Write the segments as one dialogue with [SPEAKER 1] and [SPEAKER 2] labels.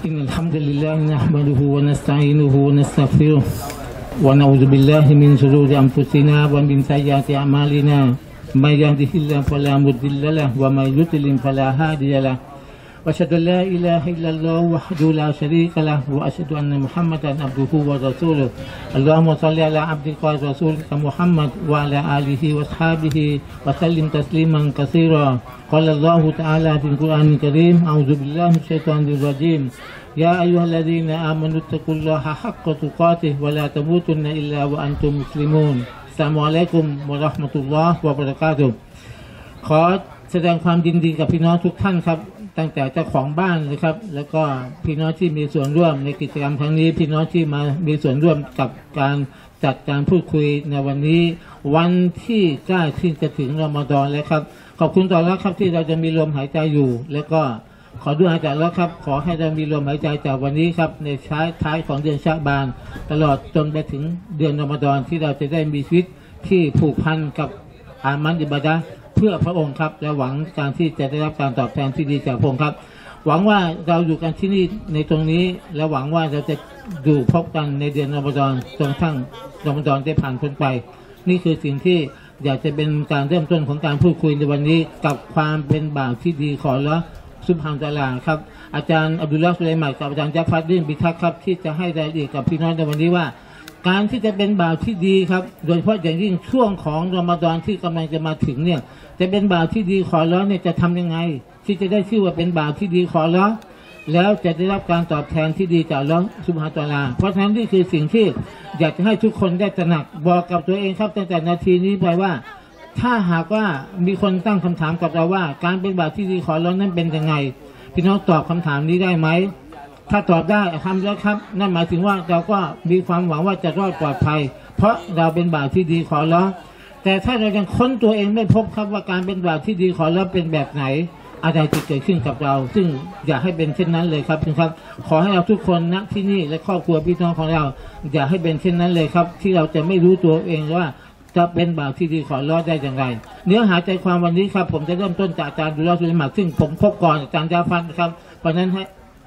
[SPEAKER 1] إن الحمد لله نحمده ونستعينه ونستغفره ونعوذ بالله من شرور أنفسنا ومن سيئات أعمالنا من يهده الله فلا مضل له ومن يضلل فلا هادي له وأشهد أن لا إله إلا الله وحده لا شريك له وأشهد أن محمدا عبده ورسوله اللهم صل على عبدك ورسولك محمد وعلى آله وأصحابه وسلم تسليما كثيرا قال الله تعالى في القرآن الكريم أعوذ بالله من الشيطان الرجيم يا أيها الذين آمنوا اتقوا الله حق تقاته ولا تموتن إلا وأنتم مسلمون السلام عليكم ورحمة الله وبركاته ขอแสดงความยินดีกับพี่น้องทุกท่านครับตั้งแต่เจ้าของบ้านเลยครับแล้วก็พี่น้องที่มีส่วนร่วมในกิจกรรมครั้งนี้พี่น้องที่มามีส่วนร่วมกับการจัดการพูดคุยในวันนี้วันที่ใกล้ที่จะถึงรอมฎอนแล้วครับขอบคุณต่อแล้วครับที่เราจะมีลมหายใจอยู่แล้วก็ขอดุอาจากแล้วครับขอให้เรามีลมหายใจจากวันนี้ครับในท้ายของเดือนชะบานตลอดจนไปถึงเดือนรอมฎอนที่เราจะได้มีชีวิตที่ผูกพันกับอามันอิบาดะห์เพื่อพระองค์ครับและหวังการที่จะได้รับการตอบแทนที่ดีจากพระองค์ครับหวังว่าเราอยู่กันที่นี่ในตรงนี้และหวังว่าเราจะอยู่พบกันในเดือนรอมฎอนจนทั้งรอมฎอนได้ผ่านพ้นไปนี่คือสิ่งที่อยากจะเป็นการเริ่มต้นของการพูดคุยในวันนี้กับความเป็นบ่าวที่ดีขอละซุบฮานะฮูวะตะอาลาครับอาจารย์อับดุลลอฮ์ สุไลมานกับอาจารย์ญะฟัร ดิน บิทักษ์ครับที่จะให้รายละเอียดกับพี่น้องในวันนี้ว่าการที่จะเป็นบ่าวที่ดีครับโดยเฉพาะอย่างยิ่งช่วงของรอมฎอนที่กำลังจะมาถึงเนี่ยจะเป็นบ่าวที่ดีขอร้องเนี่ยจะทำยังไงที่จะได้ชื่อว่าเป็นบ่าวที่ดีขอร้องแล้วจะได้รับการตอบแทนที่ดีจากอัลเลาะห์ซุบฮานะฮูวะตะอาลาเพราะฉะนั้นนี่คือสิ่งที่อยากจะให้ทุกคนได้ตระหนักบอกกับตัวเองครับตั้งแต่นาทีนี้ไปว่าถ้าหากว่ามีคนตั้งคำถามกับเราว่าการเป็นบ่าวที่ดีขอร้องนั้นเป็นยังไงพี่น้องตอบคำถามนี้ได้ไหมถ้าตอบได้ทำแล้วครับนั่นหมายถึงว่าเราก็มีความหวังว่าจะรอดปลอดภัยเพราะเราเป็นบ่าวที่ดีขอร้องแต่ถ้าเรายังค้นตัวเองไม่พบครับว่าการเป็นบ่าวที่ดีขอร้องเป็นแบบไหนอะไรจะเกิดขึ้นกับเราซึ่งอยากให้เป็นเช่นนั้นเลยครับพี่ครับขอให้เราทุกคนณที่นี่และครอบครัวพี่น้องของเราอยากให้เป็นเช่นนั้นเลยครับที่เราจะไม่รู้ตัวเองว่าจะเป็นบ่าวที่ดีขอร้องได้อย่างไรเนื้อหาใจความวันนี้ครับผมจะเริ่มต้นจากอาจารย์อับดุลลอฮ์ สุไลมานซึ่งผมพบก่อนอาจารย์ญะฟัรครับเพราะนั้นให้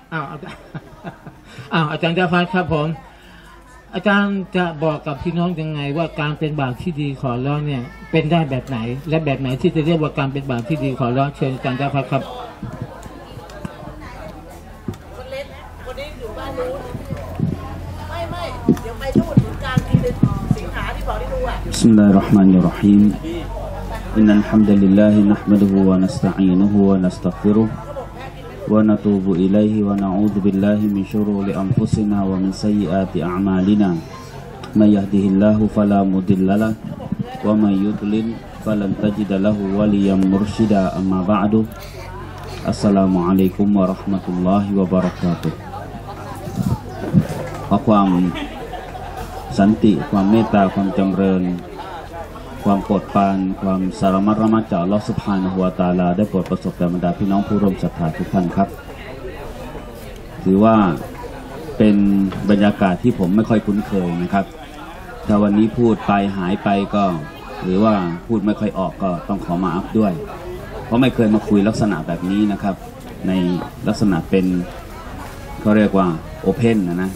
[SPEAKER 1] อาจารย์ญะฟัรครับผมอาจารย์จะบอกกับพี่น้องยังไงว่าการเป็นบ่าวที่ดีขอร้องเนี่ยเป็นได้แบบไหนและแบบไหนที่จะเรียกว่าการเป็นบ่าวที่ดีขอร้องเชิญอาจารย์ญะฟัรครับ
[SPEAKER 2] คนเล็กคนนี้อยู่บ้านนู้นไม่เดี๋ยวไปนู่นถึงกลางทีสิงหาที่บอกที่ดูอ่ะ
[SPEAKER 3] บิสมิลลาฮิรเราะห์มานิรเราะฮีมอินนัลฮัมดุลิลลาฮินะห์มะดุฮูวะนัสตะอีนุฮูวะนัสตัฆฟิรุฮ์ونتوب إليه ونعوذ بالله من شرور أنفسنا ومن سيئات أعمالنا من يهده الله فلا مضل له ومن يضلل فلن تجد له وليا مرشدا أما بعد السلام عليكم ورحمة الله وبركاته ขอความสันติความเมตตาความจำเริญความโปรดปรานความสารมัดระมัดจากอัลเลาะห์ซุบฮานะฮูวะตะอาลาได้โปรดประสบแก่บรรดาพี่น้องผู้ร่วมศรัทธาทุกท่านครับถือว่าเป็นบรรยากาศที่ผมไม่ค่อยคุ้นเคยนะครับถ้าวันนี้พูดไปหายไปก็หรือว่าพูดไม่ค่อยออกก็ต้องขอมาอัพด้วยเพราะไม่เคยมาคุยลักษณะแบบนี้นะครับในลักษณะเป็นเขาเรียกว่าโอเพนนะ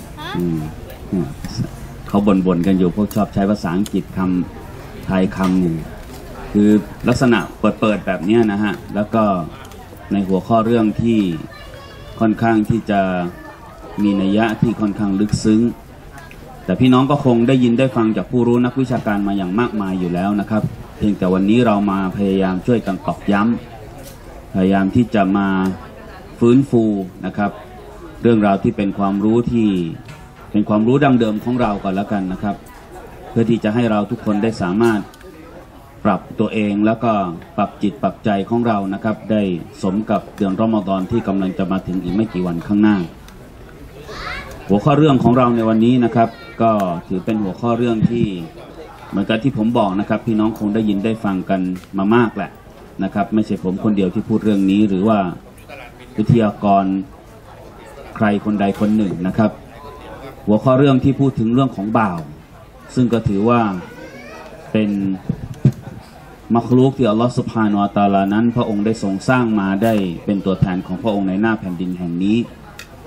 [SPEAKER 3] เขาบ่นกันอยู่พวกชอบใช้ภาษาอังกฤษคำไทยคำหนึ่งคือลักษณะเปิดแบบนี้นะฮะแล้วก็ในหัวข้อเรื่องที่ค่อนข้างที่จะมีนัยยะที่ค่อนข้างลึกซึ้งแต่พี่น้องก็คงได้ยินได้ฟังจากผู้รู้นักวิชาการมาอย่างมากมายอยู่แล้วนะครับเพียงแต่วันนี้เรามาพยายามช่วยกันตอกย้ำพยายามที่จะมาฟื้นฟูนะครับเรื่องราวที่เป็นความรู้ที่เป็นความรู้ดั้งเดิมของเราก่อนแล้วกันนะครับเพื่อที่จะให้เราทุกคนได้สามารถปรับตัวเองแล้วก็ปรับจิตปรับใจของเรานะครับได้สมกับเดือนรอมฎอนที่กำลังจะมาถึงอีกไม่กี่วันข้างหน้าหัวข้อเรื่องของเราในวันนี้นะครับก็ถือเป็นหัวข้อเรื่องที่เหมือนกับที่ผมบอกนะครับพี่น้องคงได้ยินได้ฟังกันมามากแหละนะครับไม่ใช่ผมคนเดียวที่พูดเรื่องนี้หรือว่าวิทยากรใครคนใดคนหนึ่งนะครับหัวข้อเรื่องที่พูดถึงเรื่องของบ่าวซึ่งก็ถือว่าเป็นมัคลูกที่อัลลอฮฺซุบฮานะฮูวะตะอาลานั้นพระองค์ได้ทรงสร้างมาได้เป็นตัวแทนของพระองค์ในหน้าแผ่นดินแห่งนี้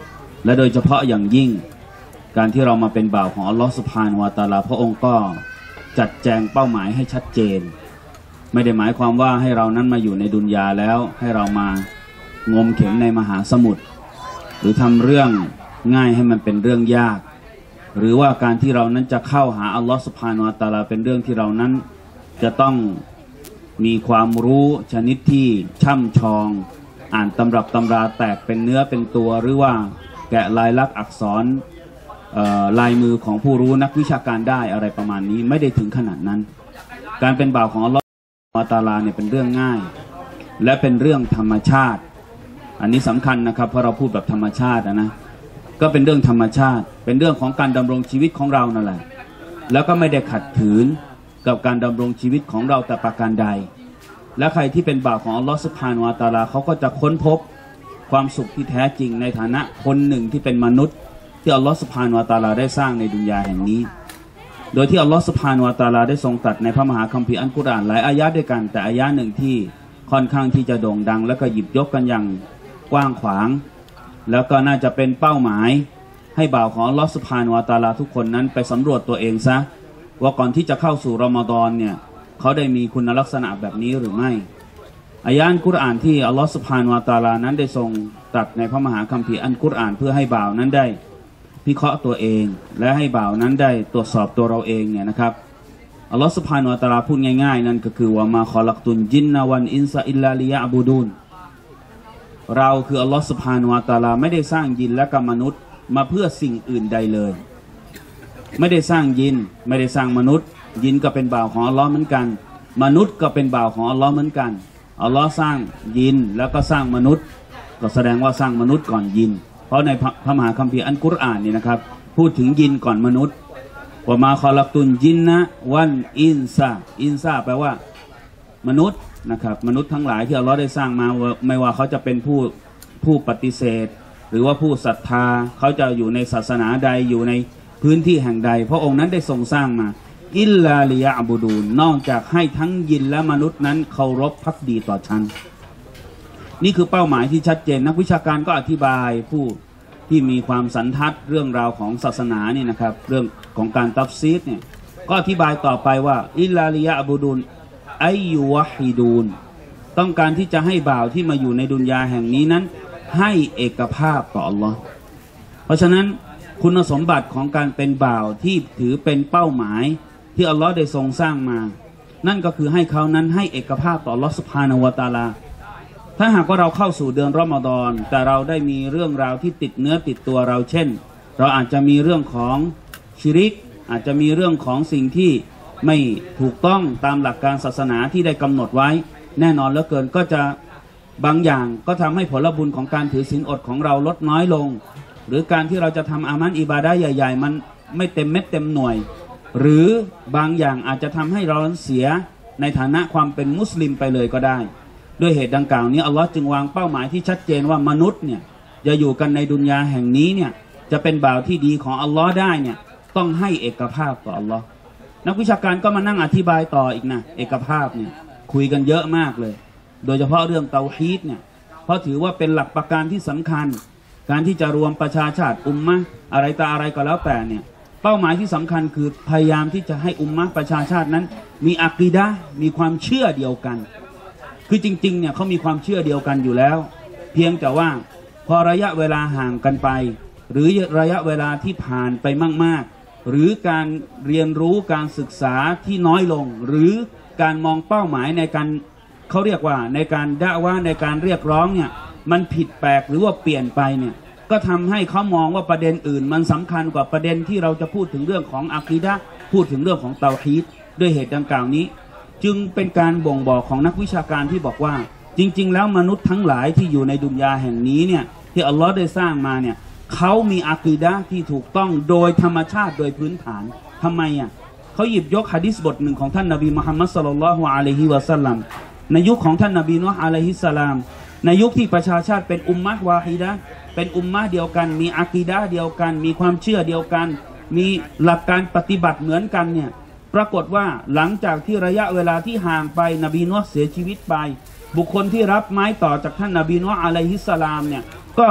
[SPEAKER 3] และโดยเฉพาะอย่างยิ่งการที่เรามาเป็นบ่าวของอัลลอฮฺซุบฮานะฮูวะตะอาลาพระองค์ก็จัดแจงเป้าหมายให้ชัดเจนไม่ได้หมายความว่าให้เรานั้นมาอยู่ในดุนยาแล้วให้เรามางมเข็มในมหาสมุทรหรือทำเรื่องง่ายให้มันเป็นเรื่องยากหรือว่าการที่เรานั้นจะเข้าหาอัลลอฮฺซุบฮานะฮูวะตะอาลาเป็นเรื่องที่เรานั้นจะต้องมีความรู้ชนิดที่ช่ำชองอ่านตำรับตำราแตกเป็นเนื้อเป็นตัวหรือว่าแกะลายลักษณ์อักษรลายมือของผู้รู้นักวิชาการได้อะไรประมาณนี้ไม่ได้ถึงขนาดนั้นการเป็นบ่าวของอัลลอฮฺซุบฮานะฮูวะตะอาลาเนี่ยเป็นเรื่องง่ายและเป็นเรื่องธรรมชาติอันนี้สำคัญนะครับเพราะเราพูดแบบธรรมชาตินะก็เป็นเรื่องธรรมชาติเป็นเรื่องของการดำรงชีวิตของเรานั่นแหละแล้วก็ไม่ได้ขัดขืนกับการดำรงชีวิตของเราแต่ประการใดและใครที่เป็นบ่าวของอัลลอฮฺซุบฮานะฮูวะตะอาลาเขาก็จะค้นพบความสุขที่แท้จริงในฐานะคนหนึ่งที่เป็นมนุษย์ที่อัลลอฮฺซุบฮานะฮูวะตะอาลาได้สร้างในดุนยาแห่งนี้โดยที่อัลลอฮฺซุบฮานะฮูวะตะอาลาได้ทรงตรัสในพระมหาคัมภีร์อัลกุรอานหลายอายะห์ด้วยกันแต่อายะห์หนึ่งที่ค่อนข้างที่จะโด่งดังและก็หยิบยกกันอย่างกว้างขวางแล้วก็น่าจะเป็นเป้าหมายให้บ่าวของอัลลอฮฺซุบฮานะฮูวะตะอาลาทุกคนนั้นไปสำรวจตัวเองซะว่าก่อนที่จะเข้าสู่รอมฎอนเนี่ยเขาได้มีคุณลักษณะแบบนี้หรือไม่อายะห์อัลกุรอานที่อัลลอฮฺซุบฮานะฮูวะตะอาลานั้นได้ทรงตรัสในพระมหาคัมภีร์อัลกุรอานเพื่อให้บ่าวนั้นได้พิเคราะห์ตัวเองและให้บ่าวนั้นได้ตรวจสอบตัวเราเองเนี่ยนะครับอัลลอฮฺซุบฮานะฮูวะตะอาลาพูดง่ายๆนั่นก็คือว่ามาคอลักตุนจินนะวันอินซาอิลลาลิยะบูดูนเราคืออัลลอฮฺซุบฮานะฮูวะตะอาลาไม่ได้สร้างยินและกับมนุษย์มาเพื่อสิ่งอื่นใดเลยไม่ได้สร้างยินไม่ได้สร้างมนุษย์ยินก็เป็นบ่าวของอัลลอฮ์เหมือนกันมนุษย์ก็เป็นบ่าวของอัลลอฮ์เหมือนกันอัลลอฮ์สร้างยินแล้วก็สร้างมนุษย์ก็แสดงว่าสร้างมนุษย์ก่อนยินเพราะในพระมหาคัมภีร์อัลกุรอานนี่นะครับพูดถึงยินก่อนมนุษย์ว่ามาคอลักตุนจินนะวันอินซาแปลว่ามนุษย์นะครับมนุษย์ทั้งหลายที่อัลลอฮ์ได้สร้างมาไม่ว่าเขาจะเป็นผู้ปฏิเสธหรือว่าผู้ศรัทธาเขาจะอยู่ในศาสนาใดอยู่ในพื้นที่แห่งใดพระองค์นั้นได้ทรงสร้างมาอิลลาลิยะบูดูนนอกจากให้ทั้งยินและมนุษย์นั้นเคารพภักดีต่อฉันนี่คือเป้าหมายที่ชัดเจนนักวิชาการก็อธิบายผู้ที่มีความสันทัดเรื่องราวของศาสนานี่นะครับเรื่องของการตัฟซีรเนี่ยก็อธิบายต่อไปว่าอิลลาลิยะบูดูนไอยูวะฮิดูนต้องการที่จะให้บ่าวที่มาอยู่ในดุนยาแห่งนี้นั้นให้เอกภาพต่ออัลลอฮ์เพราะฉะนั้นคุณสมบัติของการเป็นบ่าวที่ถือเป็นเป้าหมายที่อัลลอฮ์ได้ทรงสร้างมานั่นก็คือให้เขานั้นให้เอกภาพต่ออัลลอฮ์ซุบฮานะฮูวะตะอาลาถ้าหากว่าเราเข้าสู่เดือนรอมฎอนแต่เราได้มีเรื่องราวที่ติดเนื้อติดตัวเราเช่นเราอาจจะมีเรื่องของชิริกอาจจะมีเรื่องของสิ่งที่ไม่ถูกต้องตามหลักการศาสนาที่ได้กำหนดไว้แน่นอนเหลือเกินก็จะบางอย่างก็ทำให้ผลบุญของการถือศีลอดของเราลดน้อยลงหรือการที่เราจะทำอามันอิบาดะห์ใหญ่ๆมันไม่เต็มเม็ดเต็มหน่วยหรือบางอย่างอาจจะทำให้เราเสียในฐานะความเป็นมุสลิมไปเลยก็ได้ด้วยเหตุดังกล่าวนี้อัลลอฮ์จึงวางเป้าหมายที่ชัดเจนว่ามนุษย์เนี่ยจะอยู่กันในดุนยาแห่งนี้เนี่ยจะเป็นบ่าวที่ดีของอัลลอฮ์ได้เนี่ยต้องให้เอกภาพต่ออัลลอฮ์นักวิชาการก็มานั่งอธิบายต่ออีกนะเอกภาพเนี่ยคุยกันเยอะมากเลยโดยเฉพาะเรื่องเตาฮีดเนี่ยเพราะถือว่าเป็นหลักประการที่สำคัญการที่จะรวมประชาชาติอุมมะอะไรต่ออะไรก็แล้วแต่เนี่ยเป้าหมายที่สำคัญคือพยายามที่จะให้อุมมะประชาชาตินั้นมีอะกีดะห์มีความเชื่อเดียวกันคือจริงๆเนี่ยเขามีความเชื่อเดียวกันอยู่แล้วเพียงแต่ว่าพอระยะเวลาห่างกันไปหรือระยะเวลาที่ผ่านไปมากๆหรือการเรียนรู้การศึกษาที่น้อยลงหรือการมองเป้าหมายในการเขาเรียกว่าในการดะอ์วะห์ในการเรียกร้องเนี่ยมันผิดแปลกหรือว่าเปลี่ยนไปเนี่ยก็ทำให้เขามองว่าประเด็นอื่นมันสำคัญกว่าประเด็นที่เราจะพูดถึงเรื่องของอะกีดะห์พูดถึงเรื่องของเตาฮีดด้วยเหตุดังกล่าวนี้จึงเป็นการบ่งบอกของนักวิชาการที่บอกว่าจริงๆแล้วมนุษย์ทั้งหลายที่อยู่ในดุนยาแห่งนี้เนี่ยที่อัลลอฮ์ได้สร้างมาเนี่ยเขามีอะกีดะห์ที่ถูกต้องโดยธรรมชาติโดยพื้นฐานทำไมอ่ะเขาหยิบยกหะดีษบทหนึ่งของท่านนบีมุฮัมมัดศ็อลลัลลอฮุอะลัยฮิวะซัลลัมในยุคของท่านนบีนูฮ์อะลัยฮิสสลามในยุคที่ประชาชาติเป็นอุมมะฮ์วาฮิดะห์เป็นอุมมะฮ์เดียวกันมีอะกีดะห์เดียวกันมีความเชื่อเดียวกันมีหลักการปฏิบัติเหมือนกันเนี่ยปรากฏว่าหลังจากที่ระยะเวลาที่ห่างไปนบีนูฮ์เสียชีวิตไปบุคคลที่รับไม้ต่อจากท่านนบีนูฮ์อะลัยฮิสสลามเนี่ยก็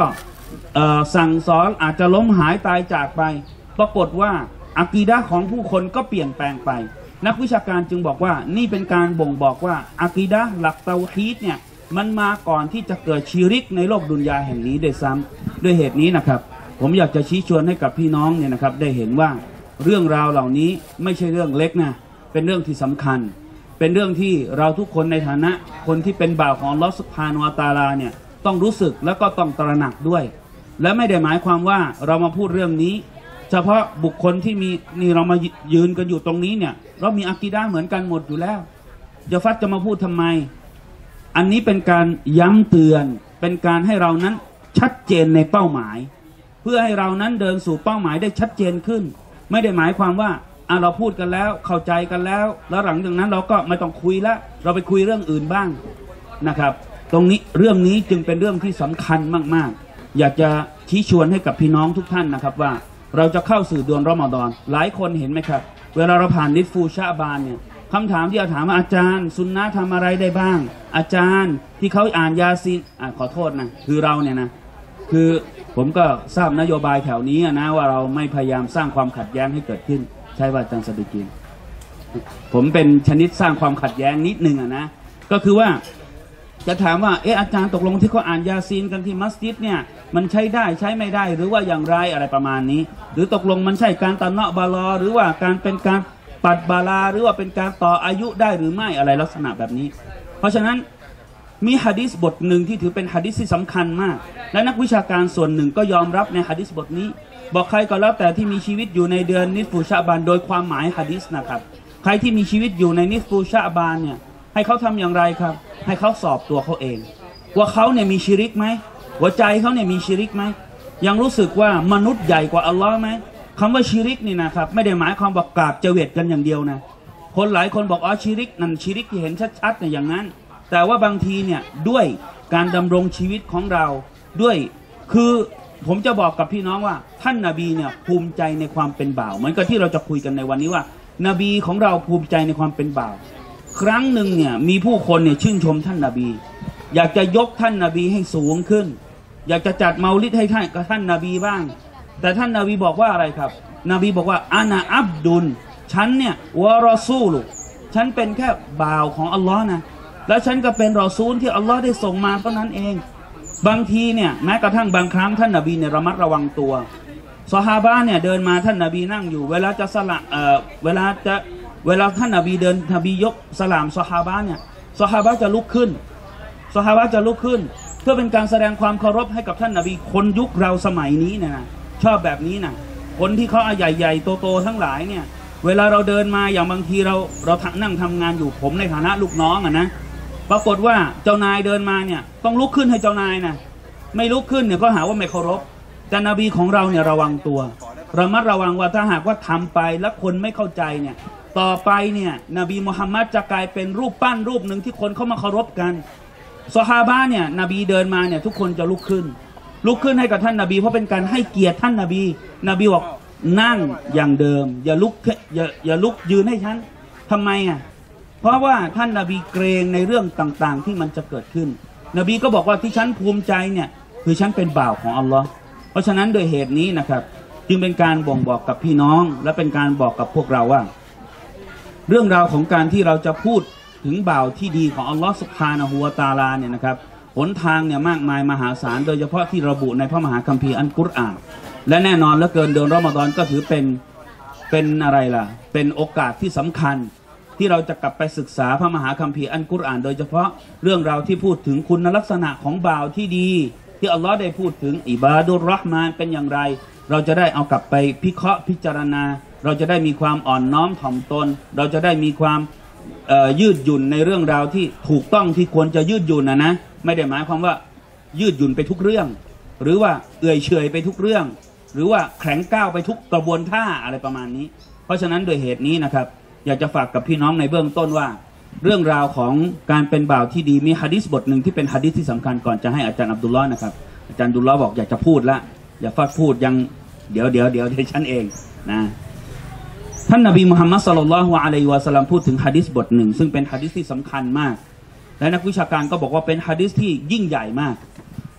[SPEAKER 4] สั่งสอนอาจจะล้มหายตายจากไปปรากฏว่าอะกีดะห์ของผู้คนก็เปลี่ยนแปลงไปนักวิชาการจึงบอกว่านี่เป็นการบ่งบอกว่าอะกีดะห์หลักเตาฮีดเนี่ยมันมาก่อนที่จะเกิดชิริกในโลกดุนยาแห่งนี้ด้วยซ้ำด้วยเหตุนี้นะครับผมอยากจะชี้ชวนให้กับพี่น้องเนี่ยนะครับได้เห็นว่าเรื่องราวเหล่านี้ไม่ใช่เรื่องเล็กนะเป็นเรื่องที่สำคัญเป็นเรื่องที่เราทุกคนในฐานะคนที่เป็นบ่าวของอัลเลาะห์ซุบฮานะฮูวะตะอาลาเนี่ยต้องรู้สึกแล้วก็ต้องตระหนักด้วยและไม่ได้หมายความว่าเรามาพูดเรื่องนี้เฉพาะบุคคลที่มีนี่เรามายืนกันอยู่ตรงนี้เนี่ยเรามีอะกีดะห์เหมือนกันหมดอยู่แล้วจะฟัดจะมาพูดทำไมอันนี้เป็นการย้ำเตือนเป็นการให้เรานั้นชัดเจนในเป้าหมายเพื่อให้เรานั้นเดินสู่เป้าหมายได้ชัดเจนขึ้นไม่ได้หมายความว่าเราพูดกันแล้วเข้าใจกันแล้วหลังจากนั้นเราก็ไม่ต้องคุยแล้วเราไปคุยเรื่องอื่นบ้างนะครับตรงนี้เรื่องนี้จึงเป็นเรื่องที่สำคัญมากๆอยากจะชี้ชวนให้กับพี่น้องทุกท่านนะครับว่าเราจะเข้าสู่เดือนรอมฎอนหลายคนเห็นไหมครับเวลาเราผ่านนิสฟูชะบานเนี่ยคำถามที่เราถามว่าอาจารย์ซุนนะห์ทำอะไรได้บ้างอาจารย์ที่เขาอ่านยาซีนขอโทษนะคือเราเนี่ยนะคือผมก็ทราบนโยบายแถวนี้นะว่าเราไม่พยายามสร้างความขัดแย้งให้เกิดขึ้นใช่ว่าอาจารย์สดิกินผมเป็นชนิดสร้างความขัดแย้งนิดนึงนะก็คือว่าจะถามว่าอาจารย์ตกลงที่เขาอ่านยาซีนกันที่มัสยิดเนี่ยมันใช้ได้ใช้ไม่ได้หรือว่าอย่างไรอะไรประมาณนี้หรือตกลงมันใช่การตะเนาะบาลอหรือว่าการเป็นการปัดบาลาหรือว่าเป็นการต่ออายุได้หรือไม่อะไรลักษณะแบบนี้เพราะฉะนั้นมีหะดีษบทหนึ่งที่ถือเป็นหะดีษที่สำคัญมากและนักวิชาการส่วนหนึ่งก็ยอมรับในหะดีษบทนี้บอกใครก็แล้วแต่ที่มีชีวิตอยู่ในเดือนนิสฟูชะบานโดยความหมายหะดีษนะครับใครที่มีชีวิตอยู่ในนิสฟูชะบานเนี่ยให้เขาทำอย่างไรครับให้เขาสอบตัวเขาเองว่าเขาเนี่ยมีชิริกไหมหัวใจเขาเนี่ยมีชิริกไหมยังรู้สึกว่ามนุษย์ใหญ่กว่าอัลลอฮ์ไหมคำว่าชิริกนี่นะครับไม่ได้หมายความว่ากราบเจเวตกันอย่างเดียวนะคนหลายคนบอกชิริกนั่นชิริกที่เห็นชัดๆเนี่ยอย่างนั้นแต่ว่าบางทีเนี่ยด้วยการดำรงชีวิตของเราด้วยคือผมจะบอกกับพี่น้องว่าท่านนบีเนี่ยภูมิใจในความเป็นบ่าวเหมือนกับที่เราจะคุยกันในวันนี้ว่านบีของเราภูมิใจในความเป็นบ่าวครั้งหนึ่งเนี่ยมีผู้คนเนี่ยชื่นชมท่านนบีอยากจะยกท่านนบีให้สูงขึ้นอยากจะจัดเมาลิดให้ท่านนบีบ้างแต่ท่านนบีบอกว่าอะไรครับนบีบอกว่าอานาอับดุลฉันเนี่ยวะรอซูลุฉันเป็นแค่บ่าวของอัลลอฮ์นะและฉันก็เป็นรอซูลที่อัลลอฮ์ได้ส่งมาเท่านั้นเองบางทีเนี่ยแม้กระทั่งบางครั้งท่านนบีเนี่ยระมัดระวังตัวซอฮาบะห์เนี่ยเดินมาท่านนบีนั่งอยู่เวลาจะเวลาท่านนบีเดินนบียกสลามซอฮาบะห์เนี่ยซอฮาบะห์จะลุกขึ้นซอฮาบะห์จะลุกขึ้นเพื่อเป็นการแสดงความเคารพให้กับท่านนบีคนยุคเราสมัยนี้นะชอบแบบนี้นะคนที่เขาใหญ่ๆโตๆทั้งหลายเนี่ยเวลาเราเดินมาอย่างบางทีเรานั่งทำงานอยู่ผมในฐานะลูกน้องนะปรากฏว่าเจ้านายเดินมาเนี่ยต้องลุกขึ้นให้เจ้านายนะไม่ลุกขึ้นเนี่ยก็หาว่าไม่เคารพแต่นบีของเราเนี่ยระวังตัวระมัดระวังว่าถ้าหากว่าทำไปแล้วคนไม่เข้าใจเนี่ยต่อไปเนี่ยนบีมุฮัมมัดจะกลายเป็นรูปปั้นรูปหนึ่งที่คนเข้ามาเคารพกันซอฮาบะห์เนี่ยนบีเดินมาเนี่ยทุกคนจะลุกขึ้นให้กับท่านนบีเพราะเป็นการให้เกียรติท่านนบีบอกนั่งอย่างเดิมอย่าลุกยืนให้ฉันทำไมเพราะว่าท่านนบีเกรงในเรื่องต่างๆที่มันจะเกิดขึ้นนบีก็บอกว่าที่ฉันภูมิใจเนี่ยคือฉันเป็นบ่าวของอัลลอฮ์เพราะฉะนั้นโดยเหตุนี้นะครับจึงเป็นการบ่งบอกกับพี่น้องและเป็นการบอกกับพวกเราว่าเรื่องราวของการที่เราจะพูดถึงบ่าวที่ดีของอัลลอฮ์ซุบฮานะฮูวะตะอาลาเนี่ยนะครับหนทางเนี่ยมากมายมหาศาลโดยเฉพาะที่ระบุในพระมหาคัมภีร์อัลกุรอานและแน่นอนเหลือเกินเดือนรอมฎอนก็ถือเป็นอะไรล่ะเป็นโอกาสที่สำคัญที่เราจะกลับไปศึกษาพระมหาคัมภีร์อัลกุรอานโดยเฉพาะเรื่องราวที่พูดถึงคุณลักษณะของบ่าวที่ดีที่อัลลอฮ์ได้พูดถึงอิบาดุรเราะห์มานเป็นอย่างไรเราจะได้เอากลับไปพิเคราะห์พิจารณาเราจะได้มีความอ่อนน้อมถ่อมตนเราจะได้มีความยืดหยุ่นในเรื่องราวที่ถูกต้องที่ควรจะยืดหยุ่นนะไม่ได้หมายความว่ายืดหยุ่นไปทุกเรื่องหรือว่าเอื่อยเฉยไปทุกเรื่องหรือว่าแข็งก้าวไปทุกกระบวนท่าอะไรประมาณนี้เพราะฉะนั้นโดยเหตุนี้นะครับอยากจะฝากกับพี่น้องในเบื้องต้นว่าเรื่องราวของการเป็นบ่าวที่ดีมีหะดีษบทหนึ่งที่เป็นหะดีษที่สำคัญก่อนจะให้อาจารย์อับดุลลอฮ์นะครับอาจารย์อับดุลลอฮ์บอกอยากจะพูดละอย่าฟาดพูดยังเดี๋ยวฉันเองนะท่านนบีมุฮัมมัดศ็อลลัลลอฮุอะลัยฮิวะซัลลัมพูดถึงหะดีษบทหนึ่งซึ่งเป็นหะดีษที่สำคัญมากและนักวิชาการก็บอกว่าเป็นหะดีษที่ยิ่งใหญ่มาก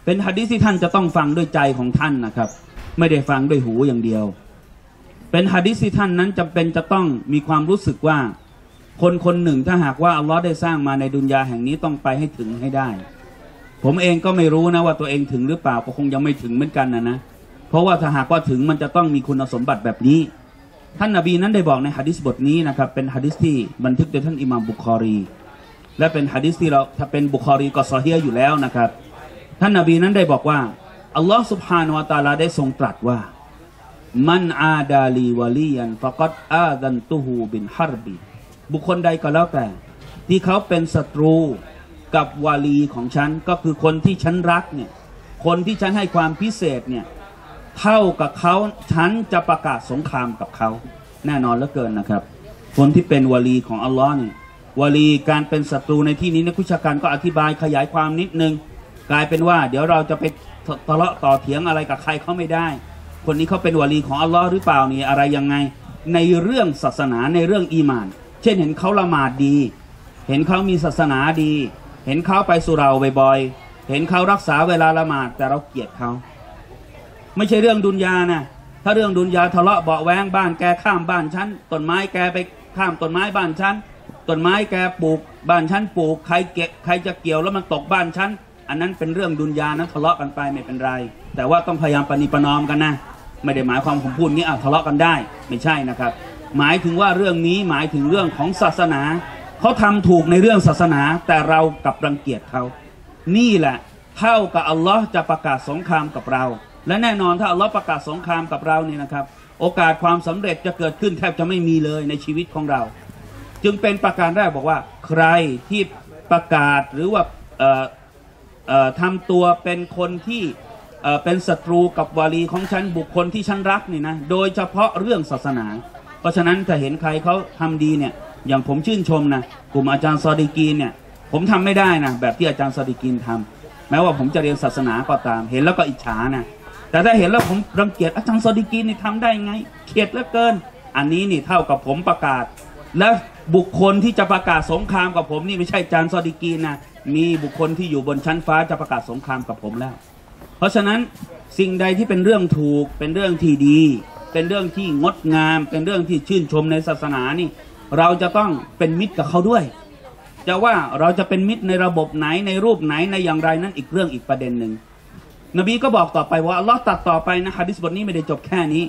[SPEAKER 4] เป็นหะดีษที่ท่านจะต้องฟังด้วยใจของท่านนะครับไม่ได้ฟังด้วยหูอย่างเดียวเป็นหะดีษที่ท่านนั้นจำเป็นจะต้องมีความรู้สึกว่าคนคนหนึ่งถ้าหากว่าอัลลอฮ์ได้สร้างมาในดุนยาแห่งนี้ต้องไปให้ถึงให้ได้ผมเองก็ไม่รู้นะว่าตัวเองถึงหรือเปล่าก็คงยังไม่ถึงเหมือนกันนะเพราะว่าถ้าหากว่าถึงมันจะต้องมีคุณสมบัติแบบนี้ท่านนบีนั้นได้บอกในหะดีษบทนี้นะครับเป็นหะดีษที่บันทึกโดยท่านอิหม่ามบุคอรีและเป็นหะดีษที่เราถ้าเป็นบุคอรีก็ซอฮีฮ์อยู่แล้วนะครับท่านนบีนั้นได้บอกว่าอัลลอฮ์ซุบฮานะฮูวะตะอาลาได้ทรงตรัสว่ามันอาดาลีวะลียันฟะกัดอาซันตุฮูบินฮารบีบุคคลใดก็แล้วแต่ที่เขาเป็นศัตรูกับวาลีของฉันก็คือคนที่ฉันรักเนี่ยคนที่ฉันให้ความพิเศษเนี่ยเท่ากับเขาฉันจะประกาศสงครามกับเขาแน่นอนเหลือเกินนะครับคนที่เป็นวาลีของอัลลอฮ์เนี่ยวาลีการเป็นศัตรูในที่นี้นักวิชาการก็อธิบายขยายความนิดนึงกลายเป็นว่าเดี๋ยวเราจะไปทะเลาะต่อเถียงอะไรกับใครเขาไม่ได้คนนี้เขาเป็นวาลีของอัลลอฮ์หรือเปล่านี่อะไรยังไงในเรื่องศาสนาในเรื่องอีหม่านเช่นเห็นเขาละหมาดดีเห็นเขามีศาสนาดีเห็นเขาไปสุเหร่าบ่อยๆเห็นเขารักษาเวลาละหมาดแต่เราเกลียดเขาไม่ใช่เรื่องดุนยานะถ้าเรื่องดุนยาทะเลาะเบาะแว้งบ้านแกข้ามบ้านฉันต้นไม้แกไปข้ามต้นไม้บ้านฉันต้นไม้แกปลูกบ้านฉันปลูกใครจะเกี่ยวแล้วมันตกบ้านฉันอันนั้นเป็นเรื่องดุนยานั้นทะเลาะกันไปไม่เป็นไรแต่ว่าต้องพยายามปณีประนอมกันนะไม่ได้หมายความผมพูดงี้ทะเลาะกันได้ไม่ใช่นะครับหมายถึงว่าเรื่องนี้หมายถึงเรื่องของศาสนาเขาทำถูกในเรื่องศาสนาแต่เรากลับรังเกียจเขานี่แหละเท่ากับอัลลอฮ์จะประกาศสงครามกับเราและแน่นอนถ้าอัลลอฮ์ประกาศสงครามกับเรานี่นะครับโอกาสความสำเร็จจะเกิดขึ้นแทบจะไม่มีเลยในชีวิตของเราจึงเป็นประการแรกบอกว่าใครที่ประกาศหรือว่าทำตัวเป็นคนที่เป็นศัตรูกับวาลีของฉันบุคคลที่ฉันรักนี่นะโดยเฉพาะเรื่องศาสนาเพราะฉะนั้นถ้าเห็นใครเขาทำดีเนี่ยอย่างผมชื่นชมนะกลุ่มอาจารย์ซอดีกีนเนี่ยผมทำไม่ได้นะแบบที่อาจารย์ซอดีกีนทำแม้ว่าผมจะเรียนศาสนาก็ตามเห็นแล้วก็อิจฉานะแต่ถ้าเห็นแล้วผมรังเกียจอาจารย์ซอดีกีนนี่ทำได้ไงเกลียดเหลือเกินอันนี้นี่เท่ากับผมประกาศและบุคคลที่จะประกาศสงครามกับผมนี่ไม่ใช่อาจารย์ซอดีกีนนะมีบุคคลที่อยู่บนชั้นฟ้าจะประกาศสงครามกับผมแล้วเพราะฉะนั้นสิ่งใดที่เป็นเรื่องถูกเป็นเรื่องที่ดีเป็นเรื่องที่งดงามเป็นเรื่องที่ชื่นชมในศาสนานี่เราจะต้องเป็นมิตรกับเขาด้วยจะว่าเราจะเป็นมิตรในระบบไหนในรูปไหนในอย่างไรนั้นอีกเรื่องอีกประเด็นหนึ่งนบีก็บอกต่อไปว่าอัลลอฮ์ตัดต่อไปนะหะดีษบทนี้ไม่ได้จบแค่นี้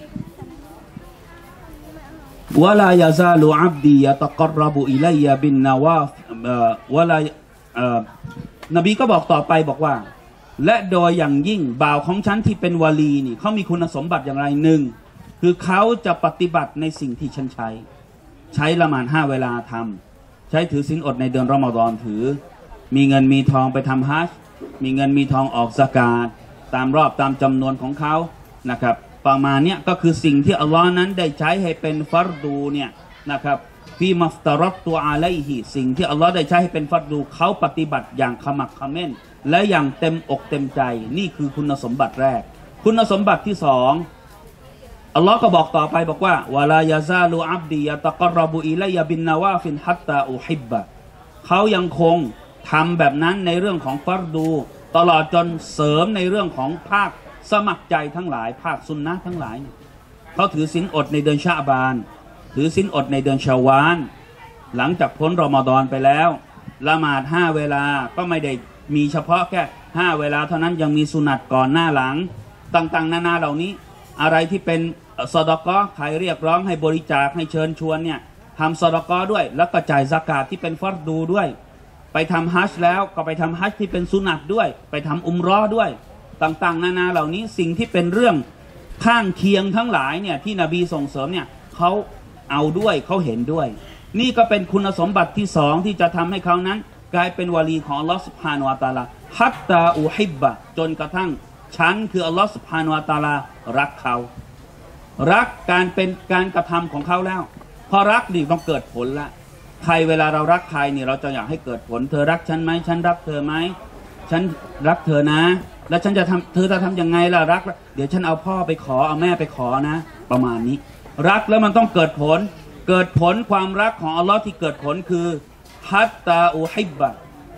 [SPEAKER 4] วะลายาซาลูอับดียะตะกรรบุอิลัยยะบินนาวาฟวะลานบีก็บอกต่อไปบอกว่าและโดยอย่างยิ่งบ่าวของฉันที่เป็นวาลีนี่เขามีคุณสมบัติอย่างไรหนึ่งคือเขาจะปฏิบัติในสิ่งที่ฉันใช้ละหมาด5 เวลาทำใช้ถือศีลอดในเดือนรอมฎอนถือมีเงินมีทองไปทำฮัจญ์มีเงินมีทองออกซะกาตตามรอบตามจำนวนของเขานะครับประมาณนี้ก็คือสิ่งที่อัลลอฮ์นั้นได้ใช้ให้เป็นฟัรดูเนี่ยนะครับฟีมัฟตารัตตัวอาลัยฮิสิ่งที่อัลลอฮ์ได้ใช้ให้เป็นฟัรดูเขาปฏิบัติอย่างขมักเขม้นและอย่างเต็มอกเต็มใจนี่คือคุณสมบัติแรกคุณสมบัติที่สองอัลลอฮ์ก็บอกต่อไปบอกว่าวะลายาซาลูอับดียะตะกรรบุอิลัยยะบินนาวาฟินฮัตตาอุฮิบบะเขายังคงทำแบบนั้นในเรื่องของฟัรดูตลอดจนเสริมในเรื่องของภาคสมัครใจทั้งหลายภาคซุนนะห์ทั้งหลายเขาถือศีลอดในเดือนชะบานถือศีลอดในเดือนชาวาลหลังจากพ้นรอมฎอนไปแล้วละหมาด5 เวลาก็ไม่ได้มีเฉพาะแค่5 เวลาเท่านั้นยังมีสุนัตก่อนหน้าหลังต่างๆนานาเหล่านี้อะไรที่เป็นซอดาเกาะห์ใครเรียกร้องให้บริจาคให้เชิญชวนเนี่ยทำซอดาเกาะห์ด้วยแล้วก็จ่ายซะกาตที่เป็นฟัรดูด้วยไปทำฮัจญ์แล้วก็ไปทำฮัจญ์ที่เป็นสุนัตด้วยไปทำอุมเราะห์ด้วยต่างๆนานาเหล่านี้สิ่งที่เป็นเรื่องข้างเคียงทั้งหลายเนี่ยที่นบีส่งเสริมเนี่ยเขาเอาด้วยเขาเห็นด้วยนี่ก็เป็นคุณสมบัติที่สองที่จะทำให้เขานั้นกลายเป็นวาลีของอัลลอฮฺซุบฮานะฮูวะตะอาลาฮัตตาอุฮิบบะจนกระทั่งฉันคืออัลลอฮฺซุบฮานะฮูวะตะอาลารักเขารักการเป็นการกระทำของเขาแล้วพอรักนี่ต้องเกิดผลละใครเวลาเรารักใครเนี่ยเราจะอยากให้เกิดผลเธอรักฉันไหมฉันรักเธอไหมฉันรักเธอนะแล้วฉันจะทำเธอจะทำยังไงล่ะรักเดี๋ยวฉันเอาพ่อไปขอเอาแม่ไปขอนะประมาณนี้รักแล้วมันต้องเกิดผลความรักของอัลลอฮ์ที่เกิดผลคือฮัตตาอุฮิบบะฟ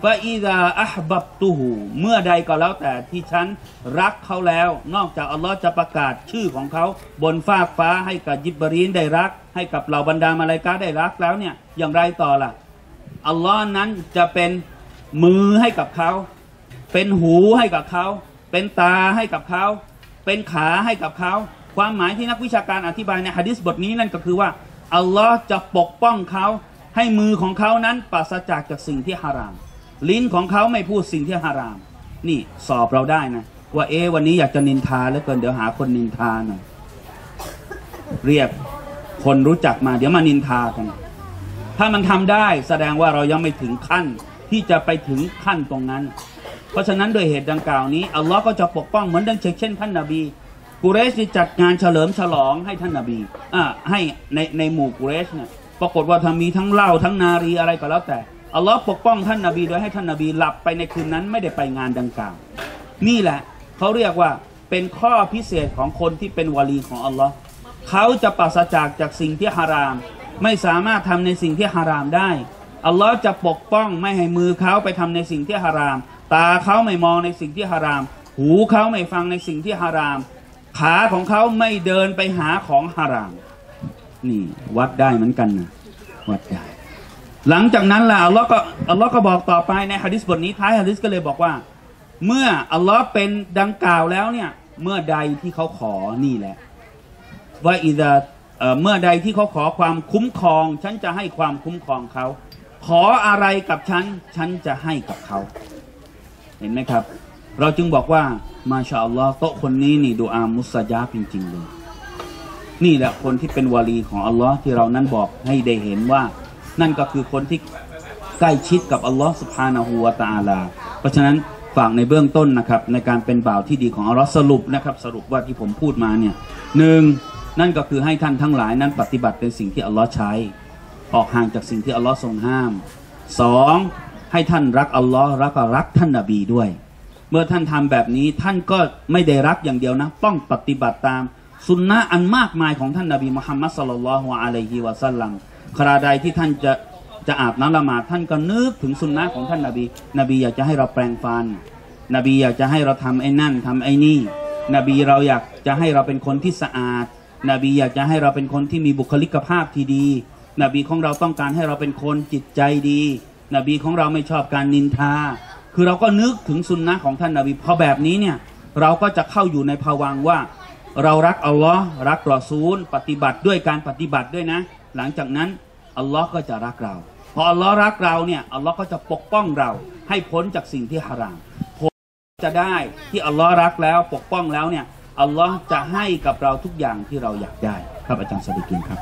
[SPEAKER 4] ฟาอิซาอัฮบับตุฮูเมื่อใดก็แล้วแต่ที่ฉันรักเขาแล้วนอกจากอัลลอฮ์จะประกาศชื่อของเขาบนฟากฟ้าให้กับยิบรีลได้รักให้กับเหล่าบรรดามลาอิกะฮ์ได้รักแล้วเนี่ยอย่างไรต่อล่ะอัลลอฮ์นั้นจะเป็นมือให้กับเขาเป็นหูให้กับเขาเป็นตาให้กับเขาเป็นขาให้กับเขาความหมายที่นักวิชาการอธิบายในหะดีษบทนี้นั่นก็คือว่าอัลลอฮ์จะปกป้องเขาให้มือของเขานั้นปราศจากสิ่งที่ฮารามลิ้นของเขาไม่พูดสิ่งที่ฮารามนี่สอบเราได้นะว่าวันนี้อยากจะนินทาแล้วเกินเดี๋ยวหาคนนินทาหน่อยเรียกคนรู้จักมาเดี๋ยวมานินทากันถ้ามันทำได้แสดงว่าเรายังไม่ถึงขั้นที่จะไปถึงขั้นตรงนั้นเพราะฉะนั้นโดยเหตุดังกล่าวนี้อัลลอฮ์ก็จะปกป้องเหมือนดังเช่นท่านนบีกุเรชจัดงานเฉลิมฉลองให้ท่านนบีให้ในหมู่กุเรชเนี่ยปรากฏว่าถ้ามีทั้งเหล้าทั้งนารีอะไรก็แล้วแต่อัลลอฮ์ปกป้องท่านนบีโดยให้ท่านนบีหลับไปในคืนนั้นไม่ได้ไปงานดังกล่าวนี่แหละเขาเรียกว่าเป็นข้อพิเศษของคนที่เป็นวาลีของอัลลอฮ์เขาจะปราศจากสิ่งที่ฮารามไม่สามารถทำในสิ่งที่ฮารามได้อัลลอฮ์จะปกป้องไม่ให้มือเขาไปทำในสิ่งที่ฮารามตาเขาไม่มองในสิ่งที่ฮารามหูเขาไม่ฟังในสิ่งที่ฮารามขาของเขาไม่เดินไปหาของฮารามนี่วัดได้เหมือนกันนะวัดได้หลังจากนั้นล่ะอัลลอฮ์ก็บอกต่อไปในหะดีษบทนี้ท้ายหะดีษก็เลยบอกว่าเมื่ออัลลอฮ์เป็นดังกล่าวแล้วเนี่ยเมื่อใดที่เขาขอนี่แหละว่าเมื่อใดที่เขาขอความคุ้มครองฉันจะให้ความคุ้มครองเขาขออะไรกับฉันจะให้กับเขาเห็นไหมครับเราจึงบอกว่ามาชาอัลลอฮ์โต๊ะคนนี้นี่ดูอามุสยาบจริงๆเลยนี่แหละคนที่เป็นวาลีของอัลลอฮ์ที่เรานั้นบอกให้ได้เห็นว่านั่นก็คือคนที่ใกล้ชิดกับอัลลอฮ์ซุบฮานะฮูวะตะอาลาเพราะฉะนั้นฝากในเบื้องต้นนะครับในการเป็นบ่าวที่ดีของอัลลอฮ์สรุปว่าที่ผมพูดมาเนี่ยหนึ่งนั่นก็คือให้ท่านทั้งหลายนั้นปฏิบัติเป็นสิ่งที่อัลลอฮ์ใช้ออกห่างจากสิ่งที่อัลลอฮ์ทรงห้ามสองให้ท่านรักอัลลอฮ์แล้วก็รักท่านนบีด้วยเมื่อท่านทำแบบนี้ท่านก็ไม่ได้รักอย่างเดียวนะต้องปฏิบัติตามสุนนะอันมากมายของท่านนบีมุฮัมมัดศ็อลลัลลอฮุอะลัยฮิวะซัลลัมคราใดที่ท่านจะอาบน้ำละหมาดท่านก็นึกถึงสุนนะของท่านนบีอยากจะให้เราแปรงฟันนบีอยากจะให้เราทำไอ้นั่นทำไอ้นี่นบีเราอยากจะให้เราเป็นคนที่สะอาดนบีอยากจะให้เราเป็นคนที่มีบุคลิกภาพที่ดีนบีของเราต้องการให้เราเป็นคนจิตใจดีนบีของเราไม่ชอบการนินทาคือเราก็นึกถึงสุนนะของท่านนบีพอแบบนี้เนี่ยเราก็จะเข้าอยู่ในภวังค์ว่าเรารักอัลลอฮ์รักรอซูลปฏิบัติด้วยการปฏิบัติด้วยนะหลังจากนั้นอัลลอฮ์ก็จะรักเราพออัลลอฮ์รักเราเนี่ยอัลลอฮ์ก็จะปกป้องเราให้พ้นจากสิ่งที่ฮารามผลจะได้ที่อัลลอฮ์รักแล้วปกป้องแล้วเนี่ยอัลลอฮ์จะให้กับเราทุกอย่างที่เราอยากได้ครับอาจารย์สดิกินครับ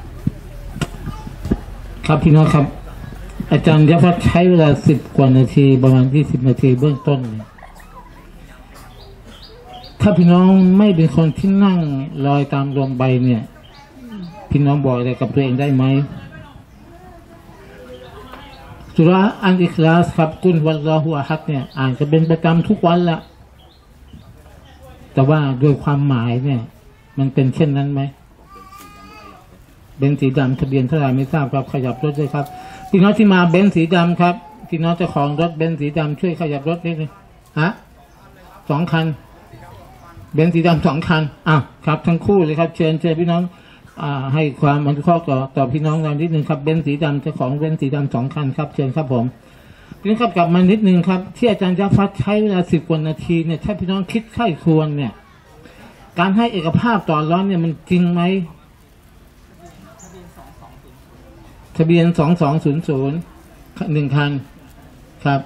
[SPEAKER 1] ครับพี่น้องครับอาจารย์ยะฟัดใช้เวลา10 กว่านาทีประมาณ20 นาทีเบื้องต้นถ้าพี่น้องไม่เป็นคนที่นั่งลอยตามลมใบเนี่ยพี่น้องบอกอะไรกับตัวเองได้ไหมสุราะห์อันอิคลาสครับกุลวัลลอฮุอะฮัดเนี่ยอ่านจะเป็นประจำทุกวันละแต่ว่าโดยความหมายเนี่ยมันเป็นเช่นนั้นไหมเบนซ์สีดำทะเบียนเท่าไหร่ไม่ทราบครับขยับรถด้วยครับพี่น้องที่มาเบนซ์สีดำครับพี่น้องเจ้าของรถเบนซ์สีดำช่วยขยับรถนิดนึง2 คันเบนซ์สีดำ2 คันครับทั้งคู่เลยครับเชิญพี่น้องให้ความอนุเคราะห์ต่อพี่น้องเรานิดนึงครับเบนซ์สีดำเจ้าของเบนซ์สีดำ2 คันครับเชิญครับผมพี่น้องครับกลับมานิดนึงครับที่อาจารย์ยะฟัดใช้เวลา10 กว่านาทีเนี่ยถ้าพี่น้องคิดไข้ควรเนี่ยการให้เอกภาพต่อร้อนเนี่ยมันจริงไหมทะเบียน2200 1 คันครับ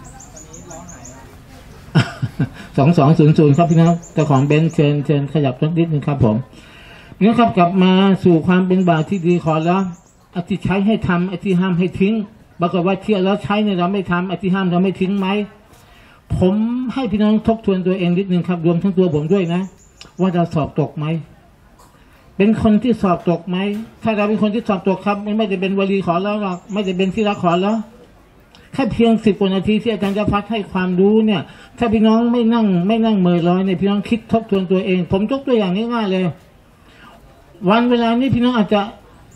[SPEAKER 1] 2200ครับพี่น้องเจ้าของเบนซ์เชิญขยับรถนิดนึงครับผมพี่น้องครับกลับมาสู่ความเป็นบ่าวที่ดีขอแล้วอธิใช้ให้ทำอธิห้ามให้ทิ้งปรากฏว่าที่เราใช้เนี่ยเราไม่ทำอธิห้ามเราไม่ทิ้งไหมผมให้พี่น้องทบทวนตัวเองนิดนึงครับรวมทั้งตัวผมด้วยนะว่าเราสอบตกไหมเป็นคนที่สอบตกไหมถ้าเราเป็นคนที่สอบตกครับไม่ได้เป็นวลีขอแล้วหรอกไม่ได้เป็นที่รักขอแล้วแค่เพียง10 กว่านาทีที่อาจารย์จะพัดให้ความรู้เนี่ยถ้าพี่น้องไม่นั่งเมื่อลอยเนี่ยพี่น้องคิดทบทวนตัวเองผมยกตัวอย่างง่ายๆเลยวันเวลานี้พี่น้องอาจจะ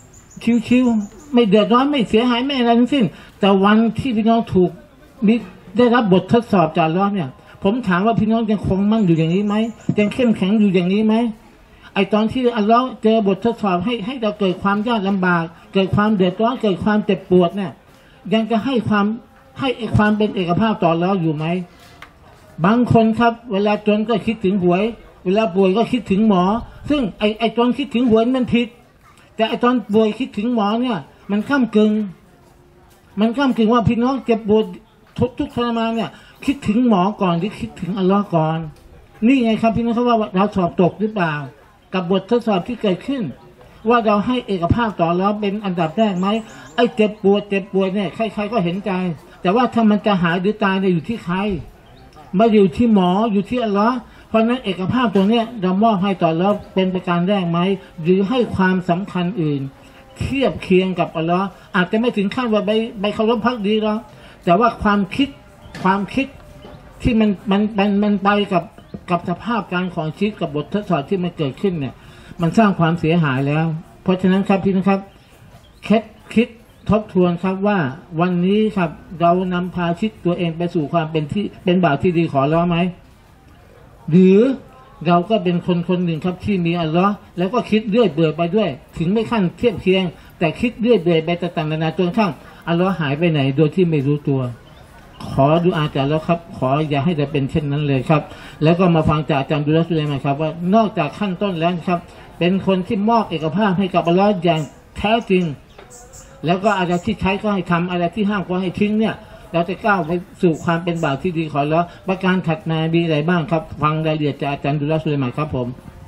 [SPEAKER 1] ชิวๆไม่เดือดร้อนไม่เสียหายไม่อะไรทั้งสิ้นแต่วันที่พี่น้องถูกได้รับบททดสอบจากอัลเลาะห์เนี่ยผมถามว่าพี่น้องยังคงมั่นอยู่อย่างนี้ไหมยังเข้มแข็งอยู่อย่างนี้ไหมไอตอนที่อัลเลาะห์เจอบททดสอบให้เราเกิดความยากลำบากเกิดความเดือดร้อนเกิดความเจ็บปวดเนี่ยยังจะให้ความเป็นเอกภาพต่ออัลเลาะห์อยู่ไหมบางคนครับเวลาจนก็คิดถึงหวยเวลาป่วยก็คิดถึงหมอซึ่งไอตอนคิดถึงหวยมันผิดแต่ไอตอนป่วยคิดถึงหมอเนี่ยมันก้ำกึ่งว่าพี่น้องเจ็บปวดทุกทรมานเนี่ยคิดถึงหมอก่อนที่คิดถึงอัลเลาะห์ก่อนนี่ไงครับพี่น้องเขาว่าเราสอบตกหรือเปล่ากับบททดสอบที่เกิดขึ้นว่าเราให้เอกภาพต่ออัลเลาะห์เป็นอันดับแรกไหมไอเจ็บปวดเนี่ยใครๆก็เห็นใจแต่ว่าถ้ามันจะหายหรือตายเนี่ยอยู่ที่ใครไม่อยู่ที่หมออยู่ที่อัลเลาะห์เพราะนั้นเอกภาพตัวเนี้ยเรามอบให้ต่ออัลเลาะห์เป็นประการแรกไหมหรือให้ความสำคัญอื่นเทียบเคียงกับอัลเลาะห์อาจจะไม่ถึงขั้นว่าใบเคารพภักดีหรอกแต่ว่าความคิดที่มันไปกับสภาพการของชีวิตกับบททดสอบที่มันเกิดขึ้นเนี่ยมันสร้างความเสียหายแล้วเพราะฉะนั้นครับพี่นะครับคิดทบทวนครับว่าวันนี้ครับเรานำพาชีวิตตัวเองไปสู่ความเป็นบ่าวที่ดีขออัลเลาะห์ไหมหรือเราก็เป็นคนหนึ่งครับที่มีอัลเลาะห์แล้วก็คิดเรื่อยเปื่อยไปด้วยถึงไม่ขั้นเทียบเคียงแต่คิดเรื่อยเปื่อยไปต่างๆนานาจนกระทั่งอัลเลาะห์หายไปไหนโดยที่ไม่รู้ตัวขอดุอาจากแล้วครับขออย่าให้จะเป็นเช่นนั้นเลยครับแล้วก็มาฟังจากอาจารย์ดุลสุเลมานครับว่านอกจากขั้นต้นแล้วครับเป็นคนที่มอบเอกภาพให้กับอัลเลาะห์อย่างแท้จริงแล้วก็อะไรที่ใช้ก็ให้ทำอะไรที่ห้ามก็ให้ทิ้งเนี่ยเราจะก้าวไปสู่ความเป็นบ่าวที่ดีขออัลเลาะห์ประการถัดมามีอะไรบ้างครับฟังรายละเอียดจากอาจารย์ดุลสุเลมานครับผม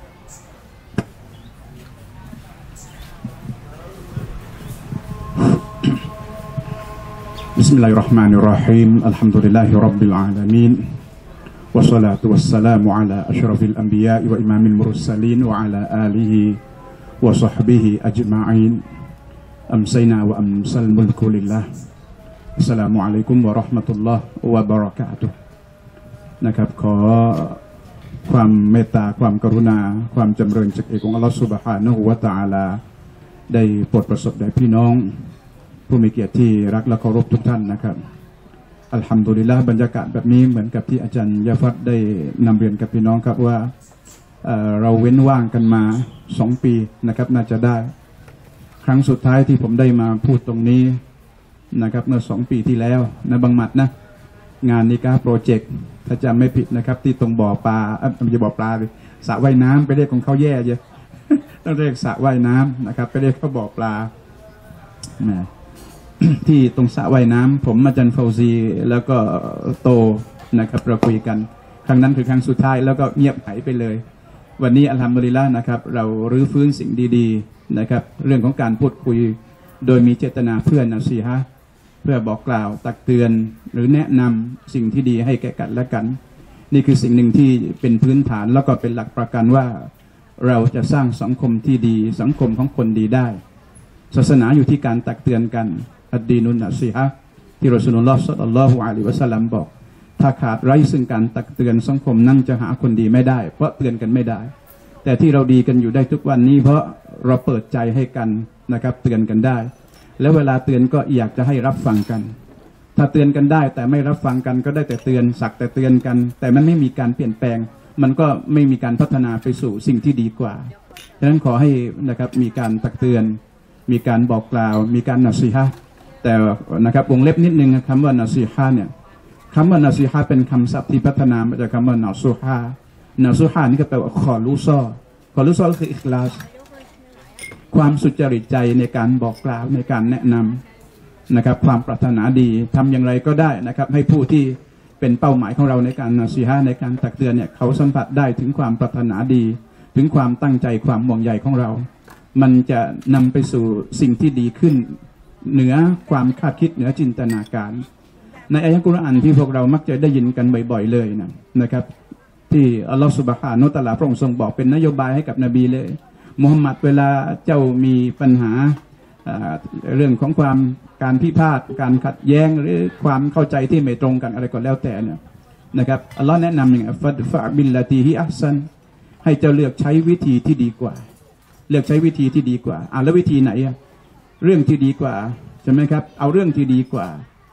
[SPEAKER 5] بسم الله الرحمن الرحيم الحمد لله رب العالمين والصلاة والسلام على أشرف الأنبياء وإمام المرسلين وعلى آله وصحبه أجمعين أمسينا وأمسى الملك لله السلام عليكم ورحمة الله وبركاته นะครับขอความเมตตาความกรุณาความจำเริญจากเอกของอัลลอฮฺซุบฮานะฮูวะตะอาลาได้โปรดประสบแด่พี่น้องผู้มีเกียรติที่รักและเคารพทุกท่านนะครับอัลฮัมดุลิลละห์บรรยากาศแบบนี้เหมือนกับที่อาจารย์ยะฟัดได้นำเรียนกับพี่น้องครับว่าเราเว้นว่างกันมา2 ปีนะครับน่าจะได้ครั้งสุดท้ายที่ผมได้มาพูดตรงนี้นะครับเมื่อ2 ปีที่แล้วนะบังหมัดนะงานนิกาโปรเจกต์ถ้าจำไม่ผิดนะครับที่ตรงบ่อปลาไม่ใช่บ่อปลาเลยสระว่ายน้ำไปเรียกของเขาแย่เยอะ ต้องเรียกสระว่ายน้ำนะครับไปเรียกเขาบ่อปลาที่ตรงสระว่ายน้ำผมอาจารย์ฟาวซีแล้วก็โตนะครับเราคุยกันครั้งนั้นคือครั้งสุดท้ายแล้วก็เงียบหายไปเลยวันนี้อัลฮัมดุลิลละห์นะครับเรารื้อฟื้นสิ่งดีๆนะครับเรื่องของการพูดคุยโดยมีเจตนาเพื่อนะซีฮะเพื่อบอกกล่าวตักเตือนหรือแนะนำสิ่งที่ดีให้แก่กันและกันนี่คือสิ่งหนึ่งที่เป็นพื้นฐานแล้วก็เป็นหลักประกันว่าเราจะสร้างสังคมที่ดีสังคมของคนดีได้ศาสนาอยู่ที่การตักเตือนกันอัดดีนุนนะซีฮะที่รอซูลุลลอฮ์ศ็อลลัลลอฮุอะลัยฮิวะซัลลัมบอกถ้าขาดไร้ซึ่งการตักเตือนสังคมนั่งจะหาคนดีไม่ได้เพราะเตือนกันไม่ได้แต่ที่เราดีกันอยู่ได้ทุกวันนี้เพราะเราเปิดใจให้กันนะครับเตือนกันได้แล้วเวลาเตือนก็อยากจะให้รับฟังกันถ้าเตือนกันได้แต่ไม่รับฟังกันก็ได้แต่เตือนสักแต่เตือนกันแต่มันไม่มีการเปลี่ยนแปลงมันก็ไม่มีการพัฒนาไปสู่สิ่งที่ดีกว่าฉะนั้นขอให้นะครับมีการตักเตือนมีการบอกกล่าวมีการนะซีฮะแต่นะครับวงเล็บนิดนึงคำว่านะซีฮะเนี่ยคำว่านะซีฮะเป็นคำศัพท์ที่พัฒนามาจากคำว่านะซูฮะนะซูฮะนี่ก็แปลว่าขอรู้ซ้อก็คืออิคลาสความสุจริตใจในการบอกกล่าวในการแนะนำนะครับความปรารถนาดีทำอย่างไรก็ได้นะครับให้ผู้ที่เป็นเป้าหมายของเราในการนะซีฮะในการตักเตือนเนี่ยเขาสัมผัสได้ถึงความปรารถนาดีถึงความตั้งใจความห่วงใยของเรามันจะนำไปสู่สิ่งที่ดีขึ้นเหนือความคาดคิดเหนือจินตนาการในอายะห์กุรอานที่พวกเรามักจะได้ยินกันบ่อยๆเลยนะครับที่อัลลอฮฺซุบฮานะฮูวะตะอาลาพระองค์ทรงบอกเป็นนโยบายให้กับนบีเลยมุฮัมมัดเวลาเจ้ามีปัญหาเรื่องของความการพิพาทการขัดแย้งหรือความเข้าใจที่ไม่ตรงกันอะไรก็แล้วแต่เนี่ยนะครับอัลลอฮ์แนะนำอย่างฟัดฟะบิลลาตีฮิอัพซันให้เจ้าเลือกใช้วิธีที่ดีกว่าเลือกใช้วิธีที่ดีกว่าแล้ววิธีไหนเรื่องที่ดีกว่าใช่ไหมครับเอาเรื่องที่ดีกว่า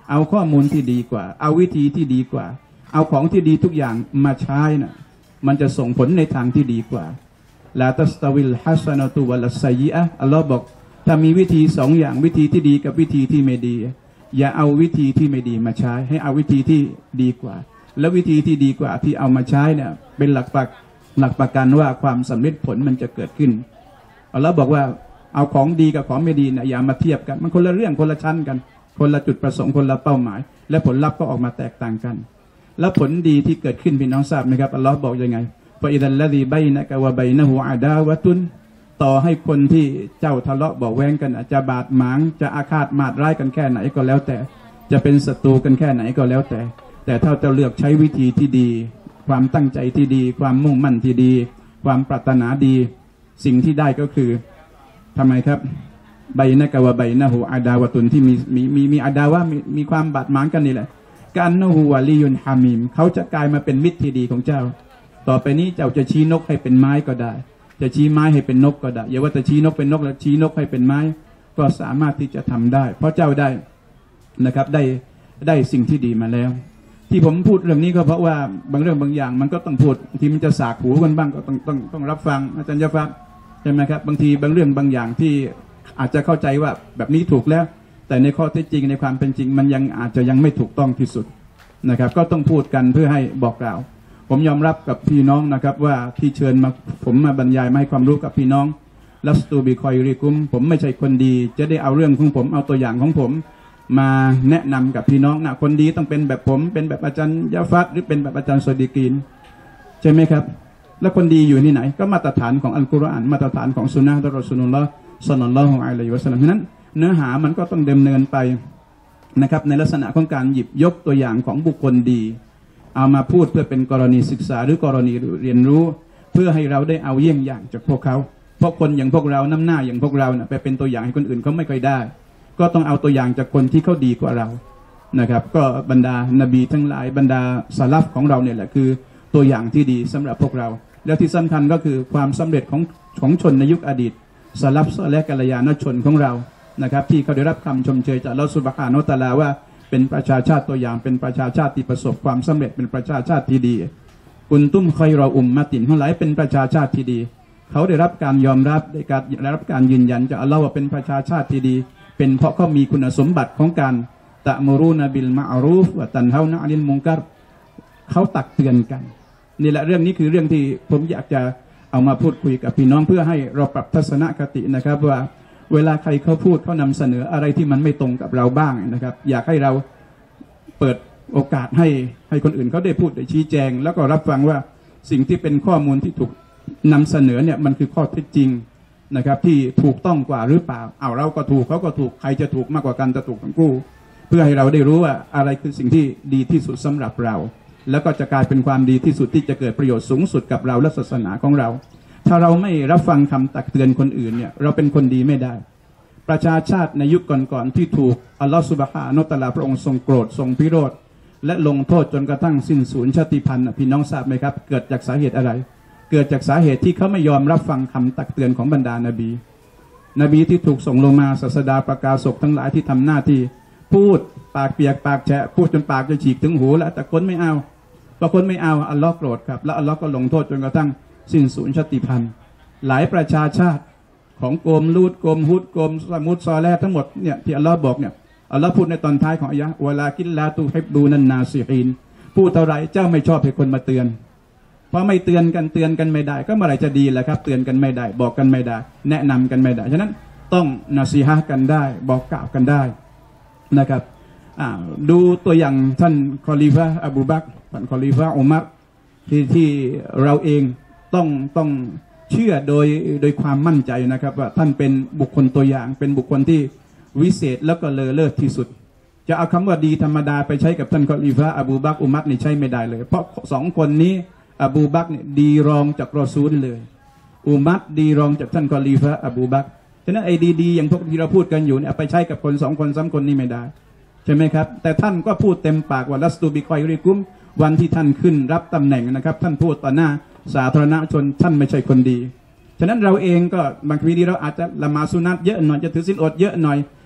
[SPEAKER 5] เอาข้อมูลที่ดีกว่าเอาวิธีที่ดีกว่าเอาของที่ดีทุกอย่างมาใช้นะมันจะส่งผลในทางที่ดีกว่าลาตัสตาวิลฮัสนะตุวัลซัยยิอะห์อัลลอฮ์บอกถ้ามีวิธีสองอย่างวิธีที่ดีกับวิธีที่ไม่ดีอย่าเอาวิธีที่ไม่ดีมาใช้ให้เอาวิธีที่ดีกว่าแล้ววิธีที่ดีกว่าที่เอามาใช้เนี่ยเป็นหลักประกันว่าความสำเร็จผลมันจะเกิดขึ้นอัลลอฮ์บอกว่าเอาของดีกับของไม่ดีเนี่ยอย่ามาเทียบกันมันคนละเรื่องคนละชั้นกันคนละจุดประสงค์คนละเป้าหมายและผลลัพธ์ก็ออกมาแตกต่างกันแล้วผลดีที่เกิดขึ้นพี่น้องทราบไหมครับอัลลอฮ์บอกยังไงฟะอิดัลลซีบัยนะกะวะบัยนะฮูอะดาวะตุนต่อให้คนที่เจ้าทะเลาะเบาะแว้งกันจะบาดหมางจะอาฆาตมาดร้ายกันแค่ไหนก็แล้วแต่จะเป็นศัตรูกันแค่ไหนก็แล้วแต่ถ้าจะเลือกใช้วิธีที่ดีความตั้งใจที่ดีความมุ่งมั่นที่ดีความปรารถนาดีสิ่งที่ได้ก็คือทำไมครับใบนะกะวะใบนะฮูอาดาวะตุนที่มีอาดาวะมีความบาดหมางกันนี่แหละการนะฮูวะลียุนฮามีมเขาจะกลายมาเป็นมิตรที่ดีของเจ้าต่อไปนี้เจ้าจะชี้นกให้เป็นไม้ก็ได้จะชี้ไม้ให้เป็นนกก็ได้อย่าว่าแต่ชี้นกเป็นนกแล้วชี้นกให้เป็นไม้ก็สามารถที่จะทำได้เพราะเจ้าได้นะครับได้สิ่งที่ดีมาแล้วที่ผมพูดเรื่องนี้ก็เพราะว่าบางเรื่องบางอย่างมันก็ต้องพูดที่มันจะสากหูกันบ้างก็ต้องรับฟังอาจารย์ยะฟักใช่ไหมครับบางทีบางเรื่องบางอย่างที่อาจจะเข้าใจว่าแบบนี้ถูกแล้วแต่ในข้อเท็จจริงในความเป็นจริงมันยังอาจจะยังไม่ถูกต้องที่สุดนะครับก็ต้องพูดกันเพื่อให้บอกกล่าวผมยอมรับกับพี่น้องนะครับว่าที่เชิญมาผมมาบรรยายมาให้ความรู้กับพี่น้องลัสตูบิคอยริกุมผมไม่ใช่คนดีจะได้เอาเรื่องของผมเอาตัวอย่างของผมมาแนะนำกับพี่น้องนะคนดีต้องเป็นแบบผมเป็นแบบอาจารย์ยะฟัดหรือเป็นแบบอาจารย์ซอดีกีนใช่ไหมครับแล้วคนดีอยู่ที่ไหนก็มาตรฐานของอัลกุรอานมาตรฐานของสุนนะฮ์รอซูลุลลอฮ์ศ็อลลัลลอฮุอะลัยฮิวะซัลลัมฉะนั้นเนื้อหามันก็ต้องดำเนินไปนะครับในลักษณะของการหยิบยกตัวอย่างของบุคคลดีเอามาพูดเพื่อเป็นกรณีศึกษาหรือกรณีเรียนรู้เพื่อให้เราได้เอาเยี่ยงอย่างจากพวกเขาเพราะคนอย่างพวกเราน้ำหน้าอย่างพวกเราเนี่ยไปเป็นตัวอย่างให้คนอื่นเขาไม่ค่อยได้ก็ต้องเอาตัวอย่างจากคนที่เขาดีกว่าเรานะครับก็บรรดานบีทั้งหลายบรรดาสลัฟของเราเนี่ยแหละคือตัวอย่างที่ดีสำหรับพวกเราแล้วที่สำคัญก็คือความสำเร็จของชนในยุคอดีตสลัฟและกัลยาณชนของเรานะครับที่เขาได้รับคำชมเชยจากอัลเลาะห์ซุบฮานะฮูวะตะอาลาว่าเป็นประชาชาติตัวอย่างเป็นประชาชาติที่ประสบความสำเร็จเป็นประชาชาติที่ดีกุนตุมคอยรออุมมะตินทั้งหลายเป็นประชาชาติที่ดีเขาได้รับการยอมรับได้รับการยืนยันจากอัลเลาะห์ว่าเป็นประชาชาติที่ดีเป็นเพราะเขามีคุณสมบัติของการตะมุรูนบิลมะอรูฟวะตันฮาวนะอานิลมุนกัรเขาตักเตือนกันนี่แหละเรื่องนี้คือเรื่องที่ผมอยากจะเอามาพูดคุยกับพี่น้องเพื่อให้เราปรับทัศนคตินะครับว่าเวลาใครเขาพูดเขานำเสนออะไรที่มันไม่ตรงกับเราบ้างนะครับอยากให้เราเปิดโอกาสให้คนอื่นเขาได้พูดได้ชี้แจงแล้วก็รับฟังว่าสิ่งที่เป็นข้อมูลที่ถูกนำเสนอเนี่ยมันคือข้อเท็จจริงนะครับที่ถูกต้องกว่าหรือเปล่าเอาเราก็ถูกเขาก็ถูกใครจะถูกมากกว่ากันจะถูกทั้งคู่เพื่อให้เราได้รู้ว่าอะไรคือสิ่งที่ดีที่สุดสำหรับเราแล้วก็จะกลายเป็นความดีที่สุดที่จะเกิดประโยชน์สูงสุดกับเราและศาสนาของเราถ้าเราไม่รับฟังคำตักเตือนคนอื่นเนี่ยเราเป็นคนดีไม่ได้ประชาชาติในยุคก่อนๆที่ถูกอัลลอฮฺซุบฮานะฮูวะตะอาลาพระองค์ทรงโกรธทรงพิโรธและลงโทษจนกระทั่งสิ้นสูญชาติพันธุ์พี่น้องทราบไหมครับเกิดจากสาเหตุอะไรเกิดจากสาเหตุที่เขาไม่ยอมรับฟังคำตักเตือนของบรรดานบีที่ถูกส่งลงมาศาสดาประกาศกทั้งหลายที่ทำหน้าที่พูดปากเปียกปากแฉะพูดจนปากจะฉีกถึงหูแล้วแต่คนไม่เอาพอคนไม่เอาอัลลอฮ์โกรธครับแล้วอัลลอฮ์ก็ลงโทษจนกระทั่งสิ้นสูญชาติพันธุ์หลายประชาชาติของโกมลูดโกมฮุดโกมสมุดซอแลทั้งหมดเนี่ยที่อัลลอฮ์บอกเนี่ยอัลลอฮ์พูดในตอนท้ายของอายะห์วะลากินลาตูฮิบดูนันนาซิฮีนพูดเท่าไรเจ้าไม่ชอบให้คนมาเตือนเพราะไม่เตือนกันไม่ได้ก็เมื่อไหร่จะดีล่ะครับเตือนกันไม่ได้บอกกันไม่ได้แนะนำกันไม่ได้ฉะนั้นต้องนาซีฮะห์กันได้บอกกล่าวกันได้นะครับดูตัวอย่างท่านคอลีฟะห์อบูบักรท่านคอลีฟะห์อุมัรที่เราเองต้องเชื่อโดยความมั่นใจนะครับว่าท่านเป็นบุคคลตัวอย่างเป็นบุคคลที่วิเศษแล้วก็เลอเลิศที่สุดจะเอาคำว่าดีธรรมดาไปใช้กับท่านคอลีฟะห์อบูบักรอุมัรนี่ใช้ไม่ได้เลยเพราะสองคนนี้อบูบักรเนี่ยดีรองจากรอซูลเลยอุมัรดีรองจากท่านคอลีฟะห์อบูบักรฉะนั้นไอ้ดีๆอย่างพวกที่เราพูดกันอยู่เนี่ยไปใช้กับคนสองคนสามคนนี่ไม่ได้ใช่ไหมครับแต่ท่านก็พูดเต็มปากว่าลัสตูบิคอยริกุมวันที่ท่านขึ้นรับตำแหน่งนะครับท่านพูดต่อหน้าสาธารณชนท่านไม่ใช่คนดีฉะนั้นเราเองก็บางทีเราอาจจะละหมาดสุนัตเยอะหน่อยจะถือศีลอดเยอะหน่อย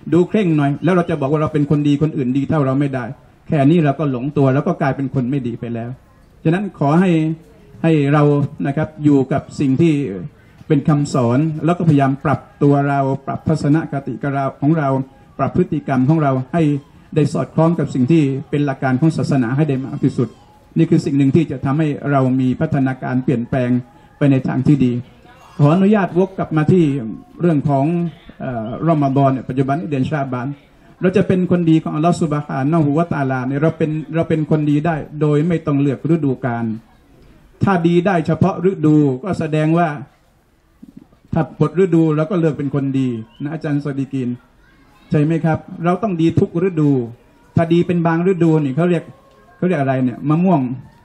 [SPEAKER 5] ดูเคร่งหน่อยแล้วเราจะบอกว่าเราเป็นคนดีคนอื่นดีเท่าเราไม่ได้แค่นี้เราก็หลงตัวแล้วก็กลายเป็นคนไม่ดีไปแล้วฉะนั้นขอให้เรานะครับอยู่กับสิ่งที่เป็นคำสอนแล้วก็พยายามปรับตัวเราปรับทัศนคติของเราปรับพฤติกรรมของเราให้ได้สอดคล้องกับสิ่งที่เป็นหลักการของศาสนาให้ได้มากที่สุดนี่คือสิ่งหนึ่งที่จะทำให้เรามีพัฒนาการเปลี่ยนแปลงไปในทางที่ดีขออนุญาตวกกลับมาที่เรื่องของรอมฎอนปัจจุบันเดือนชาบานเราจะเป็นคนดีของอัลลอฮฺซุบฮานะฮูวะตะอาลาเนี่ยเราเป็นคนดีได้โดยไม่ต้องเลือกฤดูกาลถ้าดีได้เฉพาะฤดูก็แสดงว่าถ้าหมดฤดูเราก็เลือกเป็นคนดีนะอาจารย์สดีกินใช่ไหมครับเราต้องดีทุกฤดูถ้าดีเป็นบางฤดูนี่เขาเรียกอะไรเนี่ยมะม่วง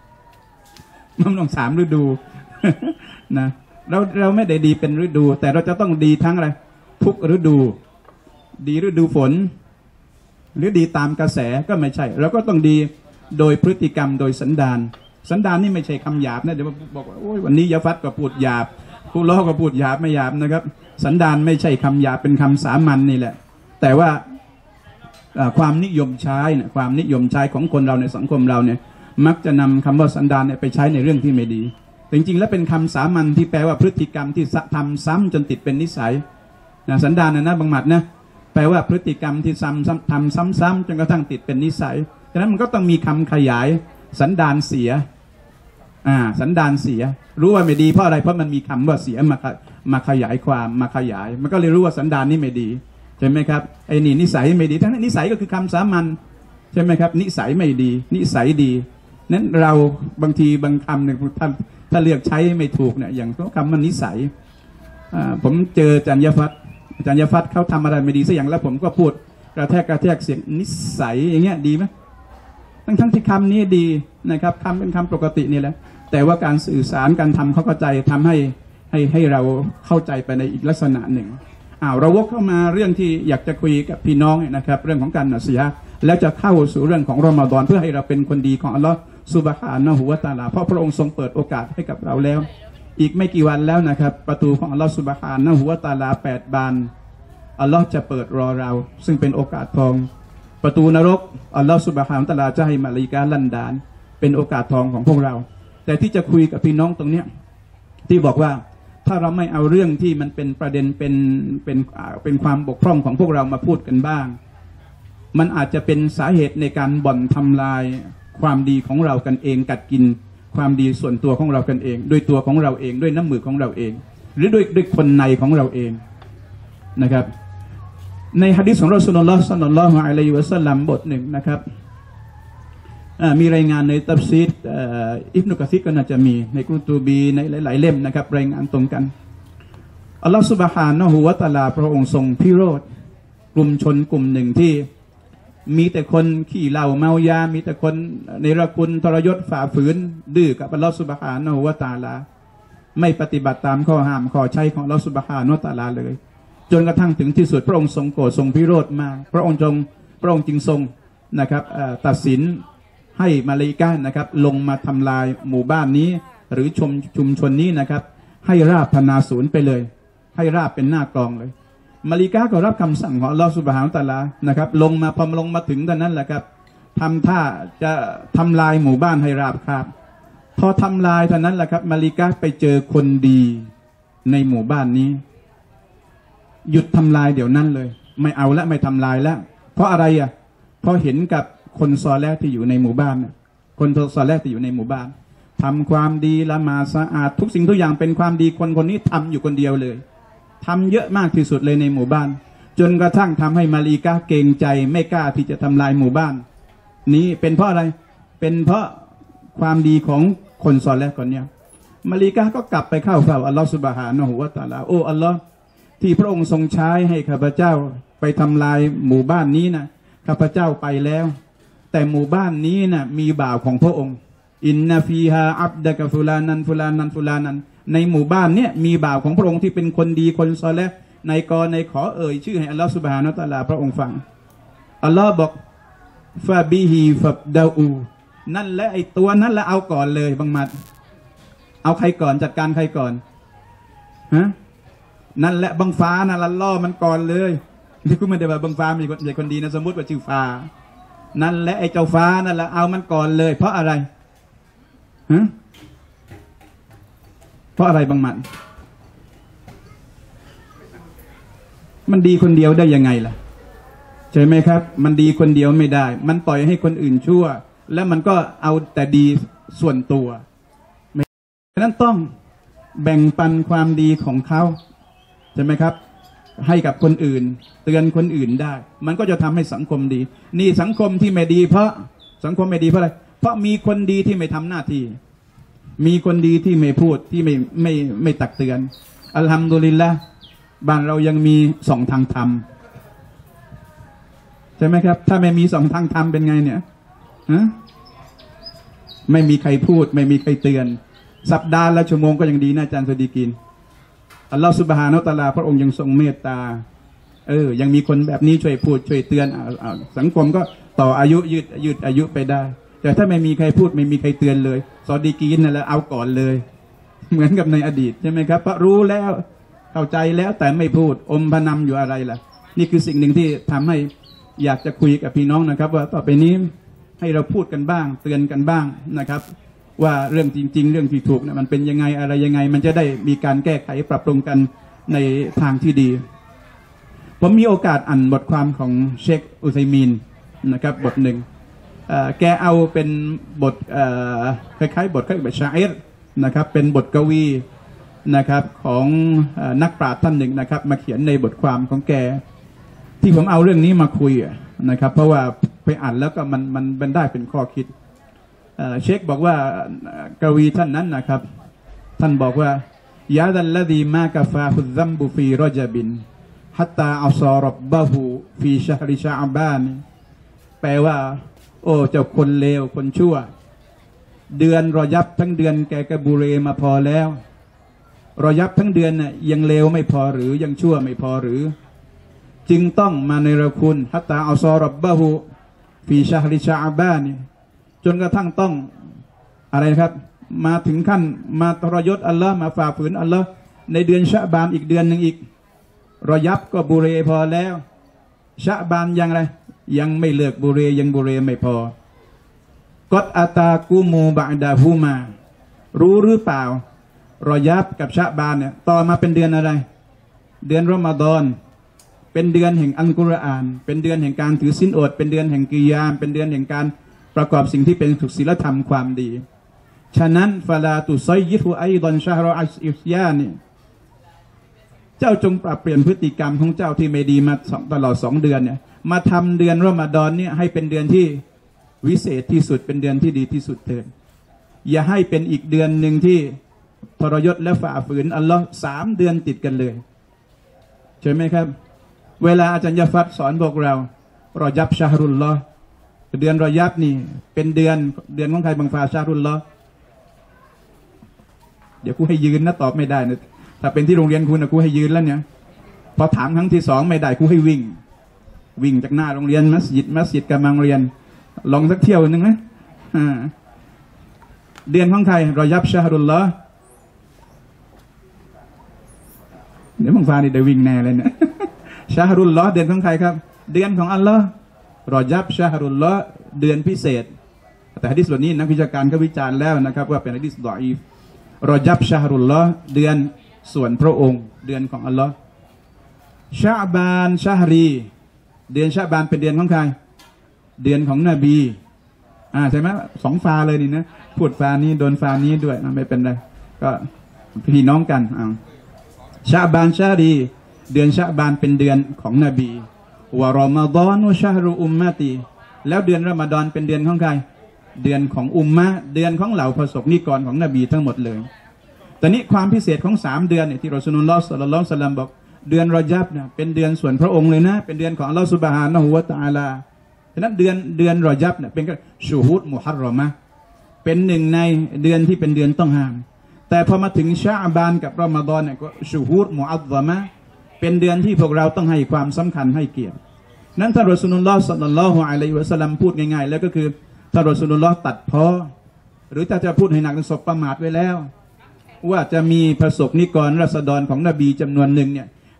[SPEAKER 5] 3 ฤดู นะเราไม่ได้ดีเป็นฤดูแต่เราจะต้องดีทั้งอะไรทุกฤดูดีฤดูฝนหรือดีตามกระแสก็ไม่ใช่เราก็ต้องดีโดยพฤติกรรมโดยสันดานนี่ไม่ใช่คำหยาบนะเดี๋ยวบอกว่าโอ้ยวันนี้ยาฟัดก็พูดหยาบผู้ล้อก็พูดหยาบไม่หยาบนะครับสันดานไม่ใช่คำหยาบเป็นคำสามัญนี่แหละแต่ว่าความนิยมใช้เนี่ยความนิยมใช้ของคนเราในสังคมเราเนี่ยมักจะนำคำว่าสันดานเนี่ยไปใช้ในเรื่องที่ไม่ดีจริงๆแล้วเป็นคำสามัญที่แปลว่าพฤติกรรมที่ทำซ้ำจนติดเป็นนิสัยสันดานนะบางหมัดนะแปลว่าพฤติกรรมที่ทำซ้ำๆจนกระทั่งติดเป็นนิสัยฉะนั้นมันก็ต้องมีคำขยายสันดานเสียสันดานเสียรู้ว่าไม่ดีเพราะอะไรเพราะมันมีคำว่าเสียมาขยายความมาขยายมันก็เลยรู้ว่าสันดานนี่ไม่ดีใช่ไหมครับไอ้นี่นิสัยไม่ดีทั้งนั้นนิสัยก็คือคำสามัญใช่ไหมครับนิสัยไม่ดีนิสัยดีนั้นเราบางทีบางคำเนี่ยถ้าเลือกใช้ไม่ถูกเนี่ยอย่างคำว่านิสัยผมเจออาจารย์ยฟัดเขาทำอะไรไม่ดีสักอย่างแล้วผมก็พูดกระแทกเสียงนิสัยอย่างเงี้ยดีไหมทั้งที่คำนี้ดีนะครับคำเป็นคำปกตินี่แหละแต่ว่าการสื่อสารการทำเขาเข้าใจทำให้เราเข้าใจไปในอีกลักษณะหนึ่งเราวกเข้ามาเรื่องที่อยากจะคุยกับพี่น้องนะครับเรื่องของการนัสซีฮะห์แล้วจะเข้าสู่เรื่องของรอมฎอนเพื่อให้เราเป็นคนดีของอัลลอฮฺซุบฮานะฮูวะตะอาลาเพราะพระองค์ทรงเปิดโอกาสให้กับเราแล้วอีกไม่กี่วันแล้วนะครับประตูของอัลลอฮฺซุบฮานะฮูวะตะอาลา8 บานอัลลอฮฺจะเปิดรอเราซึ่งเป็นโอกาสทองประตูนรกอัลลอฮฺซุบฮานะฮูวะตะอาลาจะให้มะลาอิกะฮ์ลั่นดานเป็นโอกาสทองของพวกเราแต่ที่จะคุยกับพี่น้องตรงเนี้ยที่บอกว่าถ้าเราไม่เอาเรื่องที่มันเป็นประเด็นเป็นความบกพร่องของพวกเรามาพูดกันบ้างมันอาจจะเป็นสาเหตุในการบ่อนทำลายความดีของเรากันเองกัดกินความดีส่วนตัวของเรากันเองด้วยตัวของเราเองด้วยน้ำมือของเราเองหรือด้วยคนในของเราเองนะครับในหะดีษของรอซูลุลลอฮ์ ศ็อลลัลลอฮุอะลัยฮิวะซัลลัมบทหนึ่งนะครับมีรายงานในตัฟซีรอิบนุกะซีรก็น่าจะมีในกุรตูบีในหลายๆเล่มนะครับรายงานตรงกันอัลลอฮฺซุบฮานะฮูวะตะอาลาพระองค์ทรงพิโรธกลุ่มชนกลุ่มหนึ่งที่มีแต่คนขี้เหล้าเมายามีแต่คนเนรคุณทรยศฝ่าฝืนดื้อกับอัลลอฮฺซุบฮานะฮูวะตะอาลาไม่ปฏิบัติตามข้อห้ามข้อใช้ของอัลลอฮฺซุบฮานะฮูวะตะอาลาเลยจนกระทั่งถึงที่สุดพระองค์ทรงโกรธทรงพิโรธมากพระองค์จึงทรงนะครับตัดสินให้มาลาอิกะฮ์นะครับลงมาทำลายหมู่บ้านนี้หรือชุมชนนี้นะครับให้ราบพนาศูนย์ไปเลยให้ราบเป็นหน้ากลองเลยมาลาอิกะฮ์ก็รับคำสั่งของอัลลอฮฺซุบฮานะฮูวะตะอาลานะครับลงมาพอลงมาถึงตอนนั้นแหละครับทำท่าจะทำลายหมู่บ้านให้ราบคาบพอทำลายเท่านั้นแหละครับมาลาอิกะฮ์ไปเจอคนดีในหมู่บ้านนี้หยุดทำลายเดี๋ยวนั้นเลยไม่เอาละไม่ทำลายแล้วเพราะอะไรอ่ะเพราะเห็นกับคนซอเลห์ที่อยู่ในหมู่บ้านคนซอเลห์ที่อยู่ในหมู่บ้านทำความดีละหมาดสะอาดทุกสิ่งทุกอย่างเป็นความดีคนนี้ทำอยู่คนเดียวเลยทำเยอะมากที่สุดเลยในหมู่บ้านจนกระทั่งทำให้มาลาอิกะฮ์เกรงใจไม่กล้าที่จะทำลายหมู่บ้านนี้เป็นเพราะอะไรเป็นเพราะความดีของคนซอเลห์คนเนี้ยมาลาอิกะฮ์ก็กลับไปเข้าเฝ้าอัลลอฮฺซุบฮานะฮูวะตะอาลาโอ้อัลลอฮ์ที่พระองค์ทรงใช้ให้ข้าพเจ้าไปทำลายหมู่บ้านนี้นะข้าพเจ้าไปแล้วแต่หมู่บ้านนี้นะมีบ่าวของพระองค์อินนาฟีฮาอับดะกะฟุลานันฟุลานันฟุลานันในหมู่บ้านเนี่ยมีบ่าวของพระองค์ที่เป็นคนดีคนซอเลห์ในขอเอ่ยชื่อให้อัลลอฮฺซุบฮานะฮูวะตะอาลาพระองค์ฟังอัลลอฮ์บอกฟาบิฮีฟับดาอูนั่นแหละไอตัวนั้นละเอาก่อนเลยบังมัดเอาใครก่อนจัดการใครก่อนฮะนั่นแหละบังฟ้านะละล่อมันก่อนเลยนี่กูไม่ได้ว่าบังฟ้ามีคนดีนะสมมติว่าชื่อฟ้านั่นแหละไอ้เจ้าฟ้านั่นแหละเอามันก่อนเลยเพราะอะไรฮะเพราะอะไรบางมันดีคนเดียวได้ยังไงล่ะใช่ไหมครับมันดีคนเดียวไม่ได้มันปล่อยให้คนอื่นชั่วแล้วมันก็เอาแต่ดีส่วนตัวไม่ฉะนั้นต้องแบ่งปันความดีของเขาใช่ไหมครับให้กับคนอื่นเตือนคนอื่นได้มันก็จะทำให้สังคมดีนี่สังคมที่ไม่ดีเพราะสังคมไม่ดีเพราะอะไรเพราะมีคนดีที่ไม่ทำหน้าที่มีคนดีที่ไม่พูดที่ไม่ตักเตือนอัลฮัมดุลิลละห์บ้านเรายังมี2 ทางธรรมใช่ไหมครับถ้าไม่มี2 ทางธรรมเป็นไงเนี่ยฮะไม่มีใครพูดไม่มีใครเตือนสัปดาห์ละชั่วโมงก็ยังดีนะอาจารย์สดีกินอัลลอฮฺซุบฮานะฮูวะตะอาลาพระองค์ยังทรงเมตตายังมีคนแบบนี้ช่วยพูดช่วยเตือนสังคมก็ต่ออายุยืดอายุไปได้แต่ถ้าไม่มีใครพูดไม่มีใครเตือนเลยซอดีกีนนั่นแหละเอาก่อนเลยเหมือนกับในอดีตใช่ไหมครับเพราะรู้แล้วเข้าใจแล้วแต่ไม่พูดอมพนำอยู่อะไรล่ะนี่คือสิ่งหนึ่งที่ทำให้อยากจะคุยกับพี่น้องนะครับว่าต่อไปนี้ให้เราพูดกันบ้างเตือนกันบ้างนะครับว่าเรื่องจริงๆเรื่องที่ถูกเนี่ยมันเป็นยังไงอะไรยังไงมันจะได้มีการแก้ไขปรับปรุงกันในทางที่ดีผมมีโอกาสอ่านบทความของเชคอุซัยมีนนะครับบทหนึ่งแกเอาเป็นบทคล้ายๆบทชาอิรนะครับเป็นบทกวีนะครับของนักปราชญ์ท่านหนึ่งนะครับมาเขียนในบทความของแกที่ผมเอาเรื่องนี้มาคุยนะครับเพราะว่าไปอ่านแล้วก็มันได้เป็นข้อคิดเชคบอกว่ากวีท่านนั้นนะครับท่านบอกว่ายาดัลลดีมากฟาฮุซัมบุฟีรจบินฮัตตาอัลซอรับบะฮูฟีชะฮริชะอับบานแปลว่าโอ้เจ้าคนเลวคนชั่วเดือนรอยับทั้งเดือนแกกบูเรมาพอแล้วรอยับทั้งเดือนน่ะยังเลวไม่พอหรือยังชั่วไม่พอหรือจึงต้องมาในรคุณฮัตตาอัลซอรับบะฮูฟีชะฮริชะอับบานจนกระทั่งต้องอะไรนะครับมาถึงขั้นมาทรยศอัลลอฮ์มาฝ่าฝืนอัลลอฮ์ในเดือนชะบานอีกเดือนหนึ่งอีกรอยับก็บุเรพอแล้วชะบานยังไรยังไม่เลิกบุเรยังบุเรไม่พอกอดอาตากูมูบะดาฮูมารู้หรือเปล่ารอยับกับชะบานเนี่ยต่อมาเป็นเดือนอะไรเดือนรอมฎอนเป็นเดือนแห่งอัลกุรอานเป็นเดือนแห่งการถือศีลอดเป็นเดือนแห่งกิยามเป็นเดือนแห่งการประกอบสิ่งที่เป็นสุขศีลธรรมความดีฉะนั้นฟาลาตุซอยยิฟุไอดอนชาฮรออัสอิฟยานี่เจ้าจงปรับเปลี่ยนพฤติกรรมของเจ้าที่ไม่ดีมาตลอด2 เดือนเนี่ยมาทำเดือนรอมฎอนเนี่ยให้เป็นเดือนที่วิเศษที่สุดเป็นเดือนที่ดีที่สุดเถิดอย่าให้เป็นอีกเดือนหนึ่งที่ทรยศและฝ่าฝืนอัลลอฮ์3 เดือนติดกันเลยใช่ไหมครับเวลาอาจารย์ยะฟัดสอนพวกเรารอยับชาฮรุลลอฮ์เดือนรอยับนี่เป็นเดือนของใครบางฟาชารุลลอฮ์เดี๋ยวกูให้ยืนนะตอบไม่ได้นะถ้าเป็นที่โรงเรียนคุณนะกูให้ยืนแล้วเนี่ยพอถามครั้งที่ 2ไม่ได้กูให้วิ่งจากหน้าโรงเรียนมัสยิดกำลังเรียนลองสักเที่ยวนึงนะเดือนของใครรอยับชารุลลอฮ์เดี๋ยวบางฟานี่ได้วิ่งแน่เลยเนี่ยชาฮรุลลอฮ์เดือนของใครครับเดือนของอัลลอฮ์รอยับชาฮรุลลอฮ์เดือนพิเศษแต่หะดีษบทนี้นักวิชาการก็วิจารณ์แล้วนะครับว่าเป็นหะดีษฎออีฟรอยับชาฮรุลลอฮ์เดือนส่วนพระองค์เดือนของอัลลอฮ์ชะบานชะฮรีเดือนชะบานเป็นเดือนของใครเดือนของนบีใช่ไหม2 ฟาเลยนี่นะพูดฟานี้โดนฟานี้ด้วยไม่เป็นไรก็พี่น้องกันชะบานชะฮรีเดือนชะบานเป็นเดือนของนบีวะรอมฎอนชะฮรุอุมมะตีแล้วเดือนรอมฎอนเป็นเดือนของใครเดือนของอุมมะเดือนของเหล่าประสบนิกรของนบีทั้งหมดเลยแต่นี้ความพิเศษของ3 เดือนเนี่ยที่รอซูลุลลอฮ์ ศ็อลลัลลอฮุอะลัยฮิวะซัลลัมบอกเดือนรอญับเนี่ยเป็นเดือนส่วนพระองค์เลยนะเป็นเดือนของอัลลอฮ์ซุบฮานะฮูวะตะอาลาฉะนั้นเดือนรอญับเนี่ยเป็นชูฮูดมุฮัรรอมะห์เป็นหนึ่งในเดือนที่เป็นเดือนต้องห้ามแต่พอมาถึงชะบานกับรอมฎอนเนี่ยก็ชูฮูดมุอัซซะมะห์เป็นเดือนที่พวกเราต้องให้ความสำคัญให้เกียรตินั้นท่านรอซูลุลลอฮ์ ศ็อลลัลลอฮุอะลัยฮิวะซัลลัมพูดง่ายๆแล้วก็คือท่านรอซูลุลลอฮ์ตัดพ้อหรือถ้าจะพูดให้หนักสบประมาทไว้แล้วว่าจะมีประสบนิกรราษฎรของนบีจำนวนหนึ่งเนี่ย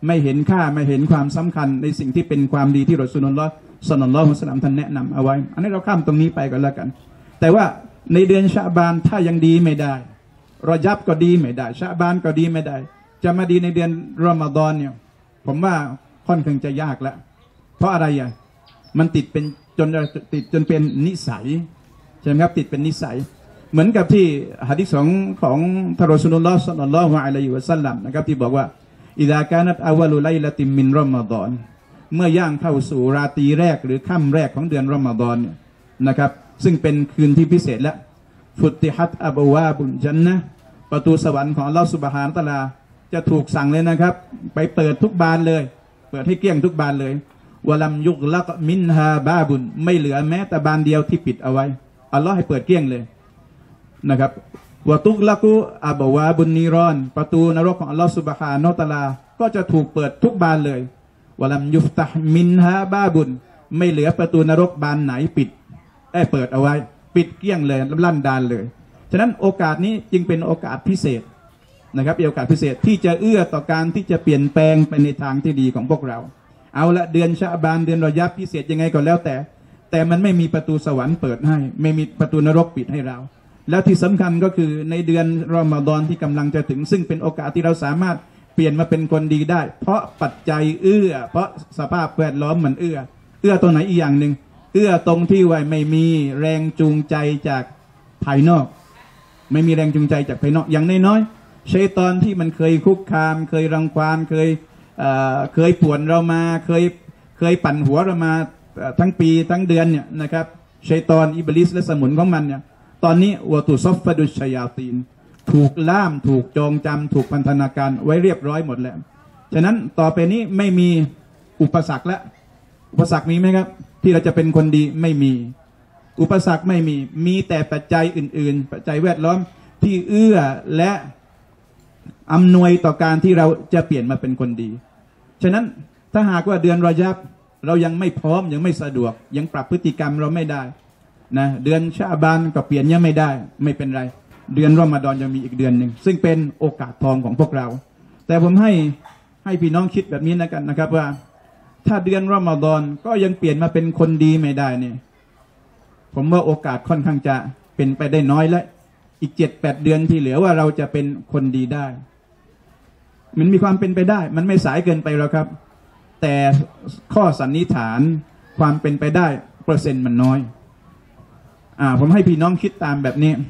[SPEAKER 5] ไม่เห็นค่าไม่เห็นความสำคัญในสิ่งที่เป็นความดีที่รอซูลุลลอฮ์ศ็อลลัลลอฮุอะลัยฮิวะซัลลัมท่านแนะนำเอาไว้อันนี้เราข้ามตรงนี้ไปก็แล้วกันแต่ว่าในเดือนชะบานถ้ายังดีไม่ได้รอญับก็ดีไม่ได้ชะบานก็ดีไม่ได้จะมาดีในเดือนรอมฎอนเนี่ยผมว่าค่อนข้างจะยากแล้วเพราะอะไรอ่ะมันติดเป็นจนเป็นนิสัยใช่ไหมครับติดเป็นนิสัยเหมือนกับที่หะดีษของท่านรอซูลุลลอฮ์ ศ็อลลัลลอฮุอะลัยฮิวะซัลลัมนะครับที่บอกว่าอิซากานัตอวัลุไลละติมมินรอมฎอนเมื่อย่างเข้าสู่ราตรีแรกหรือค่ำแรกของเดือนรอมฎอนเนี่ยนะครับซึ่งเป็นคืนที่พิเศษและฟุติฮัตอับวาบุลญันนะห์ประตูสวรรค์ของอัลเลาะห์ซุบฮานะฮูวะตะอาลาจะถูกสั่งเลยนะครับไปเปิดทุกบานเลยเปิดให้เกลี้ยงทุกบานเลยวะลัมยุกลักมินฮาบาบุนไม่เหลือแม้แต่บานเดียวที่ปิดเอาไว้อัลเลาะห์ให้เปิดเกลี้ยงเลยนะครับวะตุกลักุอับวาบุนนีรอนประตูนรกของอัลเลาะห์ซุบฮานะฮูวะตะอาลาก็จะถูกเปิดทุกบานเลยวะลัมยุฟตะฮ์มินฮาบาบุนไม่เหลือประตูนรกบานไหนปิดเปิดเอาไว้ปิดเกลี้ยงเลยลั่นดานเลยฉะนั้นโอกาสนี้จึงเป็นโอกาสพิเศษนะครับเป็นโอกาสพิเศษที่จะเอื้อต่อการที่จะเปลี่ยนแปลงไปในทางที่ดีของพวกเราเอาละเดือนชะบานเดือนรอญับพิเศษยังไงก็แล้วแต่มันไม่มีประตูสวรรค์เปิดให้ไม่มีประตูนรกปิดให้เราแล้วที่สำคัญก็คือในเดือนรอมฎอนที่กำลังจะถึงซึ่งเป็นโอกาสที่เราสามารถเปลี่ยนมาเป็นคนดีได้เพราะปัจจัยเอื้อเพราะสภาพแวดล้อมมันเอื้อตรงไหนอีกอย่างหนึ่งเอื้อตรงที่ว่าไม่มีแรงจูงใจจากภายนอกไม่มีแรงจูงใจจากภายนอกอย่างน้อยๆชัยฏอนที่มันเคยคุกคามเคยรังควานเคยป่วนเรามาเคยปั่นหัวเรามาทั้งปีทั้งเดือนเนี่ยนะครับชัยฏอนอิบลิสและสมุนของมันเนี่ยตอนนี้วะตุซอฟฟะดุชัยาตีนถูกล่ามถูกจองจำถูกพันธนาการไว้เรียบร้อยหมดแล้วฉะนั้นต่อไปนี้ไม่มีอุปสรรคแล้วอุปสรรคมีไหมครับที่เราจะเป็นคนดีไม่มีอุปสรรคไม่มีแต่ปัจจัยอื่นๆปัจจัยแวดล้อมที่เอื้อและอำนวยต่อการที่เราจะเปลี่ยนมาเป็นคนดีฉะนั้นถ้าหากว่าเดือนรอญับเรายังไม่พร้อมยังไม่สะดวกยังปรับพฤติกรรมเราไม่ได้นะเดือนชะบานก็เปลี่ยนยังไม่ได้ไม่เป็นไรเดือนรอมฎอนยังมีอีกเดือนหนึ่งซึ่งเป็นโอกาสทองของพวกเราแต่ผมให้พี่น้องคิดแบบนี้นะครับว่าถ้าเดือนรอมฎอนก็ยังเปลี่ยนมาเป็นคนดีไม่ได้เนี่ยผมว่าโอกาสค่อนข้างจะเป็นไปได้น้อยและอีก 7-8 เดือนที่เหลือว่าเราจะเป็นคนดีได้มันมีความเป็นไปได้มันไม่สายเกินไปหรอกครับแต่ข้อสันนิษฐานความเป็นไปได้เปอร์เซ็นต์มันน้อยผมให้พี่น้องคิดตามแบบนี้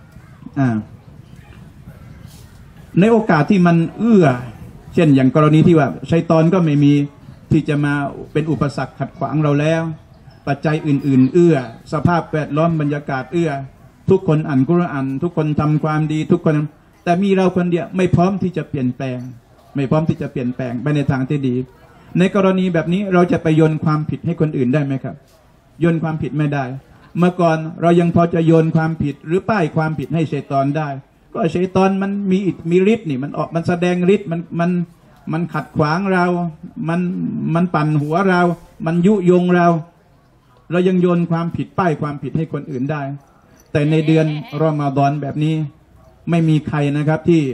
[SPEAKER 5] ในโอกาสที่มันเอื้อเช่นอย่างกรณีที่ว่าชัยฏอนก็ไม่มีที่จะมาเป็นอุปสรรคขัดขวางเราแล้วปัจจัยอื่นๆเอื้อสภาพแวดล้อมบรรยากาศเอื้อทุกคนอ่านกุรอานทุกคนทำความดีทุกคนแต่มีเราคนเดียวไม่พร้อมที่จะเปลี่ยนแปลงไม่พร้อมที่จะเปลี่ยนแปลงไปในทางที่ดีในกรณีแบบนี้เราจะไปโยนความผิดให้คนอื่นได้ไหมครับโยนความผิดไม่ได้เมื่อก่อนเรายังพอจะโยนความผิดหรือป้ายความผิดให้ชัยฏอนได้ก็ชัยฏอนมันมีฤทธิ์นี่มันแสดงฤทธิ์มันขัดขวางเรามันปั่นหัวเรามันยุยงเรายังโยนความผิดป้ายความผิดให้คนอื่นได้แต่ในเดือนรอมฎอนแบบนี้ไม่มีใครนะครับที่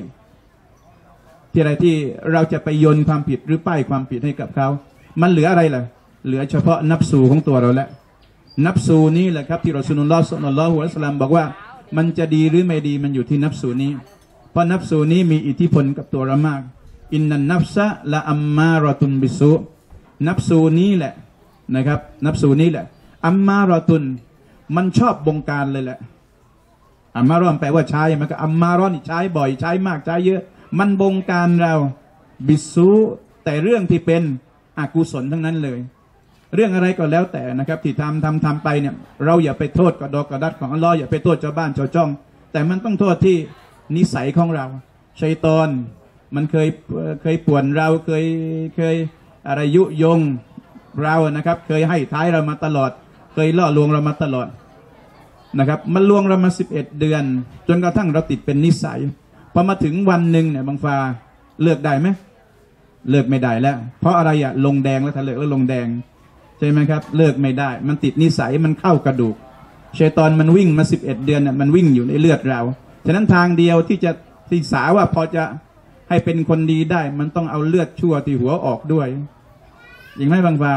[SPEAKER 5] เราจะไปโยนความผิดหรือป้ายความผิดให้กับเขามันเหลืออะไรล่ะเหลือเฉพาะนับสูของตัวเราแล้วนับสูนี้แหละครับที่รอซูลุลลอฮ์ ศ็อลลัลลอฮุอะลัยฮิวะซัลลัมบอกว่ามันจะดีหรือไม่ดีมันอยู่ที่นับสูนี้เพราะนับสูนี้มีอิทธิพลกับตัวเรามากอินนันนัฟซะละอัมมาเราะตุนบิซุนับสูนี้แหละนะครับนับสูนี้แหละอัมมาเราะตุนมันชอบบงการเลยแหละอัมมารอนแปลว่าใช้มันก็อัมมารอนใช้บ่อยใช้มากใช้เยอะมันบงการเราบิซุแต่เรื่องที่เป็นอกุศลทั้งนั้นเลยเรื่องอะไรก็แล้วแต่นะครับที่ทำไปเนี่ยเราอย่าไปโทษกระดอกกระดัดของอัลลอฮ์อย่าไปโทษชาวบ้านชาวจ้องแต่มันต้องโทษที่นิสัยของเราชัยฏอนมันเคยป่วนเราเคยอะไรยุยงเรานะครับเคยให้ท้ายเรามาตลอดเคยล่อลวงเรามาตลอดนะครับมันลวงเรามา11 เดือนจนกระทั่งเราติดเป็นนิสัยพอมาถึงวันหนึ่งเนี่ยบางฟาเลิกได้ไหมเลิกไม่ได้แล้วเพราะอะไรลงแดงแล้วถ้าเลิกแล้วลงแดงใช่ไหมครับเลิกไม่ได้มันติดนิสัยมันเข้ากระดูกชัยฏอนมันวิ่งมา11 เดือนเนี่ยมันวิ่งอยู่ในเลือดเราฉะนั้นทางเดียวที่สาว่าพอจะให้เป็นคนดีได้มันต้องเอาเลือดชั่วที่หัวออกด้วยอย่างไม่บางฟา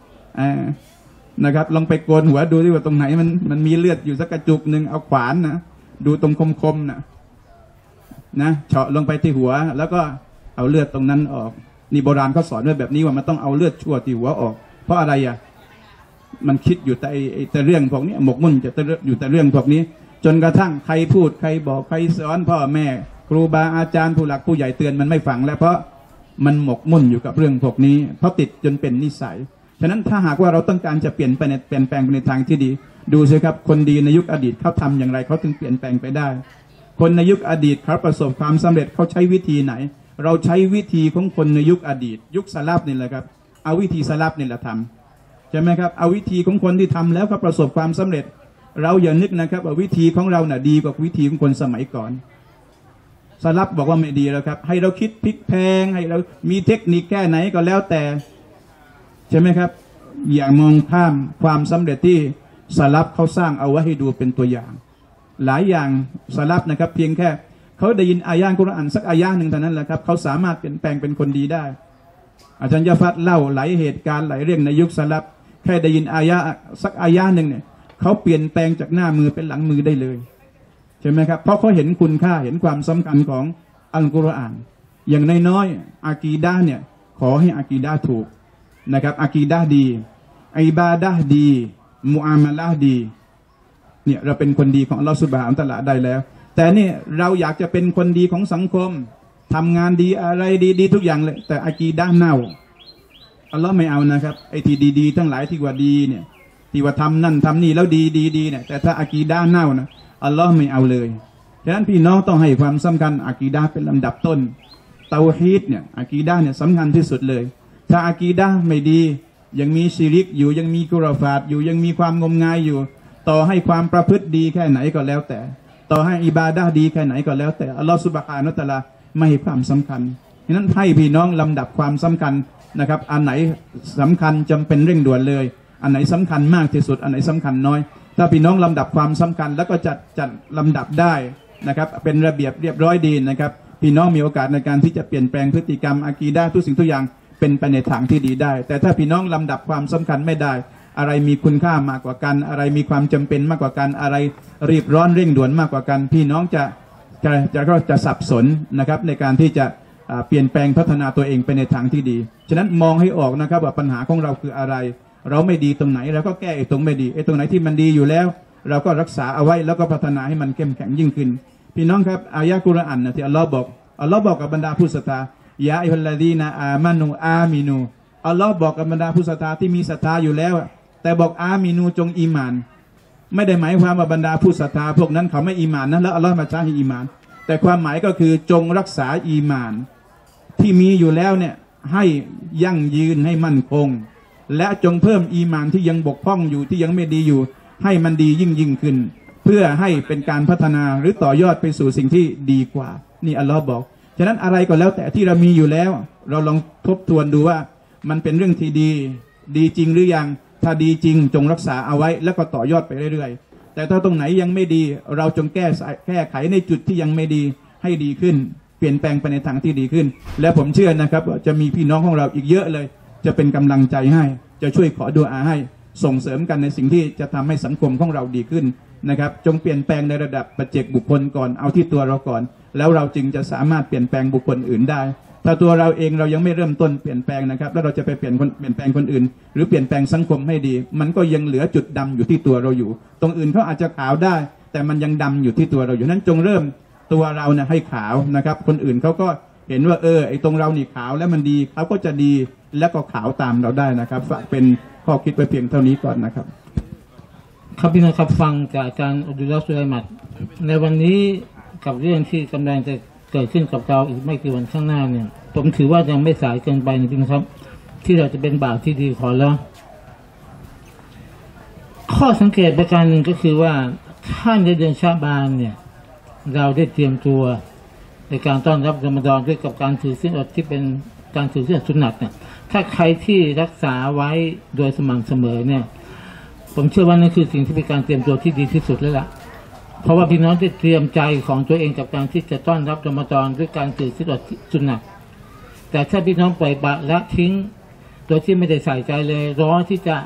[SPEAKER 5] นะครับลองไปโกนหัวดูที่ว่าตรงไหนมันมีเลือดอยู่สักกระจุกหนึ่งเอาขวานนะดูตรงคมๆนะเฉาะลงไปที่หัวแล้วก็เอาเลือดตรงนั้นออกนี่โบราณเขาสอนไว้แบบนี้ว่ามันต้องเอาเลือดชั่วที่หัวออกเพราะอะไรมันคิดอยู่แต่เรื่องพวกนี้หมกมุ่นจะอยู่แต่เรื่องพวกนี้จนกระทั่งใครพูดใครบอกใครสอนพ่อแม่ครูบาอาจารย์ผู้หลักผู้ใหญ่เตือนมันไม่ฟังแล้วเพราะมันหมกมุ่นอยู่กับเรื่องพวกนี้เพราะติดจนเป็นนิสัยฉะนั้นถ้าหากว่าเราต้องการจะเปลี่ยนแปลงไปในทางที่ดีดูสิครับคนดีในยุคอดีตเขาทำอย่างไรเขาถึงเปลี่ยนแปลงไปได้คนในยุคอดีตเขาประสบความสำเร็จเขาใช้วิธีไหนเราใช้วิธีของคนในยุคอดีตยุคสลับนี่แหละครับเอาวิธีสลับนี่แหละทำใช่ไหมครับเอาวิธีของคนที่ทำแล้วเขาประสบความสำเร็จเราอย่านึกนะครับว่าวิธีของเราดีกว่าวิธีของคนสมัยก่อนสลับบอกว่าไม่ดีแล้วครับให้เราคิดพลิกแพงให้เรามีเทคนิคแค่ไหนก็แล้วแต่ใช่ไหมครับอย่ามองข้ามความสำเร็จที่สลับเขาสร้างเอาไว้ให้ดูเป็นตัวอย่างหลายอย่างสลับนะครับเพียงแค่เขาได้ยินอายะกุรอานสักอายะหนึ่งเท่านั้นแหละครับเขาสามารถเปลี่ยนแปลงเป็นคนดีได้อาจารย์ยะฟัดเล่าหลายเหตุการณ์หลายเรื่องในยุคสลับแค่ได้ยินอายะสักอายะหนึ่งเนี่ยเขาเปลี่ยนแปลงจากหน้ามือเป็นหลังมือได้เลยใช่ไหมครับเพราะเขาเห็นคุณค่าเห็นความสำคัญของอัลกุรอานอย่างน้อยๆอากีดะห์เนี่ยขอให้อากีดะห์ถูกนะครับอากีดะห์ดีอิบาดะห์ดีมุอามาละห์ดีเนี่ยเราเป็นคนดีของอัลลอฮฺซุบฮานะฮูวะตะอาลาได้แล้วแต่นี่เราอยากจะเป็นคนดีของสังคมทำงานดีอะไรดีทุกอย่างเลยแต่อากีดะห์เน่าอัลลอฮฺไม่เอานะครับไอ้ที่ดีๆทั้งหลายที่ว่าดีเนี่ยที่ว่าทำนั่นทำนี่แล้วดีเนี่ยแต่ถ้าอากีดะห์เน่านะอัลลอฮฺไม่เอาเลยฉะนั้นพี่น้องต้องให้ความสำคัญอากีดะห์เป็นลำดับต้นเตาฮีดเนี่ยอากีดะห์เนี่ยสำคัญที่สุดเลยถ้าอากีดะห์ไม่ดียังมีชิริกอยู่ยังมีกุรอฟาตอยู่ยังมีความงมงายอยู่ต่อให้ความประพฤติดีแค่ไหนก็แล้วแต่ต่อให้อิบาดะห์ดีแค่ไหนก็แล้วแต่อัลลอฮฺซุบฮานะฮูวะตะอาลาไม่ให้ความสำคัญฉะนั้นให้พี่น้องลำดับความสำคัญนะครับอันไหนสำคัญจำเป็นเร่งด่วนเลยอันไหนสำคัญมากที่สุดอันไหนสำคัญน้อยถ้าพี่น้องลำดับความสำคัญแล้วก็จัดลำดับได้นะครับเป็นระเบียบเรียบร้อยดีนะครับพี่น้องมีโอกาสในการที่จะเปลี่ยนแปลงพฤติกรรมอากีดะห์ทุกสิ่งทุกอย่างเป็นไปในทางที่ดีได้แต่ถ้าพี่น้องลำดับความสำคัญไม่ได้อะไรมีคุณค่ามากกว่ากันอะไรมีความจำเป็นมากกว่ากันอะไรรีบร้อนเร่งด่วนมากกว่ากันพี่น้องจะสับสนนะครับในการที่จะเปลี่ยนแปลงพัฒนาตัวเองไปในทางที่ดีฉะนั้นมองให้ออกนะครับว่าปัญหาของเราคืออะไรเราไม่ดีตรงไหนเราก็แก้ตรงไม่ดีตรงไหนที่มันดีอยู่แล้วเราก็รักษาเอาไว้แล้วก็พัฒนาให้มันเข้มแข็งยิ่งขึ้นพี่น้องครับอายะกุรอานที่อัลลอฮ์บอกกับบรรดาผู้ศรัทธายาอัยฮัลลาดีนาอามานูอามินูอัลลอฮ์บอกกับบรรดาผู้ศรัทธาที่มีศรัทธาอยู่แล้วแต่บอกอามินูจงอีมานไม่ได้หมายความว่าบรรดาผู้ศรัทธาพวกนั้นเขาไม่อีมานนะแล้วอัลลอฮ์มาใช้ให้อีมานแต่ความหมายก็คือจงรักษาอีมานที่มีอยู่แล้วเนี่ยให้ยั่งยืนให้มั่นคงและจงเพิ่มอีมานที่ยังบกพร่องอยู่ที่ยังไม่ดีอยู่ให้มันดียิ่งขึ้นเพื่อให้เป็นการพัฒนาหรือต่อยอดไปสู่สิ่งที่ดีกว่านี่อัลลอฮ์บอกฉะนั้นอะไรก็แล้วแต่ที่เรามีอยู่แล้วเราลองทบทวนดูว่ามันเป็นเรื่องที่ดีจริงหรือยังถ้าดีจริงจงรักษาเอาไว้แล้วก็ต่อยอดไปเรื่อยๆแต่ถ้าตรงไหนยังไม่ดีเราจงแก้ไขในจุดที่ยังไม่ดีให้ดีขึ้นเปลี่ยนแปลงไปในทางที่ดีขึ้นและผมเชื่อนะครับว่าจะมีพี่น้องของเราอีกเยอะเลยจะเป็นกำลังใจให้จะช่วยขอดุอาให้ส่งเสริมกันในสิ่งที่จะทำให้สังคมของเราดีขึ้นนะครับจงเปลี่ยนแปลงในระดับปัจเจกบุคคลก่อนเอาที่ตัวเราก่อนแล้วเราจึงจะสามารถเปลี่ยนแปลงบุคคลอื่นได้ถ้าตัวเราเองเรายังไม่เริ่มต้นเปลี่ยนแปลงนะครับแล้วเราจะไปเปลี่ยนแปลงคนอื่นหรือเปลี่ยนแปลงสังคมให้ดีมันก็ยังเหลือจุดดำอยู่ที่ตัวเราอยู่ตรงอื่นเขาอาจจะขาวได้แต่มันยังดำอยู่ที่ตัวเราอยู่นั้นจงเริ่มตัวเราเนี่ยให้ขาวนะครับคนอื่นเขาก็เห็นว่าไอ้ตรงเรานี่ขาวแล้วมันดีเขาก็จะดีแล้วก็ขาวตามเราได้นะครับฝากเป็นข้อคิดไปเพียงเท่านี้ก่อนนะครับ
[SPEAKER 1] ครับพี่น้องครับฟังจากอาจารย์อับดุลลอฮ์ซุลัยมัดในวันนี้กับเรื่องที่กำลังจะเกิดขึ้นกับเราอีกไม่กี่วันข้างหน้าเนี่ยผมถือว่ายังไม่สายเกินไปจริงๆครับที่เราจะเป็นบ่าวที่ดีขอแล้วข้อสังเกตประการหนึ่งก็คือว่าถ้าในเดือนชาบานเนี่ยเราได้เตรียมตัวในการต้อนรับรอมฎอนด้วยกับการถือศีลอดที่เป็นการถือศีลอดสุนัตเนี่ยถ้าใครที่รักษาไว้โดยสม่ำเสมอเนี่ยผมเชื่อว่านั่นคือสิ่งที่เป็นการเตรียมตัวที่ดีที่สุดแล้วล่ะเพราะว่าพี่น้องได้เตรียมใจของตัวเองกับการที่จะต้อนรับรอมฎอนด้วยการถือศีลอดสุนนะแต่ถ้าพี่น้องปล่อยปละละทิ้งโดยที่ไม่ได้ใส่ใจเลยรอที่จะ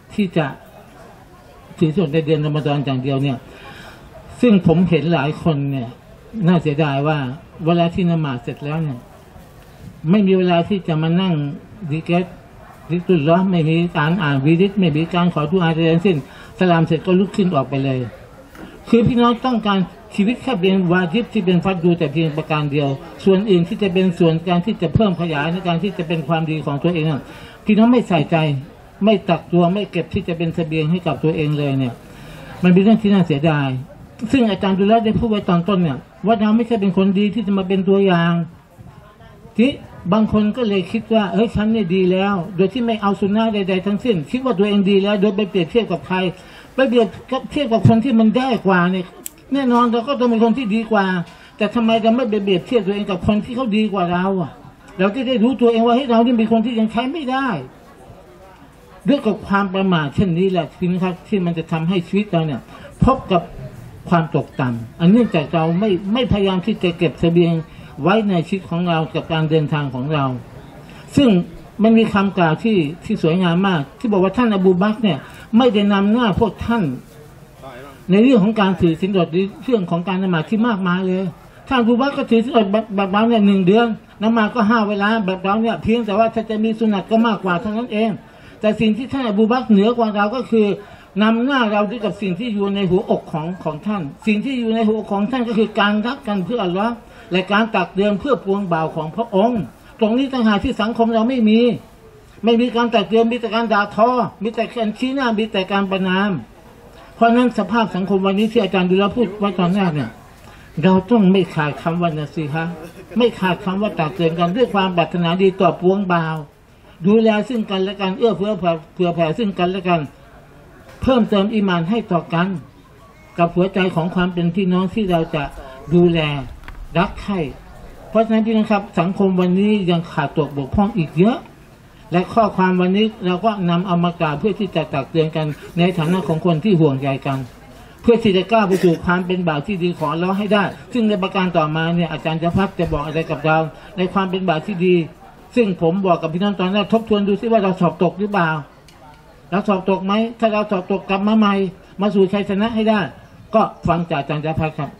[SPEAKER 1] ถือศีลอดในเดือนรอมฎอนอย่างเดียวเนี่ยซึ่งผมเห็นหลายคนเนี่ยน่าเสียดายว่าเวลาที่นมาศเสร็จแล้วเนี่ยไม่มีเวลาที่จะมานั่งดิเกตดิตุลล้อไม่มีการอ่านวิริตไม่มีการขอดุอาใดทั้งสิ้นสลามเสร็จก็ลุกขึ้นออกไปเลยคือพี่น้องต้องการชีวิตแค่เป็นวาญิบที่เป็นฟัรดูแต่เพียงประการเดียวส่วนอื่นที่จะเป็นส่วนการที่จะเพิ่มขยายในการที่จะเป็นความดีของตัวเองพี่น้องไม่ใส่ใจไม่ตักตัวไม่เก็บที่จะเป็นเสบียงให้กับตัวเองเลยเนี่ยมันเป็นเรื่องที่น่าเสียดายซึ่งอาจารย์ดุลได้พูดไว้ตอนต้นเนี่ยว่าเราไม่ใช่เป็นคนดีที่จะมาเป็นตัวอย่างที่บางคนก็เลยคิดว่าฉันเนี่ยดีแล้วโดยที่ไม่เอาสุนนะใดๆทั้งสิ้นคิดว่าตัวเองดีแล้วโดยไปเปรียบเทียบกับใครไปเปรียบเทียบกับคนที่มันได้กว่าเนี่ยแน่นอนเราก็ต้องเป็นคนที่ดีกว่าแต่ทำไมเราไม่ไปเปรียบเทียบตัวเองกับคนที่เขาดีกว่าเราเราจะได้รู้ตัวเองว่าเรานี่เป็นคนที่ยังใช้ไม่ได้ด้วยกับความประมาทเช่นนี้แหละครับที่มันจะทำให้ชีวิตเราเนี่ยพบกับความตกต่ำอันเนื่องจากเราไม่พยายามที่จะเก็บเสบียงไว้ในชีวิตของเรากับการเดินทางของเราซึ่งมันมีคำกล่าวที่สวยงามมากที่บอกว่าท่านอบูบักรเนี่ยไม่ได้นำหน้าพวกท่านในเรื่องของการถือศีลอดเรื่องของการนมาที่มากมายเลยท่านอบูบักรก็ถือศีลอดแบบเราเนี่ย1 เดือนนมาก็5 เวลาแบบเราเนี่ยเพียงแต่ว่าถ้าจะมีสุนัตก็มากกว่าเท่านั้นเองแต่สิ่งที่ท่านอบูบักรเหนือกว่าเราก็คือนำหน้าเราด้วยกับสิ่งที่อยู่ในหัวอกของท่านสิ่งที่อยู่ในหัวอกของท่านก็คือการรักกันเพื่ออัลเลาะห์และการตักเตือนเพื่อปวงบ่าวของพระองค์ตรงนี้ต่างหากที่สังคมเราไม่มีการตักเตือนมีแต่การด่าทอมีแต่การชี้หน้ามีแต่การประณามเพราะนั้นสภาพสังคมวันนี้ที่อาจารย์ดุลพูดไว้ตอนแรกเนี่ยเราต้องไม่ขาดคำว่านะสิฮะไม่ขาดคำว่าตักเตือนกันด้วยความปรารถนาดีต่อปวงบ่าวดูแลซึ่งกันและกันเอื้อเฟื้อเผื่อแผ่ซึ่งกันและกันเพิ่มเติมอีหม่านให้ต่อกันกับหัวใจของความเป็นพี่น้องที่เราจะดูแลรักใคร่เพราะฉะนั้นพี่น้องครับสังคมวันนี้ยังขาดตกบกพร่องอีกเยอะและข้อความวันนี้เราก็นำเอามากล่าวเพื่อที่จะตักเตือนกันในฐานะของคนที่ห่วงใยกันเพื่อที่จะก้าวไปสู่ความเป็นบ่าวที่ดีขอเราให้ได้ซึ่งในประการต่อมาเนี่ยอาจารย์จะพักจะบอกอะไรกับเราในความเป็นบ่าวที่ดีซึ่งผมบอกกับพี่น้องตอนแรกทบทวนดูซิว่าเราสอบตกหรือเปล่าเราสอบตกไหมถ้าเราสอบตกกลับมาใหม่มาสู่ชัยชนะให้ได้ก็ฟังจากอาจารย์จะพักครับ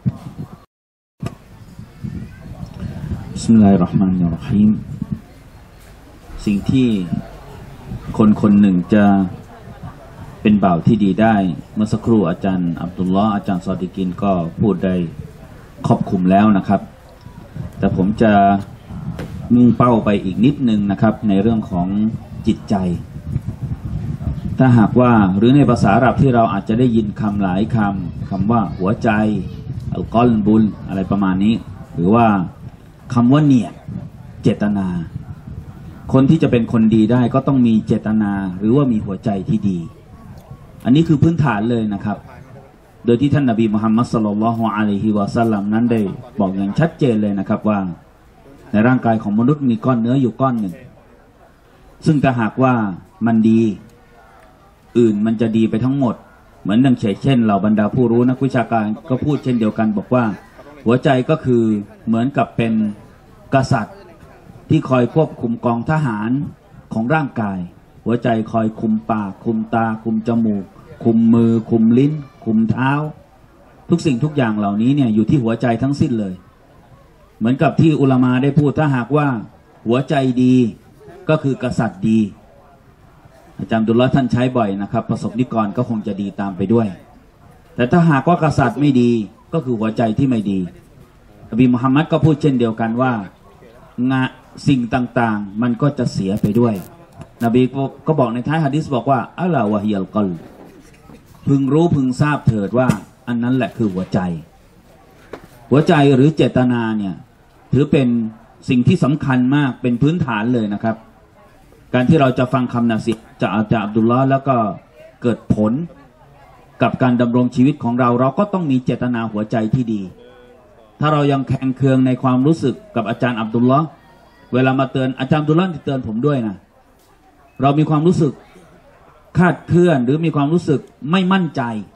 [SPEAKER 3] บิสมิลลาฮิรเราะห์มานิรเราะฮีมสิ่งที่คนหนึ่งจะเป็นบ่าวที่ดีได้เมื่อสักครู่อาจารย์อับดุลลอฮ์อาจารย์ซอดิกินก็พูดได้ครอบคลุมแล้วนะครับแต่ผมจะมุ่งเป้าไปอีกนิดนึงนะครับในเรื่องของจิตใจถ้าหากว่าหรือในภาษาอาหรับที่เราอาจจะได้ยินคำหลายคำว่าหัวใจอัลกอลบุลอะไรประมาณนี้หรือว่าคำว่าเนียดเจตนาคนที่จะเป็นคนดีได้ก็ต้องมีเจตนาหรือว่ามีหัวใจที่ดีอันนี้คือพื้นฐานเลยนะครับโดยที่ท่านนบีมุฮัมมัดศ็อลลัลลอฮุอะลัยฮิวะซัลลัมนั้นได้บอกอย่างชัดเจนเลยนะครับว่าในร่างกายของมนุษย์มีก้อนเนื้ออยู่ก้อนหนึ่งซึ่งถ้าหากว่ามันดีอื่นมันจะดีไปทั้งหมดเหมือนดังเช่นเหล่าบรรดาผู้รู้นักวิชาการก็พูดเช่นเดียวกันบอกว่าหัวใจก็คือเหมือนกับเป็นกษัตริย์ที่คอยควบคุมกองทหารของร่างกายหัวใจคอยคุมปากคุมตาคุมจมูกคุมมือคุมลิ้นคุมเท้าทุกสิ่งทุกอย่างเหล่านี้เนี่ยอยู่ที่หัวใจทั้งสิ้นเลยเหมือนกับที่อุลามาได้พูดถ้าหากว่าหัวใจดีก็คือกษัตริย์ดีอาจารย์ดุลลอฮ์ท่านใช้บ่อยนะครับประสบนิกรก็คงจะดีตามไปด้วยแต่ถ้าหากว่ากษัตริย์ไม่ดีก็คือหัวใจที่ไม่ดีนบีมุฮัมมัดก็พูดเช่นเดียวกันว่าสิ่งต่างๆมันก็จะเสียไปด้วยนบีก็บอกในท้ายหะดีษบอกว่าอัลลอฮฺวะฮิยัลกอลพึงรู้พึงทราบเถิดว่าอันนั้นแหละคือหัวใจหรือเจตนาเนี่ยถือเป็นสิ่งที่สำคัญมากเป็นพื้นฐานเลยนะครับการที่เราจะฟังคำนะซีฮะห์จากอาจารย์อับดุลลอฮ์แล้วก็เกิดผลกับการดำรงชีวิตของเราก็ต้องมีเจตนาหัวใจที่ดีถ้าเรายังแข็งเคืองในความรู้สึกกับอาจารย์อับดุลลอฮ์เวลามาเตือนอาจารย์อับดุลลอฮ์ที่เตือนผมด้วยนะเรามีความรู้สึกคาดเคลื่อนหรือมีความรู้สึกไม่มั่นใจ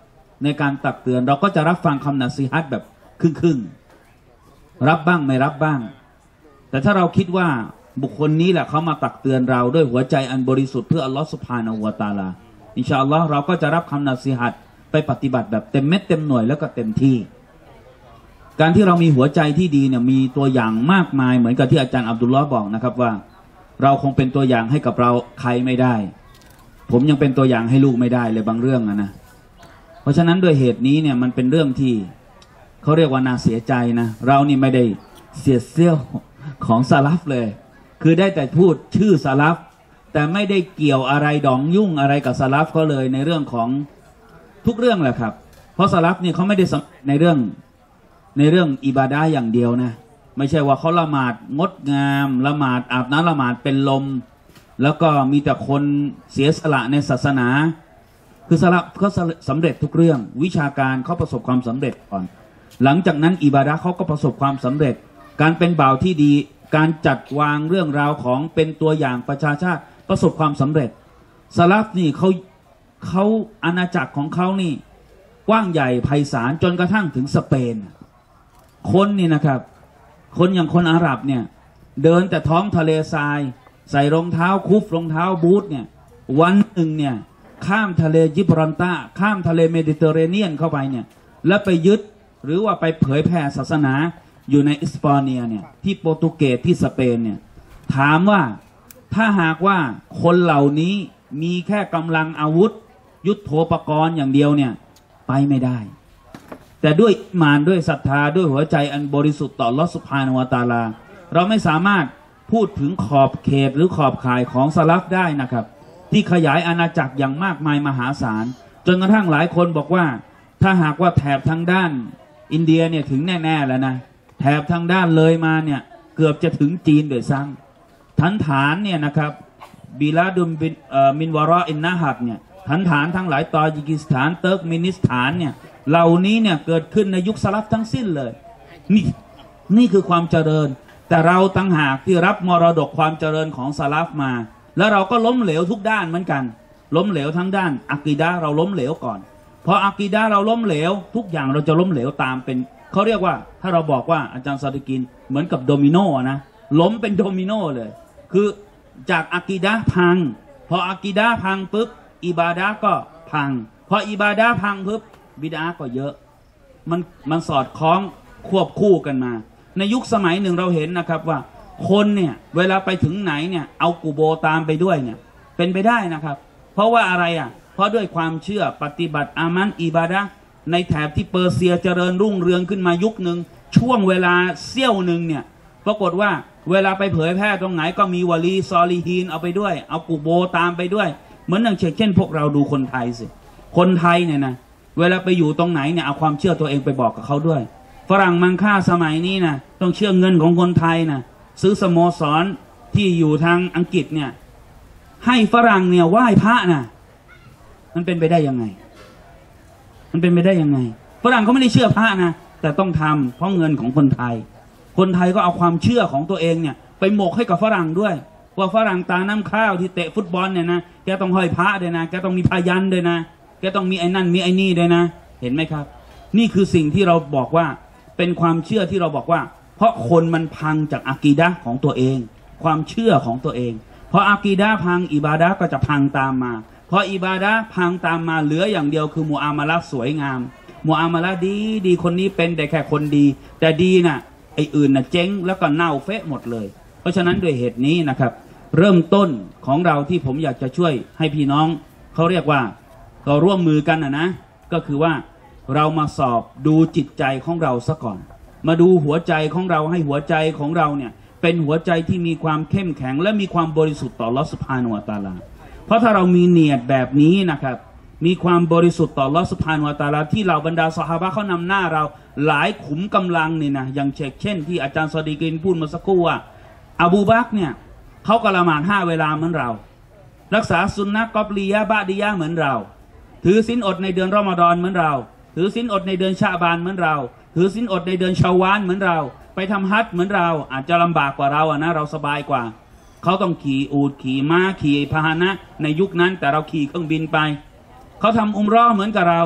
[SPEAKER 4] ในการตักเตือนเราก็จะรับฟังคำนะซีฮัตแบบครึ่งๆรับบ้างไม่รับบ้างแต่ถ้าเราคิดว่าบุคคลนี้แหละเขามาตักเตือนเราด้วยหัวใจอันบริสุทธิ์เพื่ออัลลอฮฺซุบฮานะฮูวะตะอาลาอินชาอัลลอฮ์เราก็จะรับคำนะซีฮัตไปปฏิบัติแบบเต็มเม็ดเต็มหน่วยแล้วก็เต็มที่การที่เรามีหัวใจที่ดีเนี่ยมีตัวอย่างมากมายเหมือนกับที่อาจารย์อับดุลลอฮ์บอกนะครับว่าเราคงเป็นตัวอย่างให้กับเราใครไม่ได้ผมยังเป็นตัวอย่างให้ลูกไม่ได้เลยบางเรื่องนะเพราะฉะนั้นด้วยเหตุนี้เนี่ยมันเป็นเรื่องที่เขาเรียกว่าน่าเสียใจนะเรานี่ไม่ได้เสียเสี้ยวของซาลัฟเลยคือได้แต่พูดชื่อซาลัฟแต่ไม่ได้เกี่ยวอะไรดองยุ่งอะไรกับซาลัฟเขาเลยในเรื่องของทุกเรื่องแหละครับเพราะซาลัฟเนี่ยเขาไม่ได้ในเรื่องอิบาดะห์อย่างเดียวนะไม่ใช่ว่าเขาละหมาดงดงามละหมาดอาบน้ำละหมาดเป็นลมแล้วก็มีแต่คนเสียสละในศาสนาคือซาลัฟเขาสำเร็จทุกเรื่องวิชาการเขาประสบความสำเร็จก่อนหลังจากนั้นอิบาดะห์เขาก็ประสบความสำเร็จการเป็นบ่าวที่ดีการจัดวางเรื่องราวของเป็นตัวอย่างประชาชาติประสบความสำเร็จซาลัฟนี่เขาอาณาจักรของเขานี่กว้างใหญ่ไพศาลจนกระทั่งถึงสเปนคนนี่นะครับคนอย่างคนอาหรับเนี่ยเดินแต่ท้องทะเลทรายใส่รองเท้าคุฟรองเท้าบูทเนี่ยวันหนึ่งเนี่ยข้ามทะเลยิบรอลตาข้ามทะเลเมดิเตอร์เรเนียนเข้าไปเนี่ยแล้วไปยึดหรือว่าไปเผยแผ่ศาสนาอยู่ในอิสปาเนียเนี่ยที่โปรตุเกสที่สเปนเนี่ยถามว่าถ้าหากว่าคนเหล่านี้มีแค่กำลังอาวุธยุทโธปกรณ์อย่างเดียวเนี่ยไปไม่ได้แต่ด้วยอิมานด้วยศรัทธาด้วยหัวใจอันบริสุทธิ์ต่ออัลเลาะห์ซุบฮานะฮูวะตะอาลาเราไม่สามารถพูดถึงขอบเขตหรือขอบข่ายของซะลัฟได้นะครับที่ขยายอาณาจักรอย่างมากมายมหาศาลจนกระทั่งหลายคนบอกว่าถ้าหากว่าแถบทางด้านอินเดียเนี่ยถึงแน่ๆแล้วนะแถบทางด้านเลยมาเนี่ยเกือบจะถึงจีนโดยซ้ำฐานเนี่ยนะครับบิลาดุมมินวาระอินนาฮัดเนี่ยฐานทั้งหลายตอญิกิสถานเติร์กมินิสถานเนี่ยเหล่านี้เนี่ยเกิดขึ้นในยุคซะลัฟทั้งสิ้นเลยนี่คือความเจริญแต่เราต่างหากที่รับมรดกความเจริญของซะลัฟมาแล้วเราก็ล้มเหลวทุกด้านเหมือนกันล้มเหลวทั้งด้านอะกีดะห์เราล้มเหลวก่อนพออะกีดะห์เราล้มเหลวทุกอย่างเราจะล้มเหลวตามเป็นเขาเรียกว่าถ้าเราบอกว่าอาจารย์ซาดิกินเหมือนกับโดมิโนนะล้มเป็นโดมิโนเลยคือจากอะกีดะห์พังพออะกีดะห์พังปุ๊บอิบาดะห์ก็พังพออิบาดะห์พังปุ๊บบิดาก็เยอะมันสอดคล้องควบคู่กันมาในยุคสมัยหนึ่งเราเห็นนะครับว่าคนเนี่ยเวลาไปถึงไหนเนี่ยเอากูโบตามไปด้วยเนี่ยเป็นไปได้นะครับเพราะว่าอะไรอ่ะเพราะด้วยความเชื่อปฏิบัติอามันอิบาดะห์ในแถบที่เปอร์เซียเจริญรุ่งเรืองขึ้นมายุคหนึ่งช่วงเวลาเสี้ยวหนึ่งเนี่ยปรากฏว่าเวลาไปเผยแพร่ตรงไหนก็มีวะลีซอลีฮีนเอาไปด้วยเอากูโบตามไปด้วยเหมือนอย่างเช่นพวกเราดูคนไทยสิคนไทยเนี่ยนะเวลาไปอยู่ตรงไหนเนี่ยเอาความเชื่อตัวเองไปบอกกับเขาด้วยฝรั่งมังค่าสมัยนี้นะต้องเชื่อเงินของคนไทยนะซื้อสโมสรที่อยู่ทางอังกฤษเนี่ยให้ฝรั่งเนี่ยไหว้พระนะมันเป็นไปได้ยังไงมันเป็นไปได้ยังไงฝรั่งเขาไม่ได้เชื่อพระนะแต่ต้องทำเพราะเงินของคนไทยคนไทยก็เอาความเชื่อของตัวเองเนี่ยไปหมกให้กับฝรั่งด้วยว่าฝรั่งตาน้ำข้าวที่เตะฟุตบอลเนี่ยนะแกต้องห้อยพระด้วยนะแกต้องมีพยัญชนะด้วยนะแกต้องมีไอ้นั่นมีไอ้นี่ด้วยนะเห็นไหมครับนี่คือสิ่งที่เราบอกว่าเป็นความเชื่อที่เราบอกว่าเพราะคนมันพังจากอะกีดะห์ของตัวเองความเชื่อของตัวเองเพราะอะกีดะห์พังอิบาดะห์ก็จะพังตามมาเพราะอิบาดะห์พังตามมาเหลืออย่างเดียวคือมุอามาละห์สวยงามมุอามาละห์ดีคนนี้เป็นแต่แค่คนดีแต่ดีน่ะไอ้อื่นน่ะเจ๊งแล้วก็เน่าเฟะหมดเลยเพราะฉะนั้นด้วยเหตุนี้นะครับเริ่มต้นของเราที่ผมอยากจะช่วยให้พี่น้องเขาเรียกว่าเราร่วมมือกันนะก็คือว่าเรามาสอบดูจิตใจของเราซะก่อนมาดูหัวใจของเราให้หัวใจของเราเนี่ยเป็นหัวใจที่มีความเข้มแข็งและมีความบริสุทธิ์ต่ออัลเลาะห์ซุบฮานะฮูวะตะอาลาเพราะถ้าเรามีเนียดแบบนี้นะครับมีความบริสุทธิ์ต่ออัลเลาะห์ซุบฮานะฮูวะตะอาลาที่เราบรรดาซอฮาบะห์เขานำหน้าเราหลายขุมกำลังนี่นะอย่างเช่นที่อาจารย์ซอดีกินพูดมาสักครู่ว่าอบูบักรเนี่ยเขาก็ละหมาด5 เวลาเหมือนเรารักษาซุนนะห์กอบลียะห์บะดียะห์เหมือนเราถือศีลอดในเดือนรอมฎอนเหมือนเราถือศีลอดในเดือนชะบานเหมือนเราถือศีลอดในเดือนชาวาลเหมือนเราไปทำฮัจญ์เหมือนเราอาจจะลำบากกว่าเราอะนะเราสบายกว่าเขาต้องขี่อูฐขี่ม้าขี่พาหนะในยุคนั้นแต่เราขี่เครื่องบินไปเขาทำอุมเราะห์เหมือนกับเรา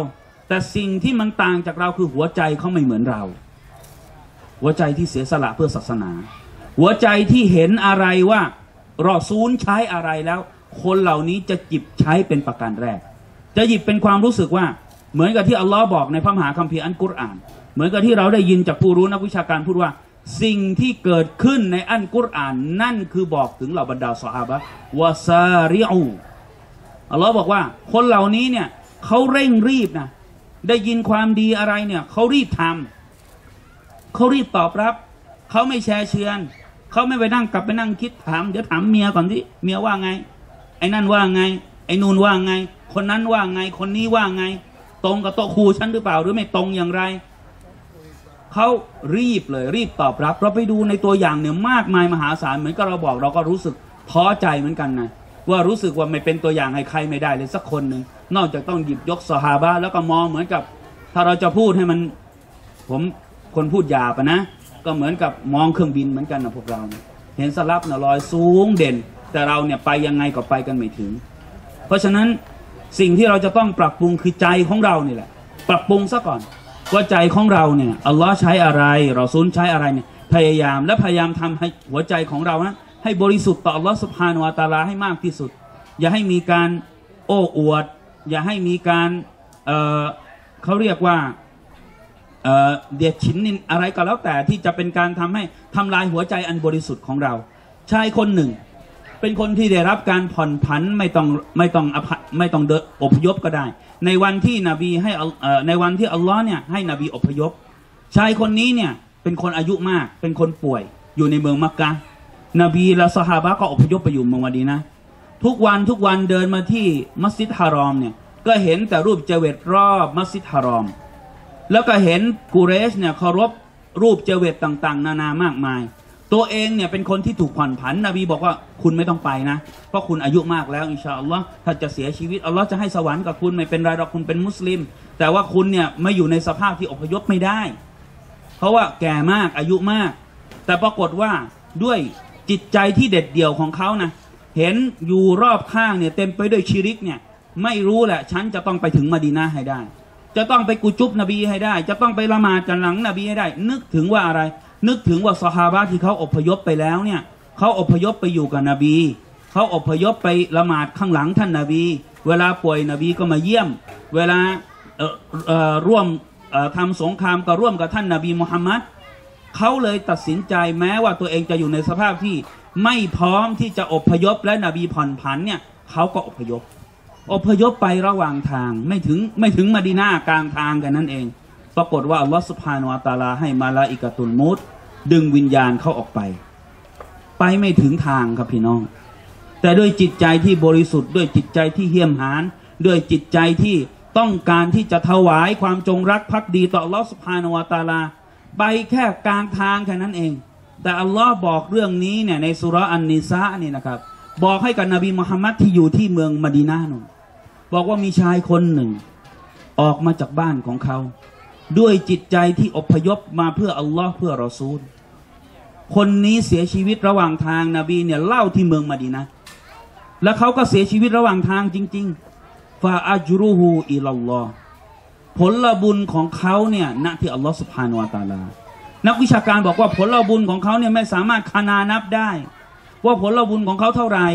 [SPEAKER 4] แต่สิ่งที่มันต่างจากเราคือหัวใจเขาไม่เหมือนเรา หัวใจที่เสียสละเพื่อศาสนา หัวใจที่เห็นอะไรว่ารอซูลใช้อะไรแล้วคนเหล่านี้จะหยิบใช้เป็นประการแรกจะหยิบเป็นความรู้สึกว่าเหมือนกับที่อัลลอฮ์บอกในพระมหาคัมภีร์อัลกุรอานเหมือนกับที่เราได้ยินจากผู้รู้นักวิชาการพูดว่าสิ่งที่เกิดขึ้นในอัลกุรอานนั่นคือบอกถึงเหล่าบรรดาซอฮาบะห์วะซาริอูอัลลอฮ์บอกว่าคนเหล่านี้เนี่ยเขาเร่งรีบนะได้ยินความดีอะไรเนี่ยเขารีบทำเขารีบตอบรับเขาไม่แชร์เชือนเขาไม่ไปนั่งกลับไปนั่งคิดถามเดี๋ยวถามเมียก่อนที่เมียว่าไงไอ้นั่นว่าไงไอ้นูนว่าไงคนนั้นว่าไงคนนี้ว่าไงตรงกับโต๊ะครูฉันหรือเปล่าหรือไม่ตรงอย่างไรเขารีบเลยรีบตอบรับเราไปดูในตัวอย่างเนี่ยมากมายมหาศาลเหมือนกับเราบอกเราก็รู้สึกท้อใจเหมือนกันนะว่ารู้สึกว่าไม่เป็นตัวอย่างให้ใครไม่ได้เลยสักคนหนึ่งนอกจากต้องหยิบยกซอฮาบะห์แล้วก็มองเหมือนกับถ้าเราจะพูดให้มันผมคนพูดหยาบนะก็เหมือนกับมองเครื่องบินเหมือนกันนะพวกเราเห็นสลับนะลอยสูงเด่นแต่เราเนี่ยไปยังไงก็ไปกันไม่ถึงเพราะฉะนั้นสิ่งที่เราจะต้องปรับปรุงคือใจของเรานี่แหละปรับปรุงซะก่อนว่าใจของเราเนี่ยอัลลอฮ์ใช้อะไรเราซุนใช้อะไรเนี่ยพยายามทำให้หัวใจของเรานะให้บริสุทธิ์ต่ออัลลอฮ์ซุบฮานะฮูวะตะอาลาให้มากที่สุดอย่าให้มีการโอ้อวดอย่าให้มีการเขาเรียกว่าเดียดฉินนินอะไรก็แล้วแต่ที่จะเป็นการทำลายหัวใจอันบริสุทธิ์ของเราชายคนหนึ่งเป็นคนที่ได้รับการผ่อนผันไม่ต้องอพยพก็ได้ในวันที่นบีให้ในวันที่อัลลอฮ์เนี่ยให้นบีอพยพชายคนนี้เนี่ยเป็นคนอายุมากเป็นคนป่วยอยู่ในเมืองมักกะห์นบีและซอฮาบะห์ก็อพยพไปอยู่เมืองมะดีนะห์ทุกวันเดินมาที่มัสยิดฮารอมเนี่ยก็เห็นแต่รูปเจเวตรอบมัสยิดฮารอมแล้วก็เห็นกุเรชเนี่ยเคารพรูปเจเวตต่างๆนานามากมายตัวเองเนี่ยเป็นคนที่ถูกผ่อนผันนบีบอกว่าคุณไม่ต้องไปนะเพราะคุณอายุมากแล้วอินชาอัลลอฮ์ถ้าจะเสียชีวิตอัลลอฮ์จะให้สวรรค์กับคุณไม่เป็นไรหรอกคุณเป็นมุสลิมแต่ว่าคุณเนี่ยไม่อยู่ในสภาพที่อพยพไม่ได้เพราะว่าแก่มากอายุมากแต่ปรากฏว่าด้วยจิตใจที่เด็ดเดี่ยวของเขานะเห็นอยู่รอบข้างเนี่ยเต็มไปด้วยชิริกเนี่ยไม่รู้แหละฉันจะต้องไปถึงมะดีนะห์ให้ได้จะต้องไปกุจุบนบีให้ได้จะต้องไปละหมาดกันหลังนบีให้ได้นึกถึงว่าอะไรนึกถึงว่าซอฮาบะห์ที่เขาอพยพไปแล้วเนี่ยเขาอพยพไปอยู่กับนบีเขาอพยพไปละหมาดข้างหลังท่านนบีเวลาป่วยนบีก็มาเยี่ยมเวลาร่วมทำสงครามก็ร่วมกับท่านนบีมุฮัมมัดเขาเลยตัดสินใจแม้ว่าตัวเองจะอยู่ในสภาพที่ไม่พร้อมที่จะอพยพและนบีผ่อนผันเนี่ยเขาก็อพยพไประหว่างทางไม่ถึงมะดีนะห์กลางทางกันนั่นเองปรากฏว่าอัลลอฮฺซุบฮานะฮูวะตะอาลาให้มาลาอิกะตุลมูตดึงวิญญาณเขาออกไปไม่ถึงทางครับพี่น้องแต่ด้วยจิตใจที่บริสุทธิ์ด้วยจิตใจที่เหี้ยมหาญด้วยจิตใจที่ต้องการที่จะถวายความจงรักภักดีต่ออัลลอฮฺซุบฮานะฮูวะตะอาลาไปแค่กลางทางแค่นั้นเองแต่อัลลอฮ์บอกเรื่องนี้เนี่ยในสุเราะห์อันนิสานี่นะครับบอกให้กับนบีมุฮัมมัดที่อยู่ที่เมืองมะดีนะห์บอกว่ามีชายคนหนึ่งออกมาจากบ้านของเขาด้วยจิตใจที่อพยพมาเพื่ออัลลอฮ์เพื่อรอซูลคนนี้เสียชีวิตระหว่างทางนบีเนี่ยเล่าที่เมืองมะดีนะห์แล้วเขาก็เสียชีวิตระหว่างทางจริงๆฟาอัจรุฮูอิลัลลอฮ์ผลบุญของเขาเนี่ยณที่อัลลอฮ์ซุบฮานะฮูวะตะอาลานักวิชาการบอกว่าผลบุญของเขาเนี่ยไม่สามารถคานานับได้ว่าผลบุญของเขาเท่าไหร่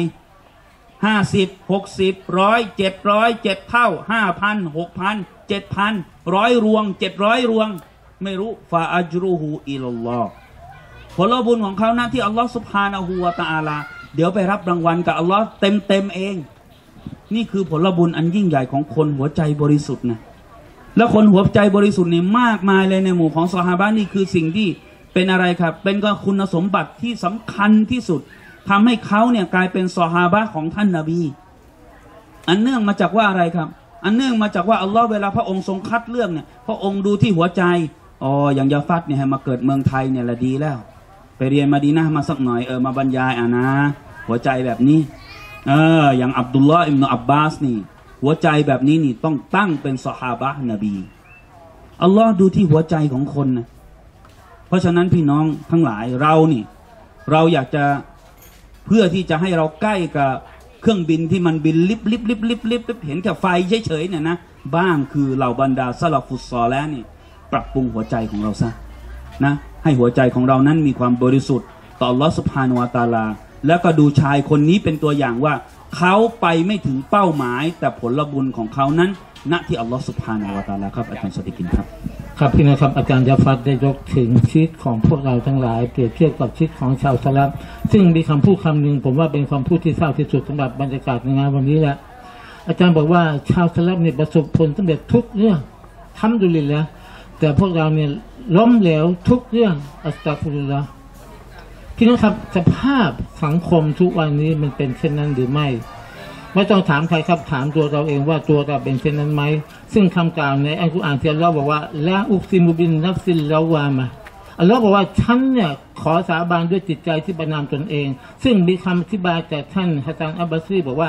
[SPEAKER 4] 50 60 100 700 7เท่า 5,000 6,000 7,000 100 รวง700 รวงไม่รู้ฟาอัจรุฮูอิลัลลอฮ์ผลบุญของเขานะที่อัลลอฮ์ซุบฮานะฮูวะตะอาลาเดี๋ยวไปรับรางวัลกับอัลลอฮ์เต็มเองนี่คือผลบุญอันยิ่งใหญ่ของคนหัวใจบริสุทธิ์นะแล้วคนหัวใจบริสุทธิ์นี่มากมายเลยในหมู่ของซอฮาบะห์นี่คือสิ่งที่เป็นอะไรครับเป็นก็คุณสมบัติที่สำคัญที่สุดทำให้เขาเนี่ยกลายเป็นซอฮาบะห์ของท่านนบีอันเนื่องมาจากว่าอะไรครับอันเนื่องมาจากว่าอัลลอฮ์เวลาพระองค์ทรงคัดเลือกเนี่ยพระองค์ดูที่หัวใจอย่างยาฟัดเนี่ยให้มาเกิดเมืองไทยเนี่ยละดีแล้วไปเรียนมะดีนะห์มาสักหน่อยมาบรรยายนะหัวใจแบบนี้อย่างอับดุลลอฮ์อิบนุอับบาสนี่หัวใจแบบนี้นี่ต้องตั้งเป็นซอฮาบะห์นบีอัลลอฮ์ดูที่หัวใจของคนนะเพราะฉะนั้นพี่น้องทั้งหลายเราอยากจะเพื่อที่จะให้เราใกล้กับเครื่องบินที่มันบินลิบเห็นแค่ไฟเฉยๆเนี่ยนะบ้างคือเหล่าบรรดาซะลาฟุสซอลิห์นี่ปรับปรุงหัวใจของเราซะนะให้หัวใจของเรานั้นมีความบริสุทธิ์ต่ออัลเลาะห์ซุบฮานะฮูวะตะอาลาแล้วก็ดูชายคนนี้เป็นตัวอย่างว่าเขาไปไม่ถึงเป้าหมายแต่ผลบุญของเขานั้นณที่อัลเลาะห์ซุบฮานะฮูวะตะอาลาครับอาจารย์ซอดิกินครับ
[SPEAKER 1] ครับพี่นะครับอาจารย์ยาฟัดได้ยกถึงชีวิตของพวกเราทั้งหลายเปรียบเทียบกับชีวิตของชาวสลับซึ่งมีคำพูดคำหนึ่งผมว่าเป็นคำพูดที่เศร้าที่สุดสำหรับบรรยากาศในงานวันนี้แหละอาจารย์บอกว่าชาวสลับเนี่ยประสบผลสำเร็จทุกเรื่องทำดุลิลละแต่พวกเราเนี่ยล้มเหลวทุกเรื่องอัสตัฆฟิรุลลอฮ์พี่นะครับสภาพสังคมทุกวันนี้มันเป็นเช่นนั้นหรือไม่ไม่ต้องถามใครครับถามตัวเราเองว่าตัวเราเป็นเช่นนั้นไหมซึ่งคำกล่าวในอัลกุรอานที่อัลเลาะห์บอกว่าละอุกซิมุบินนัฟซิลลาวามะอัลเลาะห์บอกว่าฉันเนี่ยขอสาบานด้วยจิตใจที่ประนามตนเองซึ่งมีคำอธิบายจากท่านฮะซันอับบาซีบอกว่า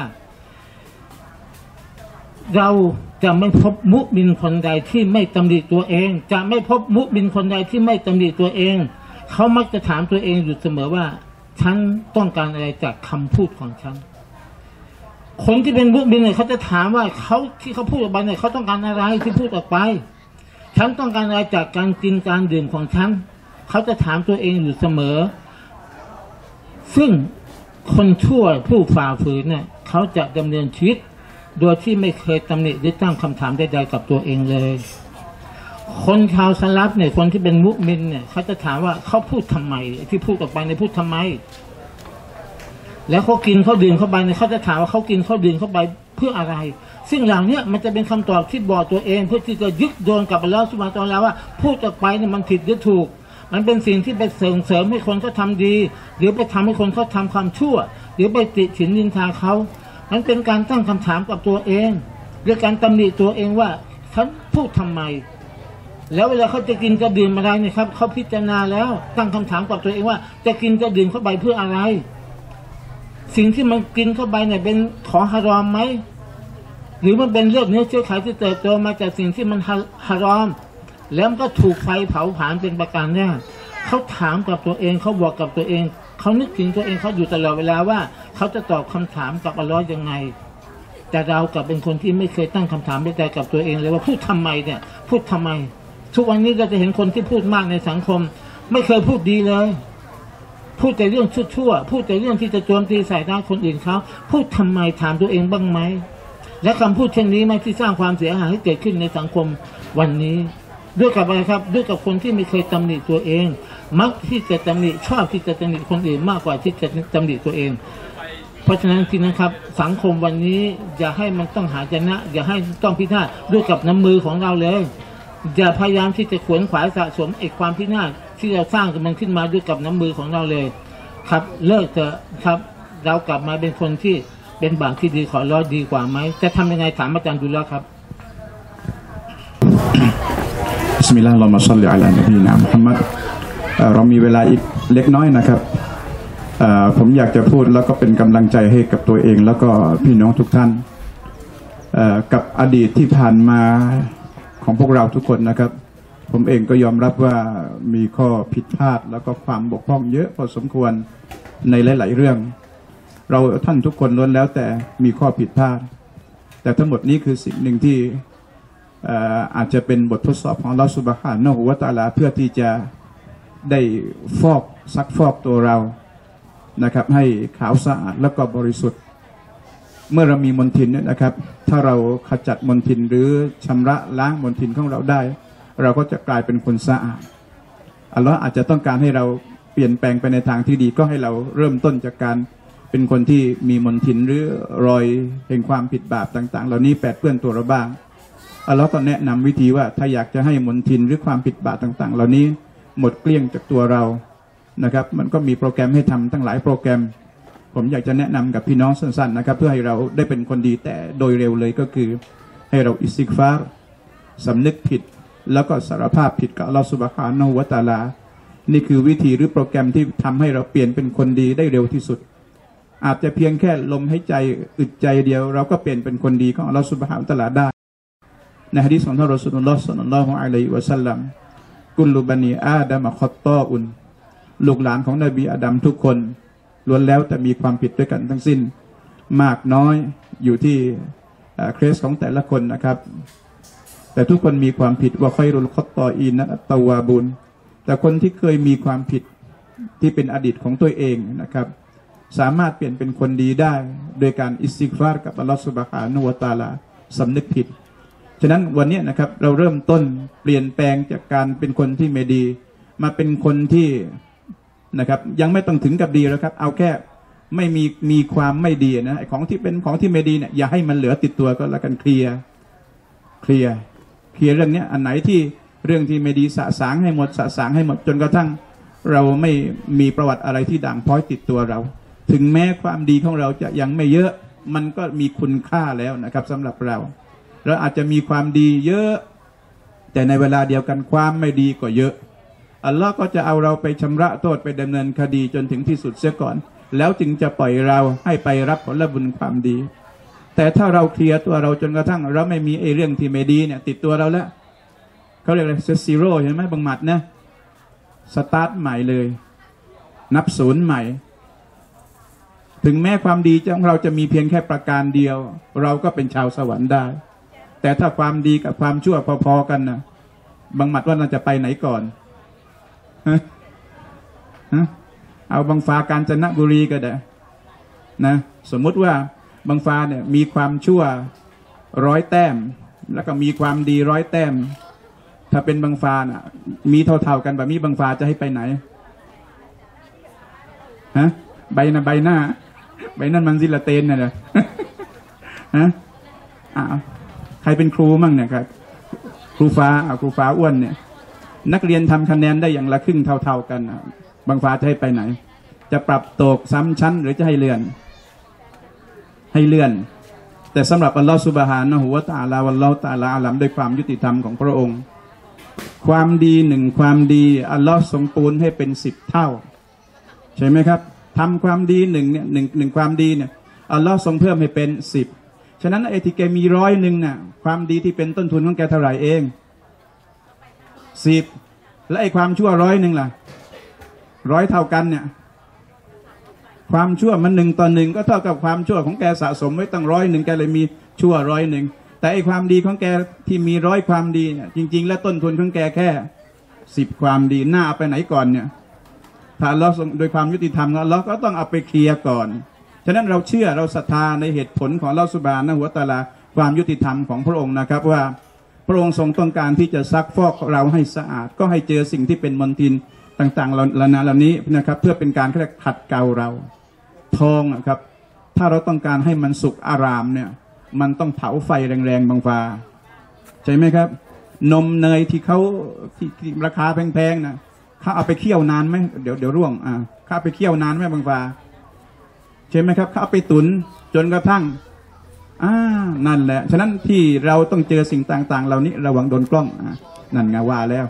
[SPEAKER 1] เราจะไม่พบมุมินคนใดที่ไม่ตำหนิตัวเองจะไม่พบมุมินคนใดที่ไม่ตำหนิตัวเองเขามักจะถามตัวเองอยู่เสมอว่าฉันต้องการอะไรจากคำพูดของฉันคนที่เป็นมุมินเนี่ยเขาจะถามว่าเขาที่เขาพูดออกไปเนี่ยเขาต้องการอะไรที่พูดออกไปฉันต้องการอะไรจากการกินการดื่มของฉันเขาจะถามตัวเองอยู่เสมอซึ่งคนชั่วผู้ฝ่าฝืนเนี่ยเขาจะดำเนินชีวิตโดยที่ไม่เคยตำหนิหรือตั้งคำถามใดๆกับตัวเองเลยคนชาวสลับเนี่ยคนที่เป็นมุมินเนี่ยเขาจะถามว่าเขาพูดทำไมที่พูดออกไปเนี่ยพูดทำไมแล้วเขากินเขาดื่มเข้าไปเนี่ยเขาจะถามว่าเขากินเขาดื่มเข้าไปเพื่ออะไรซึ่งเหล่านี้มันจะเป็นคำตอบที่บอกตัวเองเพื่อที่จะยึดโยงกับอัลเลาะห์ซุบฮานะฮูวะตะอาลาว่าพูดออกไปเนี่ยมันผิดหรือถูกมันเป็นสิ่งที่ไปเสริมให้คนเขาทำดีหรือไปทำให้คนเขาทำความชั่วหรือไปติฉินนินทาเขามันเป็นการตั้งคำถามกับตัวเองหรือการตำหนิตัวเองว่าฉันพูดทำไมแล้วเวลาเขาจะกินจะดื่มอะไรเนี่ยครับเขาพิจารณาแล้วตั้งคำถามกับตัวเองว่าจะกินจะดื่มเข้าไปเพื่ออะไรสิ่งที่มันกินเข้าไปเนี่ยเป็นของฮารอมไหมหรือมันเป็นเลือดเนื้อเชื้อไขที่เติบโตมาจากสิ่งที่มันฮารอมแล้วมันก็ถูกไฟเผาผลาญเป็นประการแรกเขาถามกับตัวเองเขาบอกกับตัวเองเขานึกถึงตัวเองเขาอยู่ตลอดเวลาว่าเขาจะตอบคำถามกับอัลเลาะห์ยังไงแต่เรากลับเป็นคนที่ไม่เคยตั้งคำถามใดๆกับตัวเองเลยว่าพูดทำไมเนี่ยพูดทำไมทุกวันนี้เราจะเห็นคนที่พูดมากในสังคมไม่เคยพูดดีเลยพูดแต่เรื่องชั่วๆพูดแต่เรื่องที่จะโจมตีใส่หน้าคนอื่นเขาพูดทำไมถามตัวเองบ้างไหมและคำพูดเช่นนี้ไหมที่สร้างความเสียหายให้เกิดขึ้นในสังคมวันนี้ด้วยกับอะไรครับด้วยกับคนที่ไม่เคยตำหนิตัวเองมักที่จะตำหนิชอบที่จะตำหนิคนอื่นมากกว่าที่จะตำหนิตัวเองเพราะฉะนั้นที่นะครับสังคมวันนี้อย่าให้มันต้องหาชนะอย่าให้ต้องพินาศด้วยกับน้ำมือของเราเลยอย่าพยายามที่จะขวนขวายสะสมความพินาศที่เราสร้างมันขึ้นมาด้วยกับน้ำมือของเราเลยครับเลิกเถอะครับเรากลับมาเป็นคนที่เป็นบางที่ดีขอรอดดีกว่าไหมจะทำยังไงถามอาจารย์ดูแลครับ
[SPEAKER 5] บิสมิลลาฮิรเราะห์มาศ็อลลิอะลานบีนะมุฮัมมัดเรามีเวลาอีกเล็กน้อยนะครับผมอยากจะพูดแล้วก็เป็นกำลังใจให้กับตัวเองแล้วก็พี่น้องทุกท่านกับอดีตที่ผ่านมาของพวกเราทุกคนนะครับผมเองก็ยอมรับว่ามีข้อผิดพลาดแล้วก็ความบกพร่องเยอะพอสมควรในหลายๆเรื่องเราท่านทุกคนล้วนแล้วแต่มีข้อผิดพลาดแต่ทั้งหมดนี้คือสิ่งหนึ่งที่อาจจะเป็นบททดสอบของอัลเลาะห์ซุบฮานะฮูวะตะอาลาเพื่อที่จะได้ซักฟอกตัวเรานะครับให้ขาวสะอาดแล้วก็บริสุทธิ์เมื่อเรามีมลทินเนี่ยนะครับถ้าเราขจัดมลทินหรือชำระล้างมลทินของเราได้เราก็จะกลายเป็นคนสะอาดอัลเลาะห์อาจจะต้องการให้เราเปลี่ยนแปลงไปในทางที่ดีก็ให้เราเริ่มต้นจากการเป็นคนที่มีมลทินหรือรอยแห่งความผิดบาปต่างๆเหล่านี้แปดเปื้อนตัวเราบ้างอัลเลาะห์ก็แนะนำวิธีว่าถ้าอยากจะให้มลทินหรือความผิดบาปต่างๆเหล่านี้หมดเกลี้ยงจากตัวเรานะครับมันก็มีโปรแกรมให้ทำตั้งหลายโปรแกรมผมอยากจะแนะนำกับพี่น้องสั้นๆนะครับเพื่อให้เราได้เป็นคนดีแต่โดยเร็วเลยก็คือให้เราอิสติฆฟารสำนึกผิดแล้วก็สารภาพผิดกับอัลเลาะห์ซุบฮานะฮูวะตะอาลานี่คือวิธีหรือโปรแกรมที่ทำให้เราเปลี่ยนเป็นคนดีได้เร็วที่สุดอาจจะเพียงแค่ลมหายใจอึดใจเดียวเราก็เปลี่ยนเป็นคนดีของอัลเลาะห์ซุบฮานะฮูวะตะอาลาได้ในหะดีษของท่านรอซูลุลลอฮ์ ศ็อลลัลลอฮุอะลัยฮิวะซัลลัมกุลลุบันีอาดัมค็อตตออุนลูกหลานของนบีอาดัมทุกคนล้วนแล้วแต่มีความผิดด้วยกันทั้งสิ้นมากน้อยอยู่ที่เคสของแต่ละคนนะครับแต่ทุกคนมีความผิดว่าค่อยรุลคอตตออีนะตาวาบุญแต่คนที่เคยมีความผิดที่เป็นอดีตของตัวเองนะครับสามารถเปลี่ยนเป็นคนดีได้โดยการอิสติฆฟารกับอัลลอฮฺซุบฮานะฮูวะตะอาลาสำนึกผิดฉะนั้นวันนี้นะครับเราเริ่มต้นเปลี่ยนแปลงจากการเป็นคนที่ไม่ดีมาเป็นคนที่นะครับยังไม่ต้องถึงกับดีแล้วครับเอาแค่ไม่มีความไม่ดีนะของที่เป็นของที่ไม่ดีเนี่ยอย่าให้มันเหลือติดตัวก็แล้วกันเคลียร์เรื่องนี้อันไหนที่เรื่องที่ไม่ดีสะสางให้หมดจนกระทั่งเราไม่มีประวัติอะไรที่ด่างพร้อยติดตัวเราถึงแม้ความดีของเราจะยังไม่เยอะมันก็มีคุณค่าแล้วนะครับสำหรับเราอาจจะมีความดีเยอะแต่ในเวลาเดียวกันความไม่ดีก็เยอะอัลลอฮ์ก็จะเอาเราไปชำระโทษไปดำเนินคดีจนถึงที่สุดเสียก่อนแล้วจึงจะปล่อยเราให้ไปรับผลบุญความดีแต่ถ้าเราเคลียร์ตัวเราจนกระทั่งเราไม่มีเรื่องที่ไม่ดีเนี่ยติดตัวเราแล้วเขาเรียกอะไรเซซีโร่ใช่ไหมบางหมัดนะสตาร์ทใหม่เลยนับศูนย์ใหม่ถึงแม้ความดีของเราจะมีเพียงแค่ประการเดียวเราก็เป็นชาวสวรรค์ได้แต่ถ้าความดีกับความชั่วพอๆกันนะบางหมัดว่าเราจะไปไหนก่อนเอาบางฟ้ากาญจนบุรีก็ได้นะสมมุติว่าบางฟ้าเนี่ยมีความชั่ว100 แต้มแล้วก็มีความดี100 แต้มถ้าเป็นบางฟ้าน่ะมีเท่าๆกันแบบนี้บางฟ้าจะให้ไปไหนใบหน้ามันซิลาเตนน่ะเหรอใครเป็นครูมั่งเนี่ยครับครูฟ้าอ้วนเนี่ยนักเรียนทำคะแนนได้อย่างละครึ่งเท่ากันบางฟ้าจะให้ไปไหนจะปรับตกซ้ำชั้นหรือจะให้เลื่อนแต่สำหรับอัลลอฮฺซุบฮานะฮูวะตะอาลาวัลลอฮฺตะอาลาอาลัมด้วยความยุติธรรมของพระองค์ความดี1ความดีอัลลอฮฺทรงปูนให้เป็น10 เท่าใช่ไหมครับทำความดี1เนี่ยหนึ่งความดีเนี่ยอัลลอฮฺทรงเพิ่มให้เป็น10ฉะนั้นไอ้ที่แกมี100น่ะความดีที่เป็นต้นทุนของแกเท่าไหร่เอง10และไอ้ความชั่ว100ล่ะ100เท่ากันเนี่ยความชั่วมัน1 ต่อ 1ก็เท่ากับความชั่วของแกสะสมไว้ตั้ง100แกเลยมีชั่ว100แต่ไอ้ความดีของแกที่มี100ความดีเนี่ยจริงๆแล้วต้นทุนของแกแค่10ความดีหน้าเอาไปไหนก่อนเนี่ยถ้าเราโดยความยุติธรรมเราก็ต้องเอาไปเคลียร์ก่อนฉะนั้นเราเชื่อเราศรัทธาในเหตุผลของอัลเลาะห์ซุบฮานะฮูวะตะอาลาความยุติธรรมของพระองค์นะครับว่าพระองค์ทรงต้องการที่จะซักฟอกเราให้สะอาดก็ให้เจอสิ่งที่เป็นมลทินต่างๆเหล่านี้นะครับเพื่อเป็นการขัดเกลาเราทองนะครับถ้าเราต้องการให้มันสุกอารามเนี่ยมันต้องเผาไฟแรงๆบางฟ้าใช่ไหมครับนมเนยที่เขาที่ราคาแพงๆนะเขาเอาไปเคี่ยวนานไหมเดี๋ยวร่วงเขาไปเคี่ยวนานไหมบางฟ้าใช่ไหมครับเขาเอาไปตุ๋นจนกระทั่งนั่นแหละฉะนั้นที่เราต้องเจอสิ่งต่างๆเหล่านี้ระวังโดนกล้องนั่นไงว่าแล้ว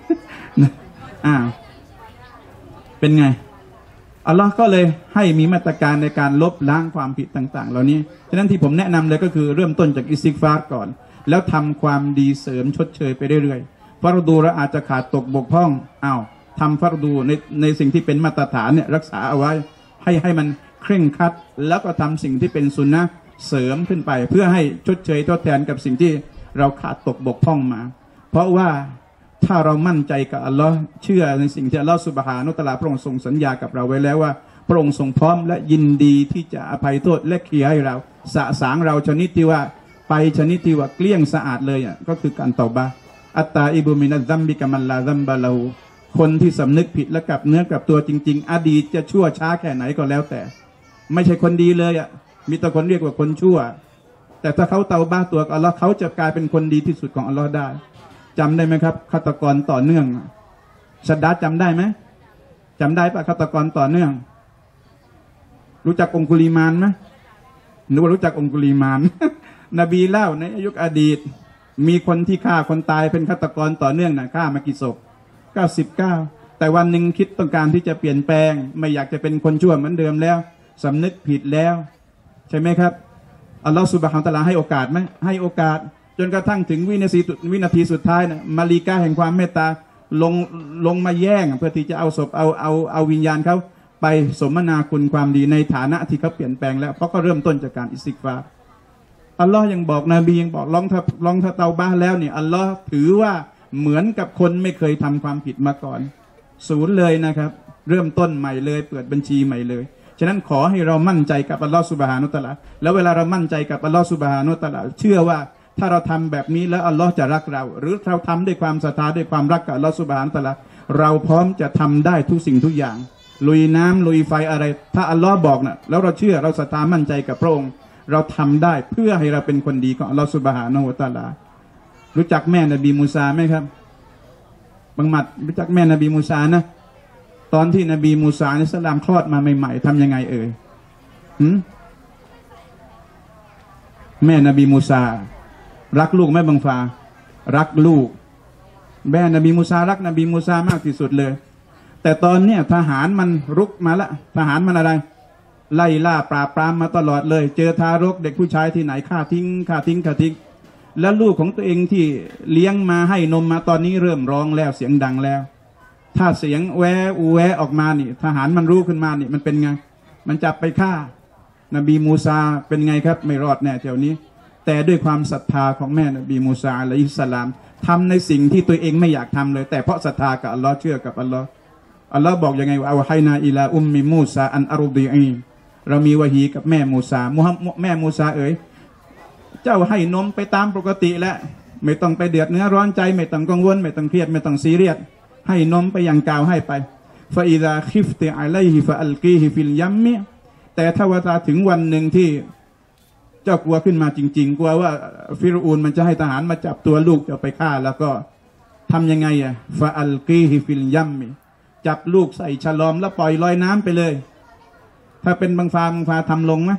[SPEAKER 5] เป็นไงอัลลอฮ์ก็เลยให้มีมาตรการในการลบล้างความผิดต่างๆเหล่านี้ฉะนั้นที่ผมแนะนำเลยก็คือเริ่มต้นจากอิสติฆฟารก่อนแล้วทำความดีเสริมชดเชยไปเรื่อยๆฟารดูเราอาจจะขาดตกบกพร่องทำฟารดูในสิ่งที่เป็นมาตรฐานเนี่ยรักษาเอาไว้ให้มันเคร่งครัดแล้วก็ทำสิ่งที่เป็นสุนนะเสริมขึ้นไปเพื่อให้ชดเชยทดแทนกับสิ่งที่เราขาดตกบกพร่องมาเพราะว่าถ้าเรามั่นใจกับอัลลอฮ์เชื่อในสิ่งที่อัลลอฮ์ซุบฮานะฮูวะตะอาลาพระองค์ทรงสัญญากับเราไว้แล้วว่าพระองค์ทรงพร้อมและยินดีที่จะอภัยโทษและเคลียร์ให้เราสะสางเราชนิดที่ว่าชนิดที่ว่าเกลี้ยงสะอาดเลยก็คือการเตาบะอัตตาอิบุมินัซซัมบิกะมันลาซัมบะลาหูคนที่สำนึกผิดและกลับเนื้อกลับตัวจริงๆอดีตจะชั่วช้าแค่ไหนก็แล้วแต่ไม่ใช่คนดีเลยมีแต่คนเรียกว่าคนชั่วแต่ถ้าเขาเตาบะตัวกับอัลลอฮ์เขาจะกลายเป็นคนดีที่สุดของอัลลอฮ์ได้จำได้ไหมครับฆาตกรต่อเนื่องชัดดาจำได้ไหมจำได้ปะฆาตกรต่อเนื่องรู้จักองคุลิมานไหมหรือว่ารู้จักองคุลิมาน นบีเล่าในยุคอดีตมีคนที่ฆ่าคนตายเป็นฆาตกรต่อเนื่องฆ่ามากี่ศพ99แต่วันหนึ่งคิดต้องการที่จะเปลี่ยนแปลงไม่อยากจะเป็นคนชั่วเหมือนเดิมแล้วสำนึกผิดแล้วใช่ไหมครับอัลลอฮฺซุบฮานะฮูวะตะอาลาให้โอกาสไหมให้โอกาสจนกระทั่งถึงวินาทีสุดท้ายนะมาลีกาแห่งความเมตตาลงมาแย่งเพื่อที่จะเอาศพเอาวิญญาณเขาไปสมนาคุณความดีในฐานะที่เขาเปลี่ยนแปลงแล้วเพราะก็เริ่มต้นจากการอิสติฆฟารอัลลอฮ์ยังบอกนบียังบอกลองถ้าเตาบ้าแล้วเนี่ยอัลลอฮ์ถือว่าเหมือนกับคนไม่เคยทำความผิดมาก่อนศูนย์เลยนะครับเริ่มต้นใหม่เลยเปิดบัญชีใหม่เลยฉะนั้นขอให้เรามั่นใจกับอัลลอฮ์ซุบฮานะฮูวะตะอาลาแล้วเวลาเรามั่นใจกับอัลลอฮ์ซุบฮานะฮูวะตะอาลาเชื่อว่าถ้าเราทำแบบนี้แล้วอัลลอฮ์จะรักเราหรือเราทำด้วยความศรัทธาด้วยความรักกับอัลลอฮ์ซุบฮานะฮูวะตะอาลาเราพร้อมจะทำได้ทุกสิ่งทุกอย่างลุยน้ำลุยไฟอะไรถ้าอัลลอฮ์บอกนะแล้วเราเชื่อเราศรัทธามั่นใจกับพระองค์เราทำได้เพื่อให้เราเป็นคนดีของอัลลอฮ์ซุบฮานะฮูวะตะอาลารู้จักแม่นบีมูซาไหมครับบังหมัดรู้จักแม่นบีมูซานะตอนที่นบีมูซาอิสลามคลอดมาใหม่ๆทำยังไงแม่นบีมูซารักลูกแม่บังฟารักลูกแม่นบีมูซารักนบีมูซามากที่สุดเลยแต่ตอนเนี้ยทหารมันรุกมาละทหารมันอะไรไล่ล่าปราบปรามมาตลอดเลยเจอทารกเด็กผู้ชายที่ไหนฆ่าทิ้งแล้วลูกของตัวเองที่เลี้ยงมาให้นมมาตอนนี้เริ่มร้องแล้วเสียงดังแล้วถ้าเสียงแวอูแวออกมานี่ทหารมันรู้ขึ้นมานี่มันเป็นไงมันจับไปฆ่านบีมูซาเป็นไงครับไม่รอดแน่แถวนี้แต่ด้วยความศรัทธาของแม่นบีมูซาอะลัยฮิสสลามทำในสิ่งที่ตัวเองไม่อยากทำเลยแต่เพราะศรัทธากับอัลลอฮ์เชื่อกับอัลลอฮ์บอกยังไงว่าเอาให้นาอิลาอุมมิมูซาอันอารุดีอีเรามีวะฮีกับแม่มูซาแม่มูซาเอ๋ยเจ้าให้นมไปตามปกติแล้วไม่ต้องไปเดือดเนื้อร้อนใจไม่ต้องกังวลไม่ต้องเครียดไม่ต้องซีเรียสให้นมไปอย่างกาวให้ไปฟาอิดาคิฟติอะลัยฮิฟะอัลกีฮิฟิลยัมมิแต่ถ้าว่าถึงวันหนึ่งที่เจ้ากลัวขึ้นมาจริงๆกลัวว่าฟิรอูนมันจะให้ทหารมาจับตัวลูกจะไปฆ่าแล้วก็ทำยังไงฟาอัลกีฮิฟิลยัมมิจับลูกใส่ฉลอมแล้วปล่อยลอยน้ำไปเลยถ้าเป็นบังฟาทำลงไหม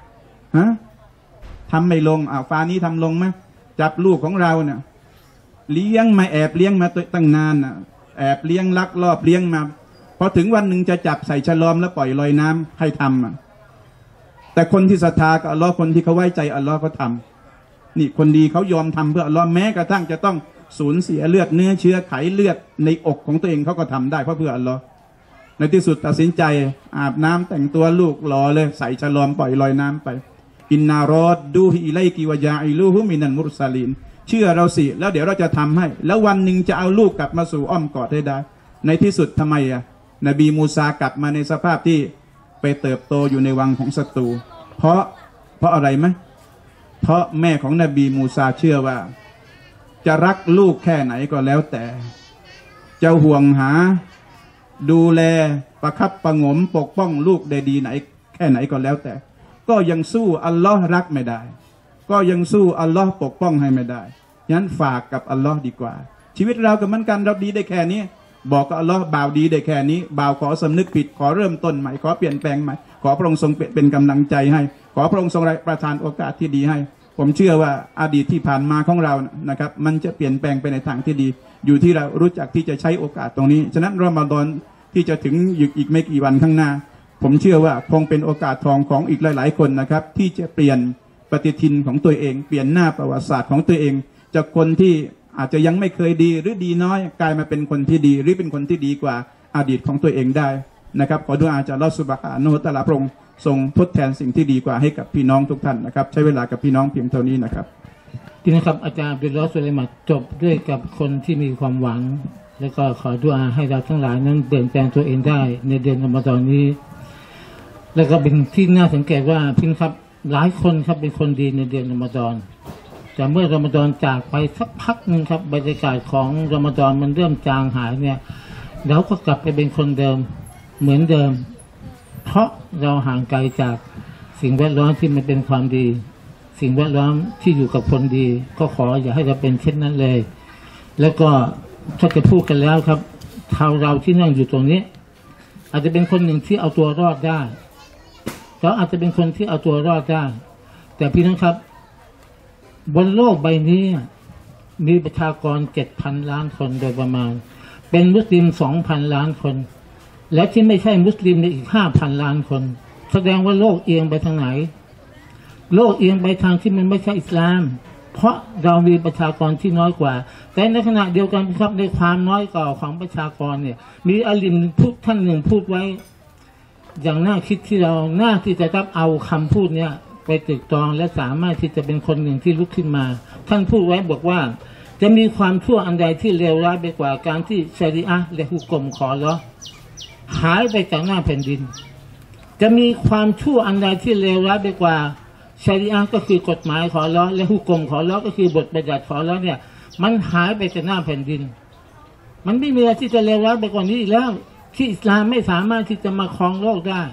[SPEAKER 5] ทำไม่ลงฟ้านี้ทำลงไหมจับลูกของเราเนี่ยเลี้ยงมาแอบเลี้ยงมาตั้งนานแอบเลี้ยงลักลอบเลี้ยงมาพอถึงวันหนึ่งจะจับใส่ฉลอมแล้วปล่อยลอยน้ำให้ทำแต่คนที่ศรัทธากับอัลลอฮ์คนที่เขาไว้ใจอัลลอฮ์เขาทำนี่คนดีเขายอมทำเพื่ออัลลอฮ์แม้กระทั่งจะต้องสูญเสียเลือดเนื้อเชื้อไขเลือดในอกของตัวเองเขาก็ทำได้เพราะเพื่ออัลลอฮ์ในที่สุดตัดสินใจอาบน้ำแต่งตัวลูกรอเลยใส่ฉลอมปล่อยลอยน้ำไปอินนารอดดูฮิอิไลกิวะยาอิลูฮุมินันมุรซาลีนเชื่อเราสิแล้วเดี๋ยวเราจะทำให้แล้ววันหนึ่งจะเอาลูกกลับมาสู่อ้อมกอดให้ได้ในที่สุดทำไมนบีมูซากลับมาในสภาพที่ไปเติบโตอยู่ในวังของศัตรูเพราะอะไรไหมเพราะแม่ของนบีมูซาเชื่อว่าจะรักลูกแค่ไหนก็แล้วแต่จะห่วงหาดูแลประคับประหงมปกป้องลูกได้ดีไหนแค่ไหนก็แล้วแต่ก็ยังสู้อัลลอฮ์รักไม่ได้ก็ยังสู้อัลลอฮ์ปกป้องให้ไม่ได้ฉะนั้นฝากกับอัลลอฮ์ดีกว่าชีวิตเรากับมันกันเราดีได้แค่นี้บอกกับอัลลอฮ์บ่าวดีได้แค่นี้บ่าวขอสำนึกผิดขอเริ่มต้นใหม่ขอเปลี่ยนแปลงใหม่ขอพระองค์ทรงเป็นกำลังใจให้ขอพระองค์ทรงประทานโอกาสที่ดีให้ผมเชื่อว่าอดีตที่ผ่านมาของเรานะครับมันจะเปลี่ยนแปลงไปในทางที่ดีอยู่ที่เรารู้จักที่จะใช้โอกาสตรงนี้ฉะนั้นรอมฎอนที่จะถึงอีกไม่กี่วันข้างหน้าผมเชื่อว่าคงเป็นโอกาสทองของอีกหลายๆคนนะครับที่จะเปลี่ยนปฏิทินของตัวเองเปลี่ยนหน้าประวัติศาสตร์ของตัวเองจากคนที่อาจจะยังไม่เคยดีหรือดีน้อยกลายมาเป็นคนที่ดีหรือเป็นคนที่ดีกว่าอดีตของตัวเองได้นะครับขอดุอาจากอัลเลาะห์ซุบฮานะฮูวะตะอาลาพระองค์ทรงทดแทนสิ่งที่ดีกว่าให้กับพี่น้องทุกท่านนะครับใช้เวลากับพี่น้องเพียงเท่านี้นะครับ
[SPEAKER 1] ทีนี้ครับอาจารย์อับดุลลอฮ์สุลัยมันจบด้วยกับคนที่มีความหวังแล้วก็ขอดุอาให้เราทั้งหลายนั้นเปลี่ยนแปลงตัวเองได้ในเดือนรอมฎอนนี้แล้วก็เป็นที่น่าสังเกตว่าพี่ครับหลายคนครับเป็นคนดีในเดือนรอมฎอนแต่เมื่อรอมฎอนจากไปสักพักหนึ่งครับบรรยากาศของรอมฎอนมันเริ่มจางหายเนี่ยเราก็กลับไปเป็นคนเดิมเหมือนเดิมเพราะเราห่างไกลจากสิ่งแวดล้อมที่มันเป็นความดีสิ่งแวดล้อมที่อยู่กับคนดีก็ขออย่าให้เราเป็นเช่นนั้นเลยแล้วก็ถ้าจะพูดกันแล้วครับเราที่นั่งอยู่ตรงนี้อาจจะเป็นคนหนึ่งที่เอาตัวรอดได้เราอาจจะเป็นคนที่เอาตัวรอดได้แต่พี่น้องครับบนโลกใบนี้มีประชากร 7,000 ล้านคนโดยประมาณเป็นมุสลิม 2,000 ล้านคนและที่ไม่ใช่มุสลิมในอีก 5,000 ล้านคนแสดงว่าโลกเอียงไปทางไหนโลกเอียงไปทางที่มันไม่ใช่อิสลามเพราะเรามีประชากรที่น้อยกว่าแต่ในขณะเดียวกันครับในความน้อยกว่าของประชากรเนี่ยมีอาลิมท่านหนึ่งพูดไว้อย่างน่าคิดที่เราน่าที่จะรับเอาคำพูดเนี่ยไปตรึกตรองและสามารถที่จะเป็นคนหนึ่งที่ลุกขึ้นมาท่านพูดไว้บอกว่าจะมีความชั่วอันใดที่เลวร้ายไปกว่าการที่ชะรีอะห์และฮุกมของอัลเลาะห์หายไปจากหน้าแผ่นดินจะมีความชั่วอันใดที่เลวร้ายไปกว่าชะรีอะห์ก็คือกฎหมายของอัลเลาะห์และฮุกมของอัลเลาะห์ก็คือบทบัญญัติของอัลเลาะห์เนี่ยมันหายไปจากหน้าแผ่นดินมันไม่มีอะไรที่จะเลวร้ายไปกว่านี้อีกแล้วที่อิสลามไม่สามารถที่จะมาครองโลกได้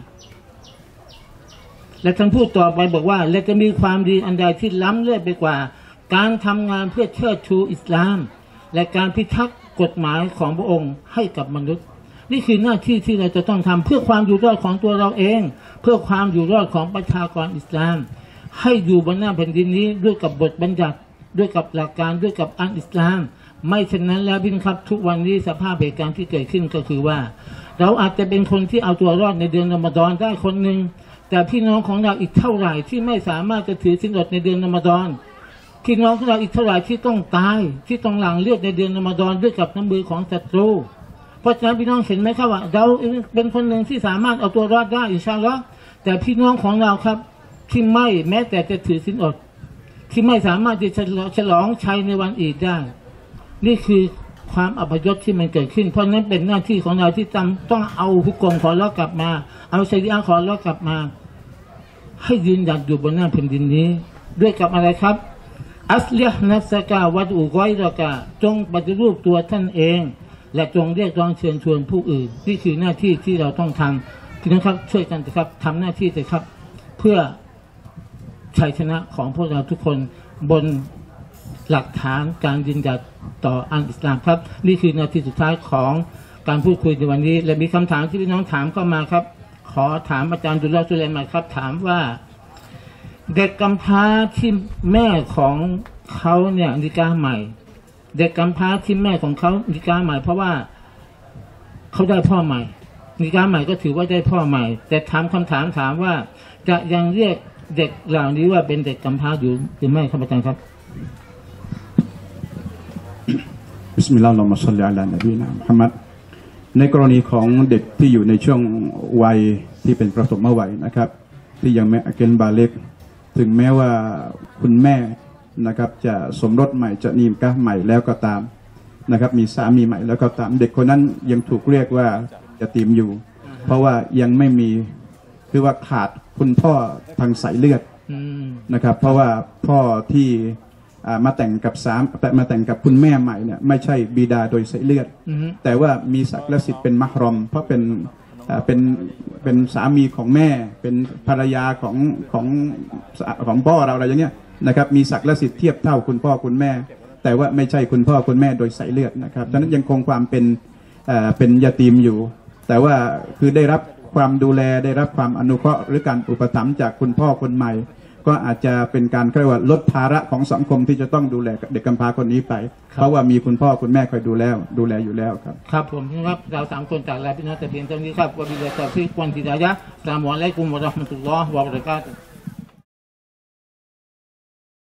[SPEAKER 1] และท่านพูดต่อไปบอกว่าและจะมีความดีอันใดที่ล้ำเลิศไปกว่าการทำงานเพื่อเชิดชูอิสลามและการพิทักษ์กฎหมายของพระองค์ให้กับมนุษย์นี่คือหน้าที่ที่เราจะต้องทำเพื่อความอยู่รอดของตัวเราเองเพื่อความอยู่รอดของประชากรอิสลามให้อยู่บนหน้าแผ่นดินนี้ด้วยกับบทบัญญัติด้วยกับหลักการด้วยกับอันอิสลามไม่เช่นนั้นแล้วพี่ครับทุกวันนี้สภาพเหตุการณ์ที่เกิดขึ้นก็คือว่าเราอาจจะเป็นคนที่เอาตัวรอดในเดือนรอมฎอนได้คนหนึ่งแต่พี่น้องของเราอีกเท่าไหร่ที่ไม่สามารถจะถือศีลอดในเดือนรอมฎอนพี่น้องของเราอีกเท่าไหร่ที่ต้องตายที่ต้องหลั่งเลือดในเดือนรอมฎอนด้วยกับน้ำมือของศัตรูเพราะฉะนั้นพี่น้องเห็นไหมครับว่าเราเป็นคนหนึ่งที่สามารถเอาตัวรอดได้อินชาอัลลอฮ์แต่พี่น้องของเราครับที่ไม่แม้แต่จะถือศีลอดที่ไม่สามารถที่จะฉลองชัยในวันอีดได้นี่คือความอัปยศที่มันเกิดขึ้นเพราะนั้นเป็นหน้าที่ของเราที่ต้องเอาฮุกกลมของอัลเลาะห์กลับมาเอาชะรีอะห์ของอัลเลาะห์กลับมาให้ยืนหยัดอยู่บนหน้าแผ่นดินนี้ด้วยกับอะไรครับอัสลิฮ์นัฟซะกะวัดอุกอยรอกะจงปฏิรูปตัวท่านเองและจงเรียกร้องเชิญชวนผู้อื่นนี่คือหน้าที่ที่เราต้องทำพี่น้องครับช่วยกันนะครับทำหน้าที่เลยครับเพื่อชัยชนะของพวกเราทุกคนบนหลักฐานการยืนหยัดต่ออันอิสลามครับนี่คือนาทีสุดท้ายของการพูดคุยในวันนี้และมีคำถามที่พี่น้องถามเข้ามาครับขอถามอาจารย์ดุลลอฮ์ซุลัยมานครับถามว่าเด็กกำพร้าที่แม่ของเขาเนี่ยนิกาห์ใหม่เด็กกำพร้าที่แม่ของเขานิกาห์ใหม่เพราะว่าเขาได้พ่อใหม่นิกาห์ใหม่ก็ถือว่าได้พ่อใหม่แต่ถามคำถามว่าจะยังเรียกเด็กเหล่านี้ว่าเป็นเด็กกำพร้าอยู่หรือไม่ครับอาจารย์ครับ
[SPEAKER 5] บิสมิลลาฮิรเราะห์มาศ็อลลิอะลานบีนะมุฮัมมัดในกรณีของเด็กที่อยู่ในช่วงวัยที่เป็นประถมวัยนะครับที่ยังไม่เกณฑ์บาลิกถึงแม้ว่าคุณแม่นะครับจะสมรสใหม่จะนีกะห์ใหม่แล้วก็ตามนะครับมีสามีใหม่แล้วก็ตามเด็กคนนั้นยังถูกเรียกว่ายะตีมอยู่เพราะว่ายังไม่มีคือว่าขาดคุณพ่อทางสายเลือดนะครับเพราะว่าพ่อที่มาแต่งกับคุณแม่ใหม่เนี่ยไม่ใช่บิดาโดยสายเลือดแต่ว่ามีศักดิ์และสิทธิ์เป็นมัฮรอมเพราะเป็นสามีของแม่เป็นภรรยาของพ่อเราอะไรอย่างเงี้ยนะครับมีศักดิ์และสิทธิ์เทียบเท่าคุณพ่อคุณแม่แต่ว่าไม่ใช่คุณพ่อคุณแม่โดยสายเลือดนะครับดังนั้นยังคงความเป็นยะตีมอยู่แต่ว่าคือได้รับความดูแลได้รับความอนุเคราะห์หรือการอุปถัมภ์จากคุณพ่อคนใหม่ก็อาจจะเป็นการเรียกว่าลดภาระของสังคมที่จะต้องดูแลเด็กกำพร้าคนนี้ไปเพราะว่ามีคุณพ่อคุณแม่คอยดูแลอยู่แล้วครับ
[SPEAKER 1] ครับผมครับเรา3คนจากลาพี่น้องแต่เพียงเท่านี้ครับวะบิลลาฮิตอฟิกวันฮิดายะฮ์อัสสลามุอะลัยกุมวะเราะห์มะตุลลอฮ์วะบะเราะกาตุฮ์